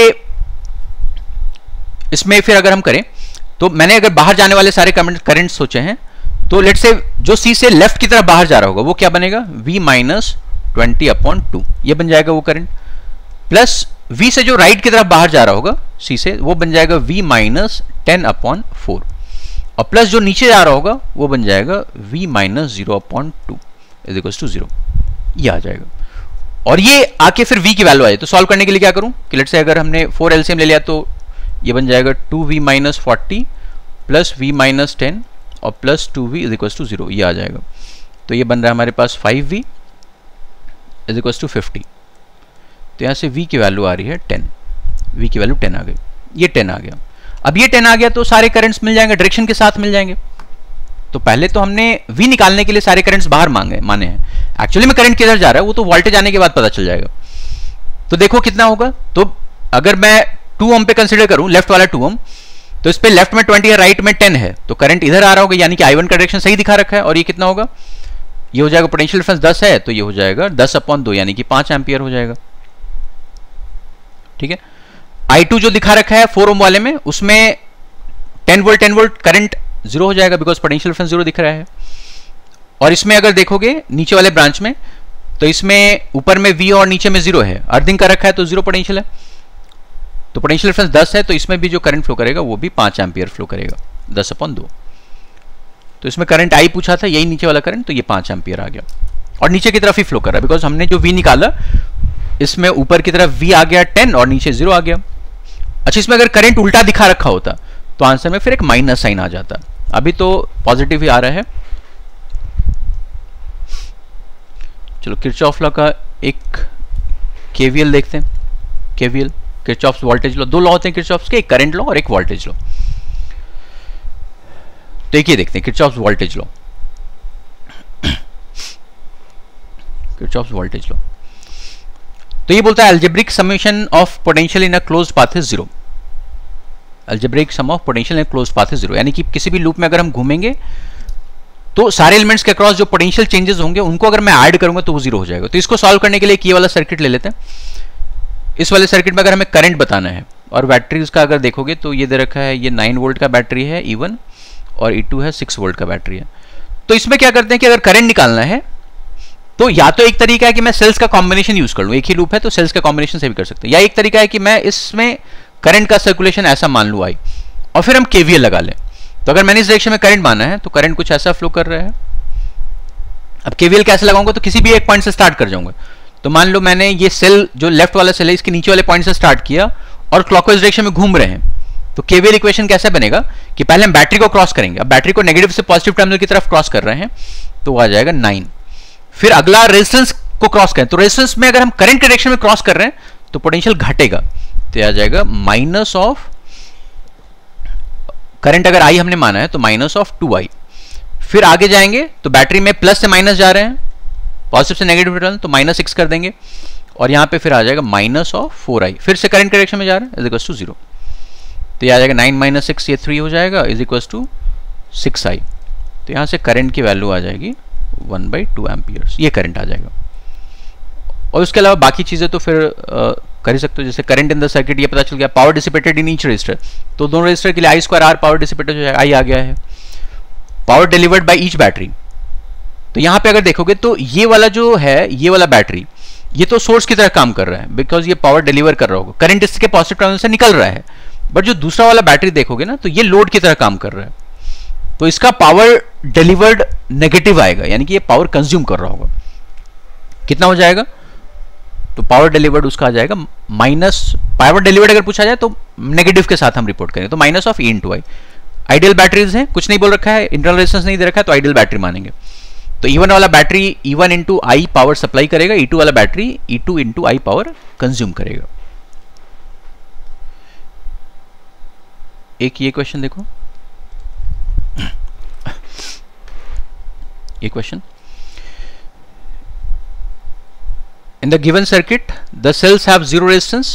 इसमें फिर अगर हम करें तो मैंने अगर बाहर जाने वाले सारे करंट सोचे हैं, तो लेट से जो सी से लेफ्ट की तरफ बाहर जा रहा होगा वो क्या बनेगा, V minus twenty upon two, ये बन जाएगा वो करंट, प्लस V से जो राइट की तरफ बाहर जा रहा होगा C से, वो बन जाएगा V minus ten upon four, और प्लस जो नीचे जा रहा होगा वो बन जाएगा V minus zero upon two is equal to zero, ये आ जाएगा। और ये आके फिर V की वैल्यू आए, तो सॉल्व करने के लिए क्या करूं कि लेट से अगर हमने फोर एलसीएम ले लिया तो ये बन जाएगा two V minus forty plus V minus ten और plus two V is equal to zero, ये आ जाएगा। तो ये बन रहा है हमारे पास five V is equal to fifty. तो यहाँ से v की वैल्यू आ रही है टेन, v की वैल्यू टेन आ गई, ये टेन आ गया। अब ये टेन आ गया तो सारे करंट्स मिल जाएंगे, डायरेक्शन के साथ मिल जाएंगे। तो पहले तो हमने v निकालने के लिए सारे करंट्स बाहर मांगे माने हैं, एक्चुअली में करंट किधर जा रहा है वो तो वोल्टेज आने के बाद पता चल जाएगा। तो देखो कितना होगा, तो अगर मैं टू ओम पे कंसीडर करूं, लेफ्ट वाला टू ओम, तो इस पे लेफ्ट में ट्वेंटी है राइट में टेन है, तो करंट इधर आ रहा होगा, यानी कि आई वन का डायरेक्शन सही दिखा रखा है। और ये कितना होगा, ये हो जाएगा पोटेंशियल डिफरेंस दस है तो ये हो जाएगा दस अपॉन दो यानी कि पांच एम्पियर हो जाएगा। ठीक है, आई टू जो दिखा रखा है फोर ओम वाले में, उसमें ten volt ten volt current zero हो जाएगा बिकॉज पोटेंशियल डिफरेंस जीरो दिख रहा है। और इसमें अगर देखोगे नीचे वाले ब्रांच में, तो इसमें ऊपर में V और नीचे में जीरो है, अर्थिंग का रखा है तो जीरो पोटेंशियल है, तो पोटेंशियल डिफरेंस दस है, तो इसमें भी जो करंट फ्लो करेगा वो भी पांच एम्पियर फ्लो करेगा, दस अपॉन दो। तो इसमें करंट आई पूछा था, यही नीचे वाला करंट, तो ये पांच एम्पियर आ गया और नीचे की तरफ ही फ्लो कर रहा है बिकॉज हमने जो V निकाला इसमें ऊपर की तरफ V आ गया टेन और नीचे जीरो आ गया। अच्छा, इसमें अगर करंट उल्टा दिखा रखा होता तो आंसर में फिर एक माइनस साइन आ जाता, अभी तो पॉजिटिव ही आ रहा है। चलो किरचॉफ लॉ का एक केवीएल देखते हैं। केवीएल किरचॉफ्स वोल्टेज लॉ, दो लॉ होते हैं किरचॉफ्स के, एक करंट लॉ और एक वोल्टेज लॉ। तो एक ये देखते हैं Kirchhoff's voltage law, Kirchhoff's voltage law. तो ये बोलता है algebraic summation of potential in a closed path is zero. Algebraic sum of potential in closed path is zero, यानी कि किसी भी लूप में अगर हम घूमेंगे तो सारे एलिमेंट्स के अक्रॉस जो पोटेंशियल चेंजेस होंगे उनको अगर मैं ऐड करूंगा तो वो जीरो हो जाएगा। तो इसको सॉल्व करने के लिए ये वाला सर्किट ले लेते हैं। इस वाले सर्किट में अगर हमें करंट बताना है और बैटरीज का अगर देखोगे तो ये दे रखा है, ये नाइन वोल्ट का बैटरी है ई वन और ई टू है सिक्स वोल्ट का बैटरी है। तो इसमें क्या करते हैं कि अगर करंट निकालना है तो या तो एक तरीका है कि मैं सेल्स का कॉम्बिनेशन यूज कर लूं, एक ही लूप है तो सेल्स का कॉम्बिनेशन से भी कर सकते हैं, या एक तरीका है कि मैं इसमें करंट का सर्कुलेशन ऐसा मान लूं आई और फिर हम केवीएल लगा लें। तो अगर मैंने इस डायरेक्शन में करंट माना है तो करंट कुछ ऐसा फ्लो कर रहा है। अब केवीएल कैसे लगाऊंगा, तो किसी भी एक पॉइंट से स्टार्ट कर जाऊंगा। तो मान लो मैंने ये सेल जो लेफ्ट वाला सेल है इसके नीचे वाले पॉइंट से स्टार्ट किया और क्लॉकवाइज डायरेक्शन में घूम रहे हैं, तो केवीएल इक्वेशन कैसा बनेगा कि पहले हम बैटरी को क्रॉस करेंगे। अब बैटरी को नेगेटिव से पॉजिटिव टर्मिनल की तरफ क्रॉस कर रहे हैं तो आ जाएगा नाइन। फिर अगला रेजिस्टेंस को क्रॉस करें, तो रेजिस्टेंस में अगर हम करंट के डायरेक्शन में क्रॉस कर रहे हैं तो पोटेंशियल घटेगा, तो आ जाएगा माइनस ऑफ करंट, अगर आई हमने माना है तो माइनस ऑफ टू आई। फिर आगे जाएंगे तो बैटरी में प्लस से माइनस जा रहे हैं, पॉजिटिव से नेगेटिव टर्मिनल, तो माइनस सिक्स कर देंगे और यहां पे फिर आ जाएगा माइनस ऑफ फोर आई। फिर से करंट के डायरेक्शन में जा रहे हैं इज इक्वल टू जीरो, तो ये आ जाएगा नाइन माइनस सिक्स, ये थ्री हो जाएगा is equal to six I. तो यहां से करंट की वैल्यू आ जाएगी वन बाई टू एम्पियर्स, ये करंट आ जाएगा। और उसके अलावा बाकी चीजें तो फिर आ, कर ही सकते हो, जैसे करंट इन द सर्किट ये पता चल गया, power dissipated in each resistor, तो दोनों रजिस्टर के लिए I square R power dissipated हो जाएगा, आई आ गया है। Power delivered by each battery, तो यहां पे अगर देखोगे तो ये वाला जो है ये वाला बैटरी ये तो सोर्स की तरह काम कर रहा है बिकॉज ये पावर डिलीवर कर रहा होगा, करंट इसके पॉजिटिव टर्मिनल से निकल रहा है। बट जो दूसरा वाला बैटरी देखोगे ना तो ये लोड की तरह काम कर रहा है, तो इसका पावर डिलीवर्ड नेगेटिव आएगा, यानी कि ये पावर कंज्यूम कर रहा होगा। कितना हो जाएगा, तो पावर डिलीवर्ड उसका आ जाएगा माइनस, पावर डिलीवर्ड अगर पूछा जाए तो नेगेटिव के साथ हम रिपोर्ट करेंगे, तो minus of E into I. Ideal batteries हैं, कुछ नहीं बोल रखा है, इंटरनल रेजिस्टेंस नहीं दे रखा है, तो आइडियल बैटरी मानेंगे। तो ई वन वाला battery E one into I power supply करेगा, ई टू वाला battery E two into I power consume करेगा। एक ये क्वेश्चन देखो, ये question, in the given circuit the cells have zero resistance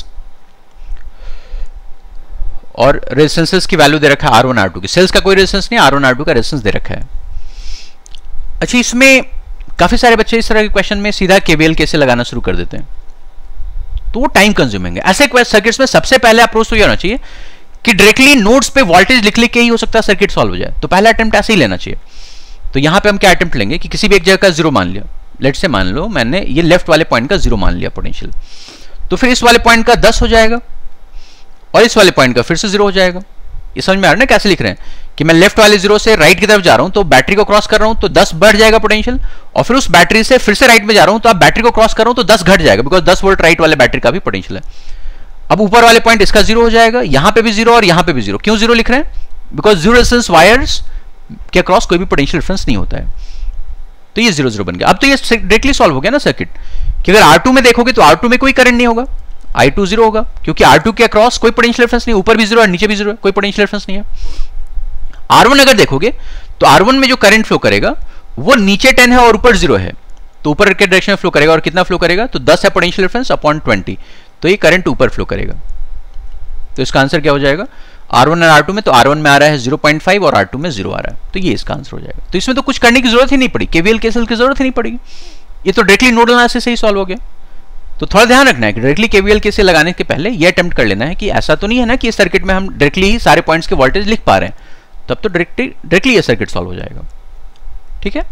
और रेजिस्टेंसेस की वैल्यू दे रखा है आर वन आर टू की, सेल्स का कोई रेजिस्टेंस नहीं, आर वन आर टू का रेजिस्टेंस दे रखा है। अच्छा, इसमें काफी सारे बच्चे इस तरह के क्वेश्चन में सीधा केवीएल कैसे लगाना शुरू कर देते हैं, तो वो टाइम कंज्यूमिंग है। ऐसे सर्किट्स में सबसे पहले अप्रोच तो ये होना चाहिए कि डायरेक्टली नोड्स पे वोल्टेज लिख लिख के ही हो सकता है सर्किट सॉल्व हो जाए, तो पहला अटेम्प्ट ऐसे ही लेना चाहिए। तो यहां पे हम क्या अटेम्प्ट लेंगे कि किसी भी एक जगह का जीरो मान लिया, लेट से मान लो मैंने ये लेफ्ट वाले पॉइंट का जीरो मान लिया पोटेंशियल, तो फिर इस वाले पॉइंट का दस हो जाएगा और इस वाले पॉइंट का फिर से जीरो हो जाएगा। ये समझ में आ रहा है ना कैसे लिख रहे हैं कि मैं लेफ्ट वाले जीरो से राइट की तरफ जा रहा हूं तो बैटरी को क्रॉस कर रहा हूं तो दस बढ़ जाएगा पोटेंशियल, और फिर उस बैटरी से फिर से राइट में जा रहा हूं तो अब बैटरी को क्रॉस कर रहा हूं तो दस घट जाएगा बिकॉज दस वोल्ट राइट वाले बैटरी का भी पोटेंशियल है। अब ऊपर वाले पॉइंट इसका जीरो हो जाएगा, यहां पे भी जीरो और यहां पे भी जीरो। क्यों जीरो लिख रहे हैं, बिकॉज जीरो रेजिस्टेंस वायर्स के क्रॉस कोई भी पोटेंशियल डिफरेंस नहीं होता है, तो ये जीरो जीरो बन गया। अब तो ये डायरेक्टली सॉल्व हो गया ना सर्किट, कि अगर आर टू में देखोगे तो आर टू में कोई करंट नहीं होगा, आई टू जीरो होगा क्योंकि आर टू के अक्रॉस कोई पोटेंशियल डिफरेंस नहीं, ऊपर भी जीरो और नीचे भी जीरो है, कोई पोटेंशियल डिफरेंस नहीं है। आर वन अगर देखोगे तो आर वन में जो करंट फ्लो करेगा वो नीचे टेन है और ऊपर जीरो है, तो ऊपर के डायरेक्शन में फ्लो करेगा और कितना फ्लो करेगा, तो दस है पोटेंशियल डिफरेंस अपॉन ट्वेंटी, तो ये करंट ऊपर फ्लो करेगा। तो इसका आंसर क्या हो जाएगा, आर वन और आर टू में, तो आर वन में आ रहा है जीरो पॉइंट फाइव और आर टू में जीरो आ रहा है, तो ये इसका आंसर हो जाएगा। तो इसमें तो कुछ करने की जरूरत ही नहीं पड़ी, केवीएल केसीएल की जरूरत ही नहीं पड़ेगी, ये तो डायरेक्टली नोडल एनालिसिस से ही सॉल्व हो गया। तो थोड़ा ध्यान रखना है कि डायरेक्टली केवीएल केसीएल लगाने के पहले ये अटेम्प्ट कर लेना है कि ऐसा तो नहीं है ना कि इस सर्किट में हम डायरेक्टली ही सारे पॉइंट्स के वोल्टेज लिख पा रहे हैं, तब तो डायरेक्टली डायरेक्टली ये सर्किट सॉल्व हो जाएगा। ठीक है,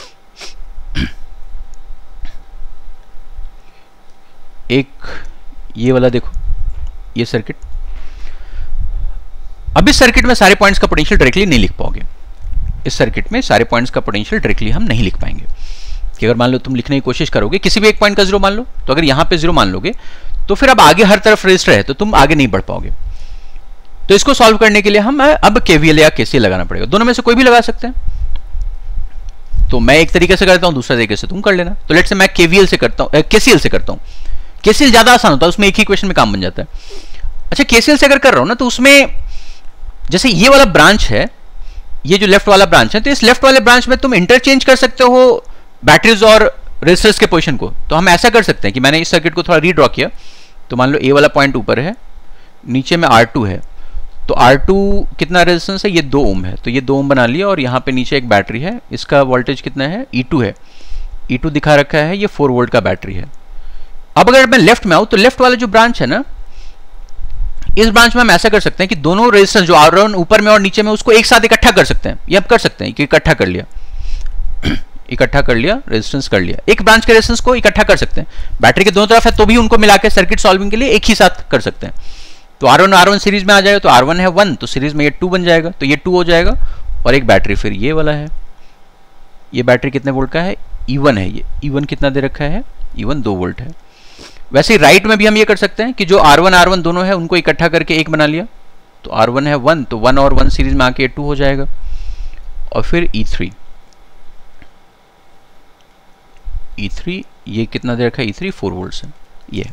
एक ये वाला देखो, ये सर्किट, अब इस सर्किट में सारे पॉइंट्स का पोटेंशियल डायरेक्टली नहीं लिख पाओगे, इस सर्किट में सारे पॉइंट्स का पोटेंशियल डायरेक्टली हम नहीं लिख पाएंगे। कि अगर मान लो तुम लिखने की कोशिश करोगे किसी भी एक पॉइंट का जीरो मान लो, तो अगर यहां पे जीरो मान लोगे तो फिर अब आगे हर तरफ रजिस्टर है तो तुम आगे नहीं बढ़ पाओगे। तो इसको सॉल्व करने के लिए हम अब केवीएल या केसीएल लगाना पड़ेगा, दोनों में से कोई भी लगा सकते हैं। तो मैं एक तरीके से करता हूं, दूसरा तरीके से तुम कर लेना। तो लेट्स से मैं केवीएल से करता हूं, केसीएल से करता हूं। केसीएल ज्यादा आसान होता है, उसमें एक ही इक्वेशन में काम बन जाता है। अच्छा केसीएल से अगर कर रहा हूं ना तो उसमें जैसे ये वाला ब्रांच है, ये जो लेफ्ट वाला ब्रांच है, तो इस लेफ्ट वाले ब्रांच में तुम इंटरचेंज कर सकते हो बैटरीज और रेजिस्टर्स के पोजीशन को। तो हम ऐसा कर सकते हैं कि मैंने इस सर्किट को थोड़ा रीड्रॉ किया, तो मान लो ए वाला पॉइंट ऊपर है, नीचे में आर टू है, तो आर टू कितना रेजिस्टेंस है, ये दो ओम है, तो ये दो ओम बना लिया, और यहाँ पे नीचे एक बैटरी है, इसका वोल्टेज कितना है, ई टू है, ई टू दिखा रखा है, ये फोर वोल्ट का बैटरी है। अब अगर मैं लेफ्ट में आऊँ तो लेफ्ट वाला जो ब्रांच है ना, इस ब्रांच में हम ऐसा कर सकते हैं कि दोनों रेजिस्टेंस जो आर वन ऊपर में और नीचे में उसको एक साथ इकट्ठा कर सकते हैं। ये आप कर सकते हैं कि इकट्ठा कर लिया इकट्ठा कर लिया रेजिस्टेंस कर लिया, एक ब्रांच के रेजिस्टेंस को इकट्ठा कर सकते हैं। बैटरी के दोनों तरफ है तो भी उनको मिलाकर सर्किट सॉल्विंग के लिए एक ही साथ कर सकते हैं। तो R one R one series में आ जाएगा, तो आर वन है वन, तो सीरीज में ये टू बन जाएगा, तो ये टू हो जाएगा, और एक बैटरी फिर ये वाला है, ये बैटरी कितने वोल्ट का है, ई वन है, ये ई वन कितना दे रखा है, ई वन दो वोल्ट है। वैसे ही राइट में भी हम ये कर सकते हैं कि जो आर वन आर वन दोनों है उनको इकट्ठा करके एक बना लिया, तो आर वन है वन, तो वन और वन सीरीज में आके टू हो जाएगा, और फिर ई थ्री, ई थ्री ये कितना दे रखा है, ई थ्री फोर वोल्ट है ये।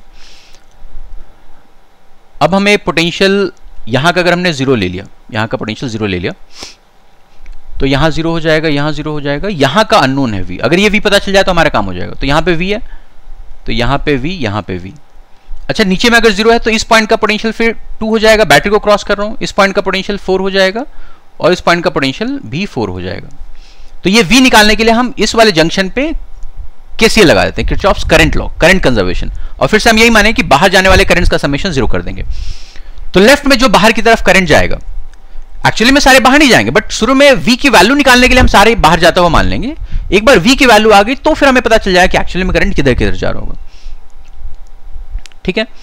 अब हमें पोटेंशियल यहां का अगर हमने जीरो ले लिया, यहां का पोटेंशियल जीरो ले लिया, तो यहां जीरो हो जाएगा, यहां जीरो हो जाएगा, यहां का अननोन है वी, अगर ये वी पता चल जाए तो हमारा काम हो जाएगा। तो यहां पे वी है, तो यहां पे वी, यहां पे वी। अच्छा नीचे में अगर जीरो है तो इस पॉइंट का पोटेंशियल फिर टू हो जाएगा, बैटरी को क्रॉस कर रहा हूं, इस पॉइंट का पोटेंशियल फोर हो जाएगा, और इस पॉइंट का पोटेंशियल भी फोर हो जाएगा। तो ये वी निकालने के लिए हम इस वाले जंक्शन पे केसीएल लगा देते हैं, Kirchhoff's current law, current conservation, और फिर से हम यही माने कि बाहर जाने वाले करंट्स का समेशन जीरो कर देंगे। तो लेफ्ट में जो बाहर की तरफ करंट जाएगा, एक्चुअली में सारे बाहर नहीं जाएंगे, बट शुरू में वी की वैल्यू निकालने के लिए हम सारे बाहर जाता हुआ मान लेंगे। एक बार वी की वैल्यू आ गई तो फिर हमें पता चल जाएगा कि एक्चुअली में करंट किधर किधर जा रहा होगा। ठीक है,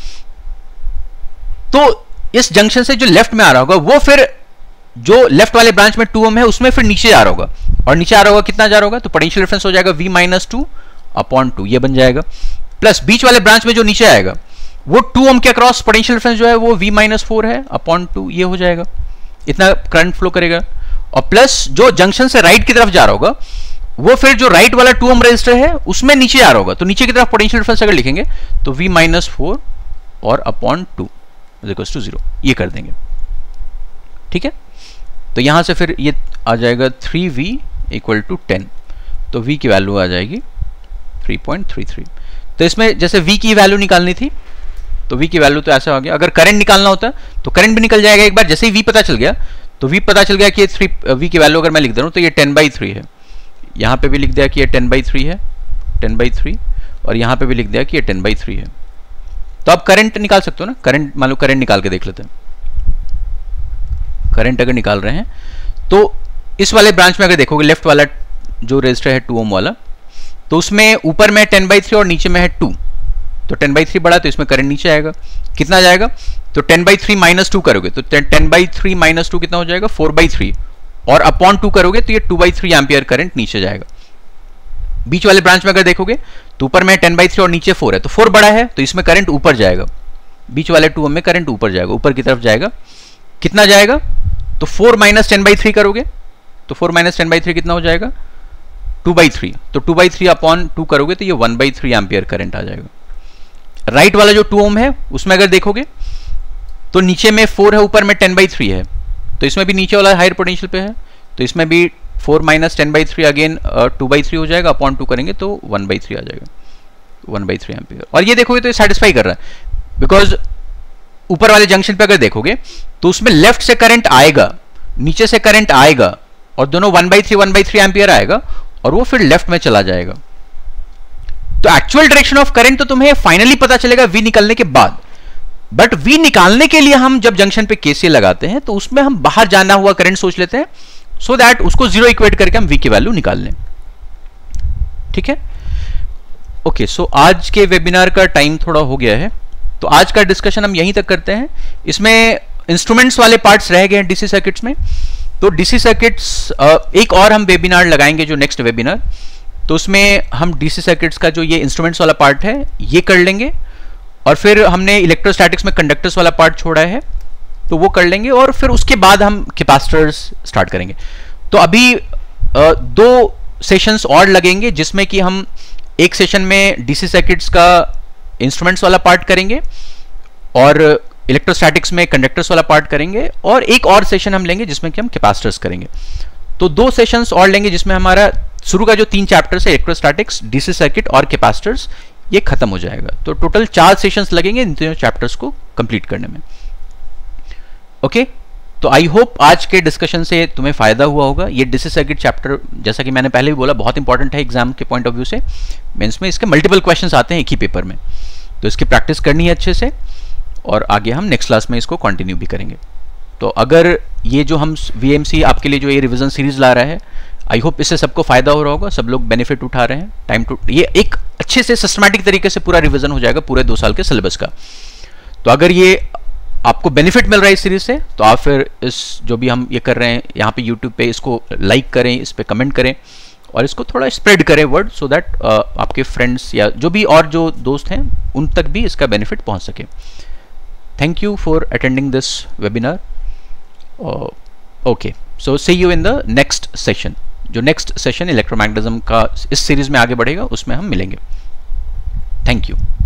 तो इस जंक्शन से जो लेफ्ट में आ रहा होगा वो फिर जो लेफ्ट वाले ब्रांच में टू ओम है उसमें फिर नीचे जा रहा होगा, और नीचे आ रहा होगा कितना जा रहा होगा, तो पोटेंशियल डिफरेंस हो जाएगा V minus two upon two, ये बन जाएगा, प्लस बीच वाले ब्रांच में जो नीचे आएगा वो टू ओम के अक्रॉस पोटेंशियल डिफरेंस जो है वो वी माइनस फोर है अपॉन टू, ये हो जाएगा, इतना करंट फ्लो करेगा। और प्लस जो जंक्शन से राइट की तरफ जा रहा होगा वो फिर जो राइट वाला टू ओम रेजिस्टर है उसमें नीचे आ रहा होगा, तो नीचे की तरफ पोटेंशियल डिफरेंस अगर लिखेंगे तो वी माइनस फोर और upon two equals to zero, ये कर देंगे। ठीक है, तो यहां से फिर ये आ जाएगा three V equal to ten, तो v की वैल्यू आ जाएगी थ्री पॉइंट थ्री थ्री। तो इसमें जैसे v की वैल्यू निकालनी थी तो v की वैल्यू तो ऐसा हो गया, अगर करंट निकालना होता तो करंट भी निकल जाएगा एक बार, जैसे ही v पता चल गया तो v पता चल गया कि थ्री v की वैल्यू अगर मैं लिख दे रहा हूं तो ये टेन बाई थ्री है, यहां पे भी लिख दिया कि ये टेन बाई थ्री है, टेन बाई थ्री, और यहां पे भी लिख दिया कि ये टेन बाई थ्री है। तो आप करंट निकाल सकते हो ना, करंट मान लो करंट निकाल के देख लेते हैं। करंट अगर निकाल रहे हैं तो इस वाले ब्रांच में अगर देखोगे लेफ्ट वाला जो रजिस्टर है टू ओम वाला, तो उसमें ऊपर में टेन बाई थ्री और नीचे में है टू, तो टेन बाई थ्री बड़ा तो इसमें करंट नीचे आएगा, कितना जाएगा, तो ten by three minus two करोगे तो ten by three minus two कितना हो जाएगा, फोर बाई थ्री, और अपॉन टू करोगे तो ये two by three ampere current नीचे जाएगा। बीच वाले ब्रांच में अगर देखोगे तो ऊपर में टेन बाई थ्री और नीचे फोर है, तो फोर बड़ा है तो इसमें करंट ऊपर जाएगा, बीच वाले टू ओम में करंट ऊपर जाएगा, ऊपर की तरफ जाएगा, कितना जाएगा, तो four minus ten by three करोगे तो four minus ten by three कितना हो जाएगा, टू बाई थ्री, तो two by three upon two करोगे तो ये one by three ampere current आ जाएगा। राइट वाला जो टू ओम है उसमें अगर देखोगे तो नीचे में फोर है, ऊपर में टेन बाई थ्री है, तो इसमें भी नीचे वाला हायर पोटेंशियल पे है, तो इसमें भी four minus ten by three again two by three हो जाएगा, अपॉन टू करेंगे तो वन बाई थ्री आ जाएगा, वन बाई थ्री एम्पियर। और ये देखोगे तो ये सेटिस्फाई कर रहा है, बिकॉज ऊपर वाले जंक्शन पे अगर देखोगे तो उसमें लेफ्ट से करंट आएगा, नीचे से करंट आएगा, और दोनों one by three one by three ampere आएगा, और वो फिर लेफ्ट में चला जाएगा। तो एक्चुअल डायरेक्शन ऑफ करंट तो तुम्हें फाइनली पता चलेगा वी निकलने के बाद, बट वी निकालने के लिए हम जब जंक्शन पे केसीएल लगाते हैं तो उसमें हम बाहर जाना हुआ करंट सोच लेते हैं, सो so दैट उसको जीरो इक्वेट करके हम वी की वैल्यू निकाल लें। ठीक है, ओके, सो आज के वेबिनार का टाइम थोड़ा हो गया है, तो आज का डिस्कशन हम यहीं तक करते हैं। इसमें इंस्ट्रूमेंट्स वाले पार्ट्स रह गए हैं डीसी सर्किट्स में, तो डीसी सर्किट्स एक और हम वेबिनार लगाएंगे जो नेक्स्ट वेबिनार, तो उसमें हम डीसी सर्किट्स का जो ये इंस्ट्रूमेंट्स वाला पार्ट है ये कर लेंगे, और फिर हमने इलेक्ट्रोस्टैटिक्स में कंडक्टर्स वाला पार्ट छोड़ा है तो वो कर लेंगे, और फिर उसके बाद हम कैपेसिटर्स स्टार्ट करेंगे। तो अभी दो सेशंस और लगेंगे जिसमें कि हम एक सेशन में डीसी सर्किट्स का इंस्ट्रूमेंट्स वाला पार्ट करेंगे और इलेक्ट्रोस्टैटिक्स में कंडक्टर्स वाला पार्ट करेंगे, और एक और सेशन हम लेंगे जिसमें कि हम कैपेसिटर्स करेंगे। तो दो सेशंस और लेंगे जिसमें हमारा शुरू का जो तीन चैप्टर्स है इलेक्ट्रोस्टैटिक्स, डीसी सर्किट और कैपेसिटर्स, ये खत्म हो जाएगा। तो टोटल चार सेशंस लगेंगे इन तीनों चैप्टर्स को कंप्लीट करने में। ओके, तो आई होप आज के डिस्कशन से तुम्हें फायदा हुआ होगा। ये डीसी सर्किट चैप्टर, जैसा कि मैंने पहले भी बोला, बहुत इंपॉर्टेंट है एग्जाम के पॉइंट ऑफ व्यू से। मेंस में इसके मल्टीपल क्वेश्चंस आते हैं एक ही पेपर में, तो इसकी प्रैक्टिस करनी है अच्छे से, और आगे हम नेक्स्ट क्लास में इसको कंटिन्यू भी करेंगे। तो अगर ये जो हम वीएमसी आपके लिए जो ये रिवीजन सीरीज ला रहा है, आई होप इससे सबको फायदा हो रहा होगा, सब लोग बेनिफिट उठा रहे हैं। टाइम टू ये एक अच्छे से सिस्टमैटिक तरीके से पूरा रिवीजन हो जाएगा पूरे दो साल के सिलेबस का। तो अगर ये आपको बेनिफिट मिल रहा है इस सीरीज से, तो आप फिर इस जो भी हम ये कर रहे हैं यहाँ पे यूट्यूब पे, इसको लाइक करें, इस पे कमेंट करें, और इसको थोड़ा स्प्रेड करें वर्ड, सो दैट आपके फ्रेंड्स या जो भी और जो दोस्त हैं उन तक भी इसका बेनिफिट पहुँच सके। Thank you for attending this webinar. Okay, so see you in the next session. जो नेक्स्ट सेशन इलेक्ट्रोमैग्नेटिज्म का इस सीरीज में आगे बढ़ेगा उसमें हम मिलेंगे। Thank you.